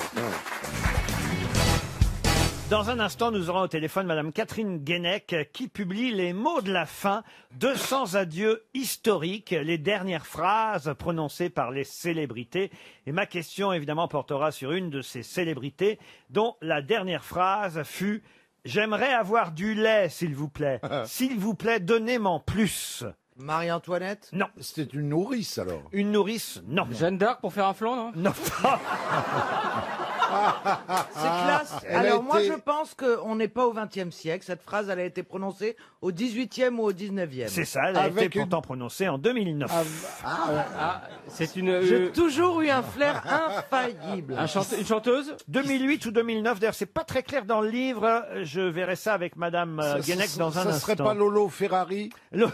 Dans un instant, nous aurons au téléphone Madame Catherine Guénec qui publie les mots de la fin, 200 adieux historiques, les dernières phrases prononcées par les célébrités. Et ma question, évidemment, portera sur une de ces célébrités dont la dernière phrase fut « J'aimerais avoir du lait, s'il vous plaît. S'il vous plaît, donnez-m'en plus. » Marie-Antoinette? Non. C'était une nourrice alors. Une nourrice? Non. Jeanne d'Arc pour faire un flan, non? Non. C'est classe. Alors moi je pense qu'on n'est pas au XXe siècle. Cette phrase elle a été prononcée au XVIIIe ou au XIXe. C'est ça, elle a été pourtant prononcée en 2009. C'est une. J'ai toujours eu un flair infaillible. Une chanteuse 2008 ou 2009, d'ailleurs c'est pas très clair dans le livre, je verrai ça avec Madame Guenec dans un instant. Ça serait pas Lolo Ferrari?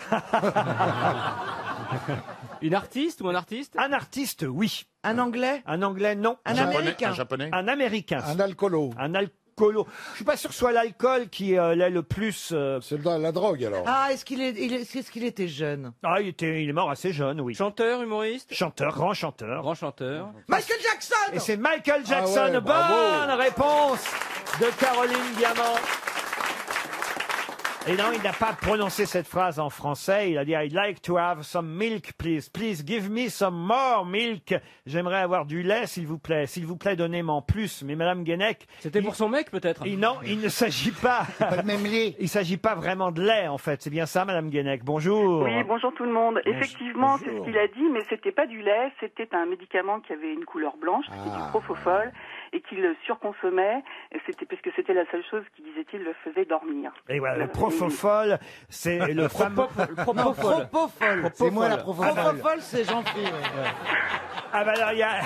Une artiste ou un artiste? Un artiste, oui. Un anglais? Un anglais, non. Un américain? Un japonais? Un américain. Un alcoolo? Un alcoolo. Je suis pas sûr que ce soit l'alcool qui l'est le plus... C'est la drogue alors. Ah, est-ce qu'il était jeune? Ah, il est mort assez jeune, oui. Chanteur, humoriste? Chanteur, grand chanteur. Grand chanteur. Michael Jackson! Et c'est Michael Jackson. Ah ouais, bravo. Bonne réponse de Caroline Diamant. Et non, il n'a pas prononcé cette phrase en français. Il a dit I'd like to have some milk, please. Please give me some more milk. J'aimerais avoir du lait, s'il vous plaît. S'il vous plaît, donnez-moi en plus. Mais Madame Guenec. C'était pour son mec, peut-être? Non, il ne s'agit pas. Pas le même lait. Il s'agit pas vraiment de lait, en fait. C'est bien ça, Madame Guenec. Bonjour. Oui, bonjour tout le monde. Effectivement, c'est ce qu'il a dit, mais c'était pas du lait. C'était un médicament qui avait une couleur blanche, c'était du propofol, et qu'il surconsommait. Et c'était parce que c'était la seule chose qui, disait-il, le faisait dormir. Et voilà, le propofol, c'est le fameux... Propofol. C'est moi la Propofol, c'est Jean-Philippe. Ah bah alors, il y a...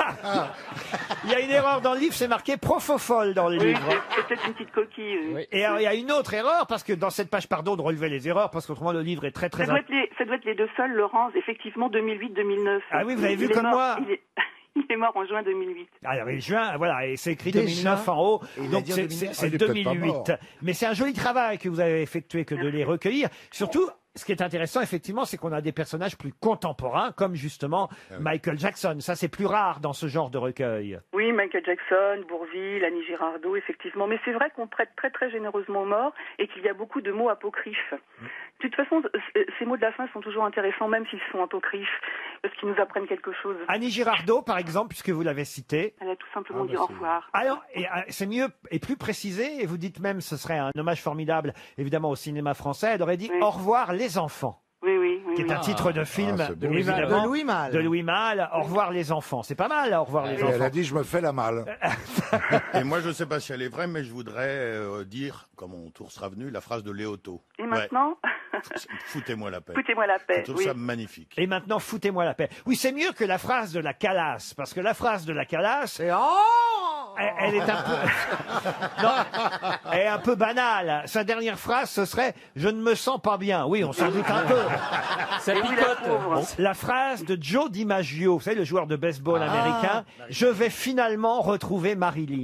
il y a une erreur dans le livre, c'est marqué propofol dans le Oui, livre. c'est peut-être une petite coquille. Oui. Et alors, il y a une autre erreur, parce que dans cette page, pardon de relever les erreurs, parce qu'autrement le livre est très très... Ça doit être les deux seuls, Laurence, effectivement, 2008-2009. Ah oui, vous avez vu comme moi. Il est mort en juin 2008. Alors, oui, juin, voilà, et c'est écrit Déjà 2009 en haut, il donc a dit en c'est 2009. c'est il est peut-être pas 2008. mort. Mais c'est un joli travail que vous avez effectué que de les recueillir. Surtout, ce qui est intéressant, effectivement, c'est qu'on a des personnages plus contemporains, comme justement Michael Jackson. Ça, c'est plus rare dans ce genre de recueil. Oui, Michael Jackson, Bourvil, Annie Girardot, effectivement. Mais c'est vrai qu'on prête très très généreusement aux morts et qu'il y a beaucoup de mots apocryphes. De toute façon, ces mots de la fin sont toujours intéressants, même s'ils sont apocryphes, parce qu'ils nous apprennent quelque chose. Annie Girardot, par exemple, puisque vous l'avez citée. Elle a tout simplement dit au revoir. Alors, c'est mieux et plus précisé, et vous dites même ce serait un hommage formidable, évidemment, au cinéma français. Elle aurait dit au revoir les enfants. Oui, oui, oui. Qui est un titre de film de Louis Malle. De Louis Malle. Au revoir les enfants. C'est pas mal, au revoir les Et enfants. elle a dit je me fais la malle. Et moi, je ne sais pas si elle est vraie, mais je voudrais dire, comme mon tour sera venu, la phrase de Léoto. Et maintenant Foutez-moi la paix. Foutez-moi la paix. Je trouve ça magnifique. Et maintenant, foutez-moi la paix. Oui, c'est mieux que la phrase de la Calas, parce que la phrase de la Calas, elle est un peu, non, elle est un peu banale. Sa dernière phrase, ce serait « Je ne me sens pas bien ». Oui, on s'en doute un peu. Ça picote. La phrase de Joe DiMaggio, vous savez, le joueur de baseball américain, « Je vais finalement retrouver Marilyn ».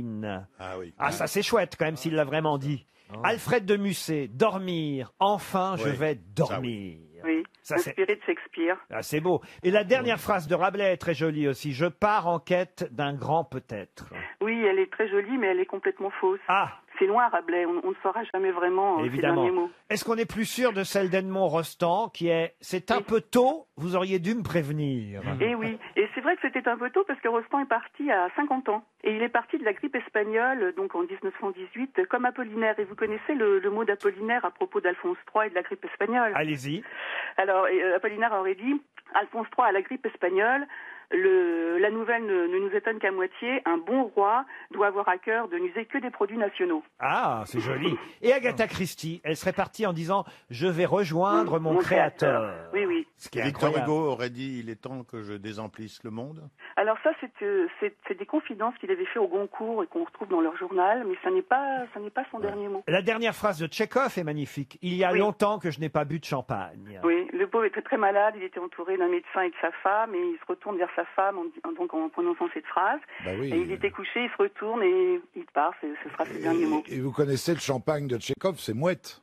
Ah oui. Ah, ça c'est chouette quand même s'il l'a vraiment dit. Alfred de Musset, dormir, enfin je vais dormir. Oui, Ça, c'est- inspiré de Shakespeare. Ah, c'est beau. Et la dernière phrase de Rabelais est très jolie aussi. Je pars en quête d'un grand peut-être. Oui, elle est très jolie, mais elle est complètement fausse. Ah, C'est loin, Rabelais. On ne saura jamais vraiment ses évidemment. derniers mots. Est-ce qu'on est plus sûr de celle d'Edmond Rostand qui est « C'est un peu tôt, vous auriez dû me prévenir ». Et oui, et c'est vrai que c'était un peu tôt parce que Rostand est parti à 50 ans. Et il est parti de la grippe espagnole, donc en 1918, comme Apollinaire. Et vous connaissez le mot d'Apollinaire à propos d'Alphonse III et de la grippe espagnole. Allez-y. Alors, Apollinaire aurait dit, Alphonse III a la grippe espagnole, la nouvelle ne nous étonne qu'à moitié, un bon roi doit avoir à cœur de n'user que des produits nationaux. Ah, c'est joli. Et Agatha Christie, elle serait partie en disant « Je vais rejoindre mon créateur ». Oui, oui. Ce qui est Victor incroyable. Hugo aurait dit il est temps que je désemplisse le monde. Alors ça, c'est des confidences qu'il avait fait au Goncourt et qu'on retrouve dans leur journal, mais ça n'est pas son dernier mot. La dernière phrase de Tchekhov est magnifique. Il y a longtemps que je n'ai pas bu de champagne. Oui, le pauvre était très malade, il était entouré d'un médecin et de sa femme, et il se retourne vers sa femme en prononçant cette phrase. Bah oui. Et il était couché, il se retourne et il part, ce sera ses derniers mots. Et vous connaissez le champagne de Tchekhov, c'est mouette.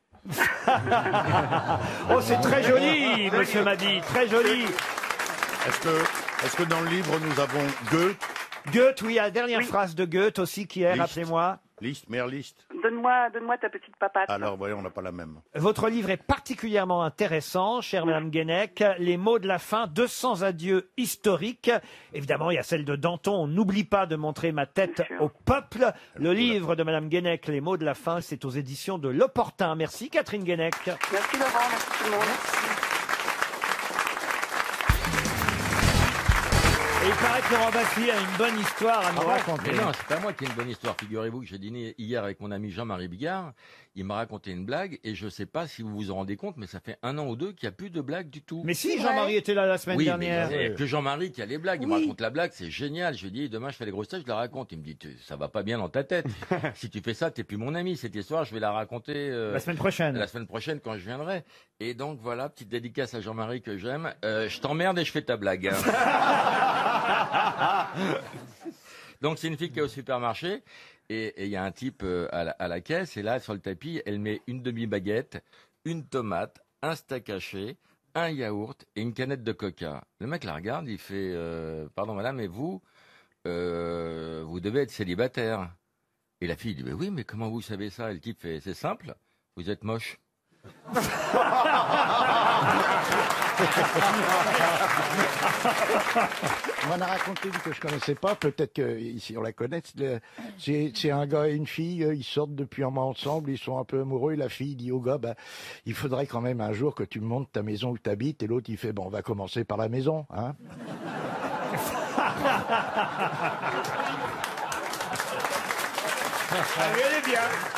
Oh, c'est très joli, monsieur Mabie, très joli. Est-ce que dans le livre nous avons Goethe? Goethe, oui, la dernière phrase de Goethe aussi qui est, Liszt. rappelez-moi. Liszt, meilleure Liszt. Donne-moi ta petite papate. Alors, voyons, on n'a pas la même. Votre livre est particulièrement intéressant, chère Madame Guenec. Les mots de la fin, 200 adieux historiques. Évidemment, il y a celle de Danton. On n'oublie pas de montrer ma tête au peuple. Le livre de Madame Guenec, Les mots de la fin, c'est aux éditions de L'Opportun. Merci Catherine Guenec. Merci Laurent, merci tout le monde. Et il paraît que Laurent Baffy a une bonne histoire à nous raconter. Mais non, c'est pas moi qui ai une bonne histoire. Figurez-vous que j'ai dîné hier avec mon ami Jean-Marie Bigard. Il m'a raconté une blague et je sais pas si vous vous en rendez compte, mais ça fait 1 an ou 2 qu'il n'y a plus de blagues du tout. Mais si, Jean-Marie était là la semaine dernière. Mais que Jean-Marie qui a les blagues. Il me raconte la blague, c'est génial. Je lui dis, demain je fais les grosses têtes, je la raconte. Il me dit, ça va pas bien dans ta tête. Si tu fais ça, t'es plus mon ami. Cette histoire, je vais la raconter la semaine prochaine. La semaine prochaine quand je viendrai. Et donc voilà, petite dédicace à Jean-Marie que j'aime. Je t'emmerde et je fais ta blague. Hein. Donc c'est une fille qui est au supermarché et il y a un type à la caisse et là sur le tapis elle met une demi-baguette, une tomate, un steak haché, un yaourt et une canette de coca. Le mec la regarde, il fait pardon madame, mais vous devez être célibataire. Et la fille dit oui mais comment vous savez ça? Et le type fait c'est simple, vous êtes moche. On m'en a raconté une que je connaissais pas, peut-être qu'ici on la connaît. C'est un gars et une fille, ils sortent depuis un mois ensemble, ils sont un peu amoureux, et la fille dit au gars, il faudrait quand même un jour que tu me montres ta maison où tu habites, et l'autre il fait, on va commencer par la maison, hein. Elle est bien.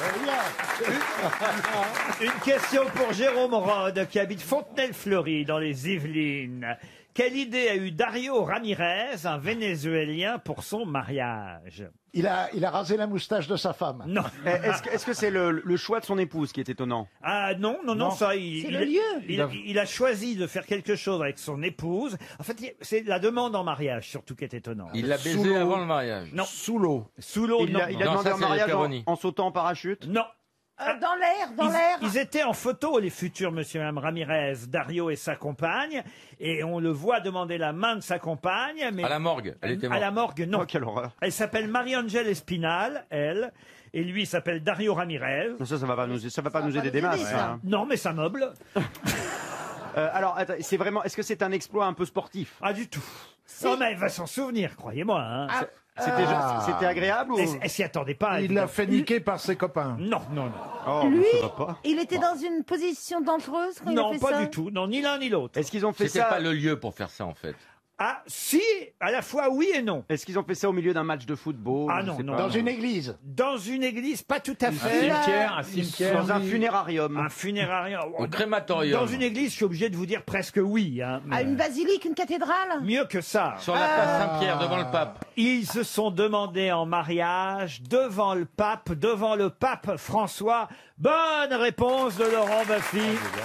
Une question pour Jérôme Rode, qui habite Fontenelle-Fleury, dans les Yvelines. Quelle idée a eu Dario Ramirez, un Vénézuélien, pour son mariage? Il a rasé la moustache de sa femme. Non. Est-ce que c'est le choix de son épouse qui est étonnant? Ah non, ça, C'est le lieu. il a choisi de faire quelque chose avec son épouse. En fait, c'est la demande en mariage, surtout, qui est étonnante. Il l'a baisé avant le mariage. Non. Sous l'eau. Sous l'eau, non. Il a demandé en mariage en sautant en parachute? Non. Dans l'air. Ils étaient en photo, les futurs monsieur et madame Ramirez, Dario et sa compagne, et on le voit demander la main de sa compagne. Mais à la morgue, elle était morte. À la morgue, non. Oh, quelle horreur. Elle s'appelle Marie-Angèle Espinal, elle, et lui il s'appelle Dario Ramirez. Ça va pas nous aider des masses. Ça. Non, mais ça meuble. Alors, attends, est-ce que c'est un exploit un peu sportif? Ah, du tout. Non, mais elle va s'en souvenir, croyez-moi. Hein. C'était agréable ou... Elle s'y attendait pas. Il l'a fait niquer par ses copains. Non. Oh, Lui, ça va pas. il était dans une position dangereuse quand il a fait ça? Non, pas du tout. Non, ni l'un ni l'autre. Est-ce qu'ils ont fait ça? C'était pas le lieu pour faire ça en fait. Ah, si, à la fois oui et non. Est-ce qu'ils ont fait ça au milieu d'un match de football? Ah non. Dans une église. Dans une église, pas tout à fait. Un cimetière. Dans un funérarium. Un funérarium. Au crématorium. Dans une église, je suis obligé de vous dire presque oui. Hein, À une basilique, une cathédrale? mieux que ça. Sur la place Saint-Pierre devant le pape. Ils se sont demandés en mariage devant le pape François. Bonne réponse de Laurent Baffy.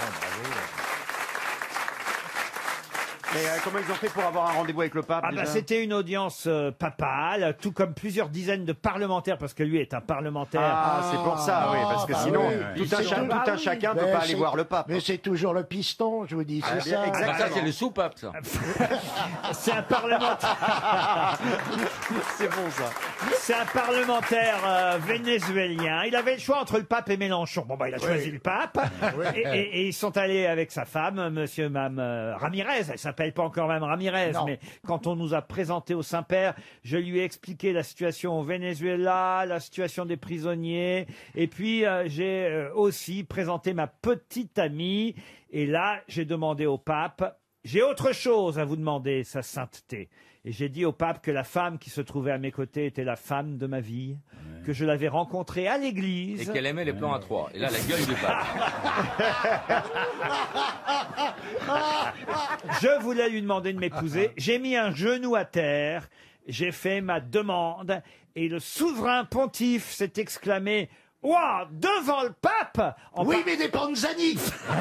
Mais comment ils ont fait pour avoir un rendez-vous avec le pape? Ah bah, c'était une audience papale, tout comme plusieurs dizaines de parlementaires, parce que lui est un parlementaire. Ah, c'est pour ça, oui, parce que sinon, tout un chacun ne peut pas aller voir le pape. Mais c'est toujours le piston, je vous dis, c'est ça. Exactement. Ça, c'est le sous-pape, ça. C'est un parlementaire. C'est bon, ça. C'est un parlementaire vénézuélien. Il avait le choix entre le pape et Mélenchon. Bon, il a choisi le pape. Et ils sont allés avec sa femme, monsieur et madame Ramirez. Elle s'appelle pas encore Mme Ramirez, mais quand on nous a présenté au Saint-Père, je lui ai expliqué la situation au Venezuela, la situation des prisonniers, et puis j'ai aussi présenté ma petite amie, et là, j'ai demandé au pape, j'ai autre chose à vous demander, sa sainteté. Et j'ai dit au pape que la femme qui se trouvait à mes côtés était la femme de ma vie, que je l'avais rencontrée à l'église. Et qu'elle aimait les plans à 3. Et là, la gueule du pape. Je voulais lui demander de m'épouser. J'ai mis un genou à terre. J'ai fait ma demande. Et le souverain pontife s'est exclamé « Ouah, devant le pape !» Oui, mais des Panzani.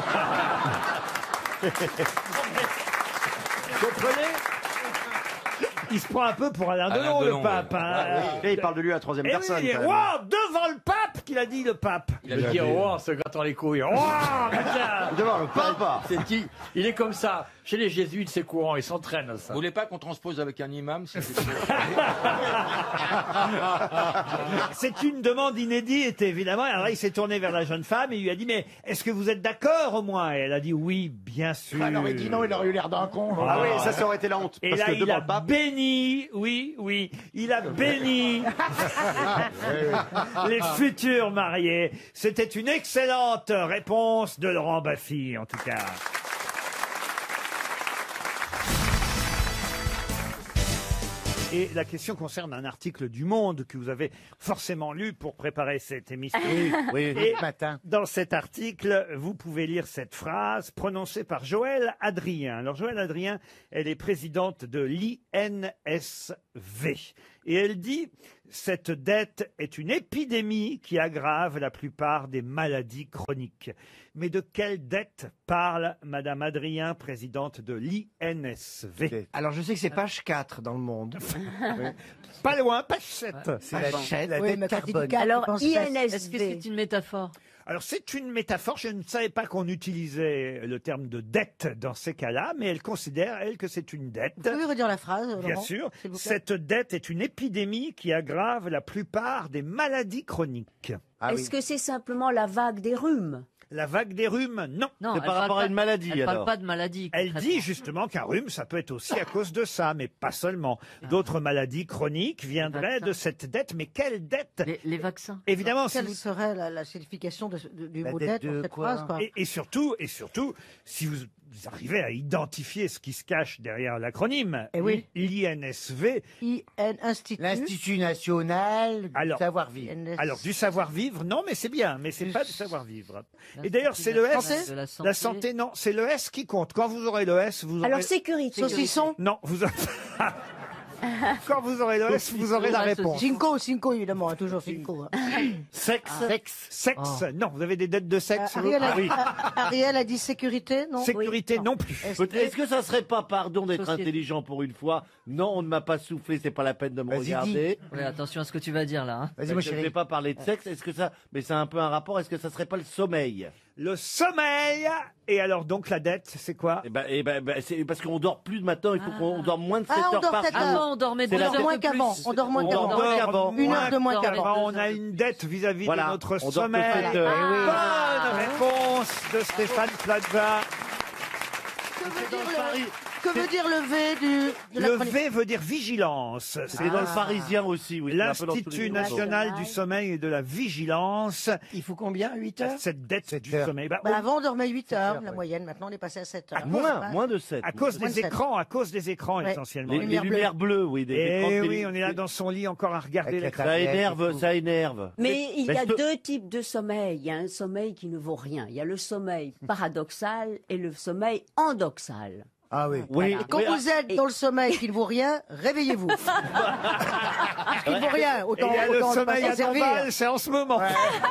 Vous comprenez? Il se prend un peu pour Alain Delon, le pape. Hein. Et il parle de lui à la troisième personne. Oui, quand même. wow, devant le pape qu'il a dit, le pape. Il a dit en se grattant les couilles. Devant le pape. Il est comme ça. Chez les jésuites, c'est courant. Ils s'entraînent à ça. Vous voulez pas qu'on transpose avec un imam C'est une demande inédite, évidemment. Alors là, il s'est tourné vers la jeune femme et il lui a dit « Mais est-ce que vous êtes d'accord au moins ?» Et elle a dit « Oui, bien sûr. » Alors il dit non, il aurait eu l'air d'un con. Ah oui, ça aurait été la honte. Et Parce là, que il devant a le pape... béni, oui, il a béni les futurs mariés. C'était une excellente réponse de Laurent Baffy, en tout cas. Et la question concerne un article du Monde que vous avez forcément lu pour préparer cette émission. Oui, Et ce matin. dans cet article, vous pouvez lire cette phrase prononcée par Joëlle Adrien. Alors Joëlle Adrien, elle est présidente de l'INSV. Et elle dit « Cette dette est une épidémie qui aggrave la plupart des maladies chroniques ». Mais de quelle dette parle Madame Adrien, présidente de l'INSV? Alors je sais que c'est page 4 dans le Monde. Pas loin, page 7. C'est la Oui, dette mais quand il dit carbone. quatre, Alors, il pense INSV. sept. Est-ce que c'est une métaphore? Alors c'est une métaphore, je ne savais pas qu'on utilisait le terme de dette dans ces cas-là, mais elle considère, elle, que c'est une dette. Vous pouvez redire la phrase, Laurent, Bien sûr, s'il vous plaît cette dette est une épidémie qui aggrave la plupart des maladies chroniques. Est-ce que c'est simplement la vague des rhumes? La vague des rhumes, non. C'est par rapport à une maladie, Elle parle alors. pas de maladie. Elle concrètement. dit justement qu'un rhume, ça peut être aussi à cause de ça, mais pas seulement. D'autres maladies chroniques viendraient de cette dette, mais quelle dette? Les vaccins. Évidemment, si Quelle vous... serait la signification du La mot dette dette dans de cette quoi phrase, quoi. Et surtout, si vous arrivez à identifier ce qui se cache derrière l'acronyme, Eh oui. l'INSV, L'Institut national du Alors, savoir-vivre. alors du savoir-vivre, non, mais c'est bien, mais c'est pas du savoir-vivre. Et d'ailleurs, c'est le S. De la santé. La santé, non, c'est le S qui compte. Quand vous aurez le S, vous aurez... Alors, sécurité. Saucisson. Non, vous aurez... Quand vous aurez le S, vous aurez la réponse. Cinco, évidemment, hein, toujours Cinco. hein. Sexe. Sexe, non, vous avez des dettes de sexe. vous Ariel a dit sécurité, non Sécurité, non plus. Est-ce que ça serait pas, pardon d'être Société. intelligent pour une fois? Non, on ne m'a pas soufflé, c'est pas la peine de me regarder. Ouais, attention à ce que tu vas dire là. hein. Vas-y, Je mon ne vais chéri. pas parler de sexe. Est-ce que ça, mais c'est un peu un rapport. Est-ce que ça serait pas le sommeil? Le sommeil. Et alors donc la dette, c'est quoi? C'est parce qu'on dort plus de matin. Il faut qu'on dort moins de 7 on heures dort par peut-être jour. Avant, on dormait C'est deux la heures dette moins de qu'avant. plus. On dort moins On qu'avant. dort moins qu'avant. Une heure de moins Moins qu'avant. On a une dette vis-à-vis Voilà, de notre on dort que sommeil. 7 heures. Bonne réponse de Stéphane Plaza. Que veut dire le V de la Le chronique V veut dire vigilance. C'est dans le Parisien aussi, oui. C'est un peu dans tous les L'Institut journaux. national du sommeil et de la vigilance. Il faut combien 8 heures Cette dette du heures. sommeil. Bah, Avant, on dormait 8 heures, heures, la ouais. moyenne. Maintenant, on est passé à 7 heures. Moins de 7. à cause Moins de des sept. écrans, Ouais. essentiellement. Les Lumière lumières bleues, oui. Des Et écrans de oui, télé. on est là dans son lit encore à regarder Avec la l'écran. Ça tablette et énerve, tout. ça énerve. Mais il y a je te- deux types de sommeil. Il y a un sommeil qui ne vaut rien. Il y a le sommeil paradoxal et le sommeil endoxal. Ah oui. Oui, Et quand vous êtes dans le sommeil qui ne vaut rien, réveillez-vous. Qui ne vaut rien, Et autant, il y a le autant sommeil pas s'en servir. anormal, c'est en ce moment.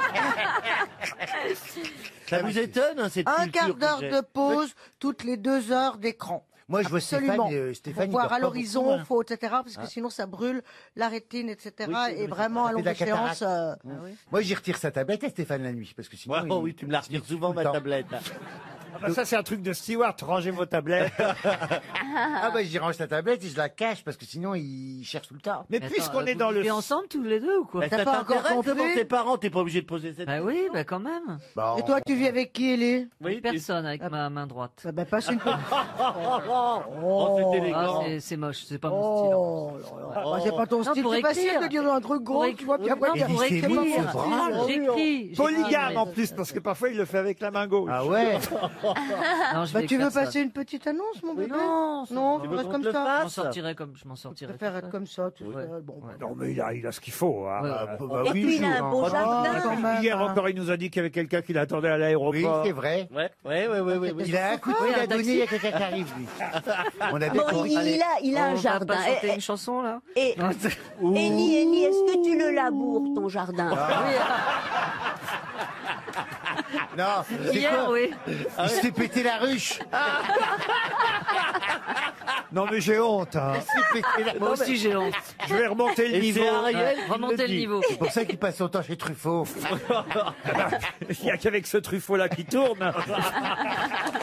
ça vous étonne, hein, cette Un culture quart que d'heure j'ai. de pause toutes les 2 heures d'écran. Moi, je vois Absolument. Stéphane, Faut il voir dort à pas l'horizon, beaucoup, hein. faut, etc. Parce que sinon, ça brûle la rétine, etc. Oui, c'est- et oui, vraiment, à ça fait longue de la échéance... cataracte. Moi, j'y retire sa tablette à Stéphane la nuit, parce que sinon. Oh oui, tu me la retires souvent, ma tablette. Ah bah ça, c'est un truc de steward. Rangez vos tablettes. Ah bah, j'y range la tablette et je la cache, parce que sinon, il cherche tout le temps. Mais puisqu'on est dans le... vivez ensemble tous les deux ou quoi? Ça pas encore t'intéresse compris devant tes parents, t'es pas obligé de poser cette Bah oui, bah quand même. Et toi, tu vis avec qui, Elie Oui, Personne avec ma main droite. Bah, passe une... Oh, c'est Ah, élégant. c'est moche, c'est pas mon style. Oh là là. Bah, c'est pas ton Non, style, pour c'est facile écrire. de dire un truc gros, Pour tu vois, puis après... Non, pour c'est écrire. bon, c'est drôle. J'écris. Polygame en plus, parce que parfois il le fait avec la main gauche. Ah ouais. Non, je Bah, vais tu veux écrire ça. passer une petite annonce, mon bébé Non, Non, Tu tu veux restes qu'on comme te le ça. je m'en fasse sortirai comme je m'en Tu sortirai. préfères être comme ça, tout Ouais. seul. Bon, Ouais. Non, mais il a ce qu'il faut. Hein. Ouais, Bah, Et oui, puis il a un jour, beau hein. jardin. quand même, Hier hein. encore, il nous a dit qu'il y avait quelqu'un qui l'attendait à Oui, l'aéroport. c'est vrai. Ouais. Il a un coup de Oui, fil un à donner, taxi. il y a quelqu'un qui arrive, lui. On a Bon, compris. il a un On va jardin. pas chanter une chanson là Et Elie, est-ce que tu le laboures, ton jardin? Non, c'est Hier, quoi oui. Il s'est pété la ruche. Non, mais j'ai honte. Hein. Il s'est pété la Moi aussi j'ai honte. Je vais remonter le Et niveau. c'est Ariel qui Remontez le le dit. niveau. C'est pour ça qu'il passe son temps chez Truffaut. Il n'y a qu'avec ce Truffaut-là qui tourne.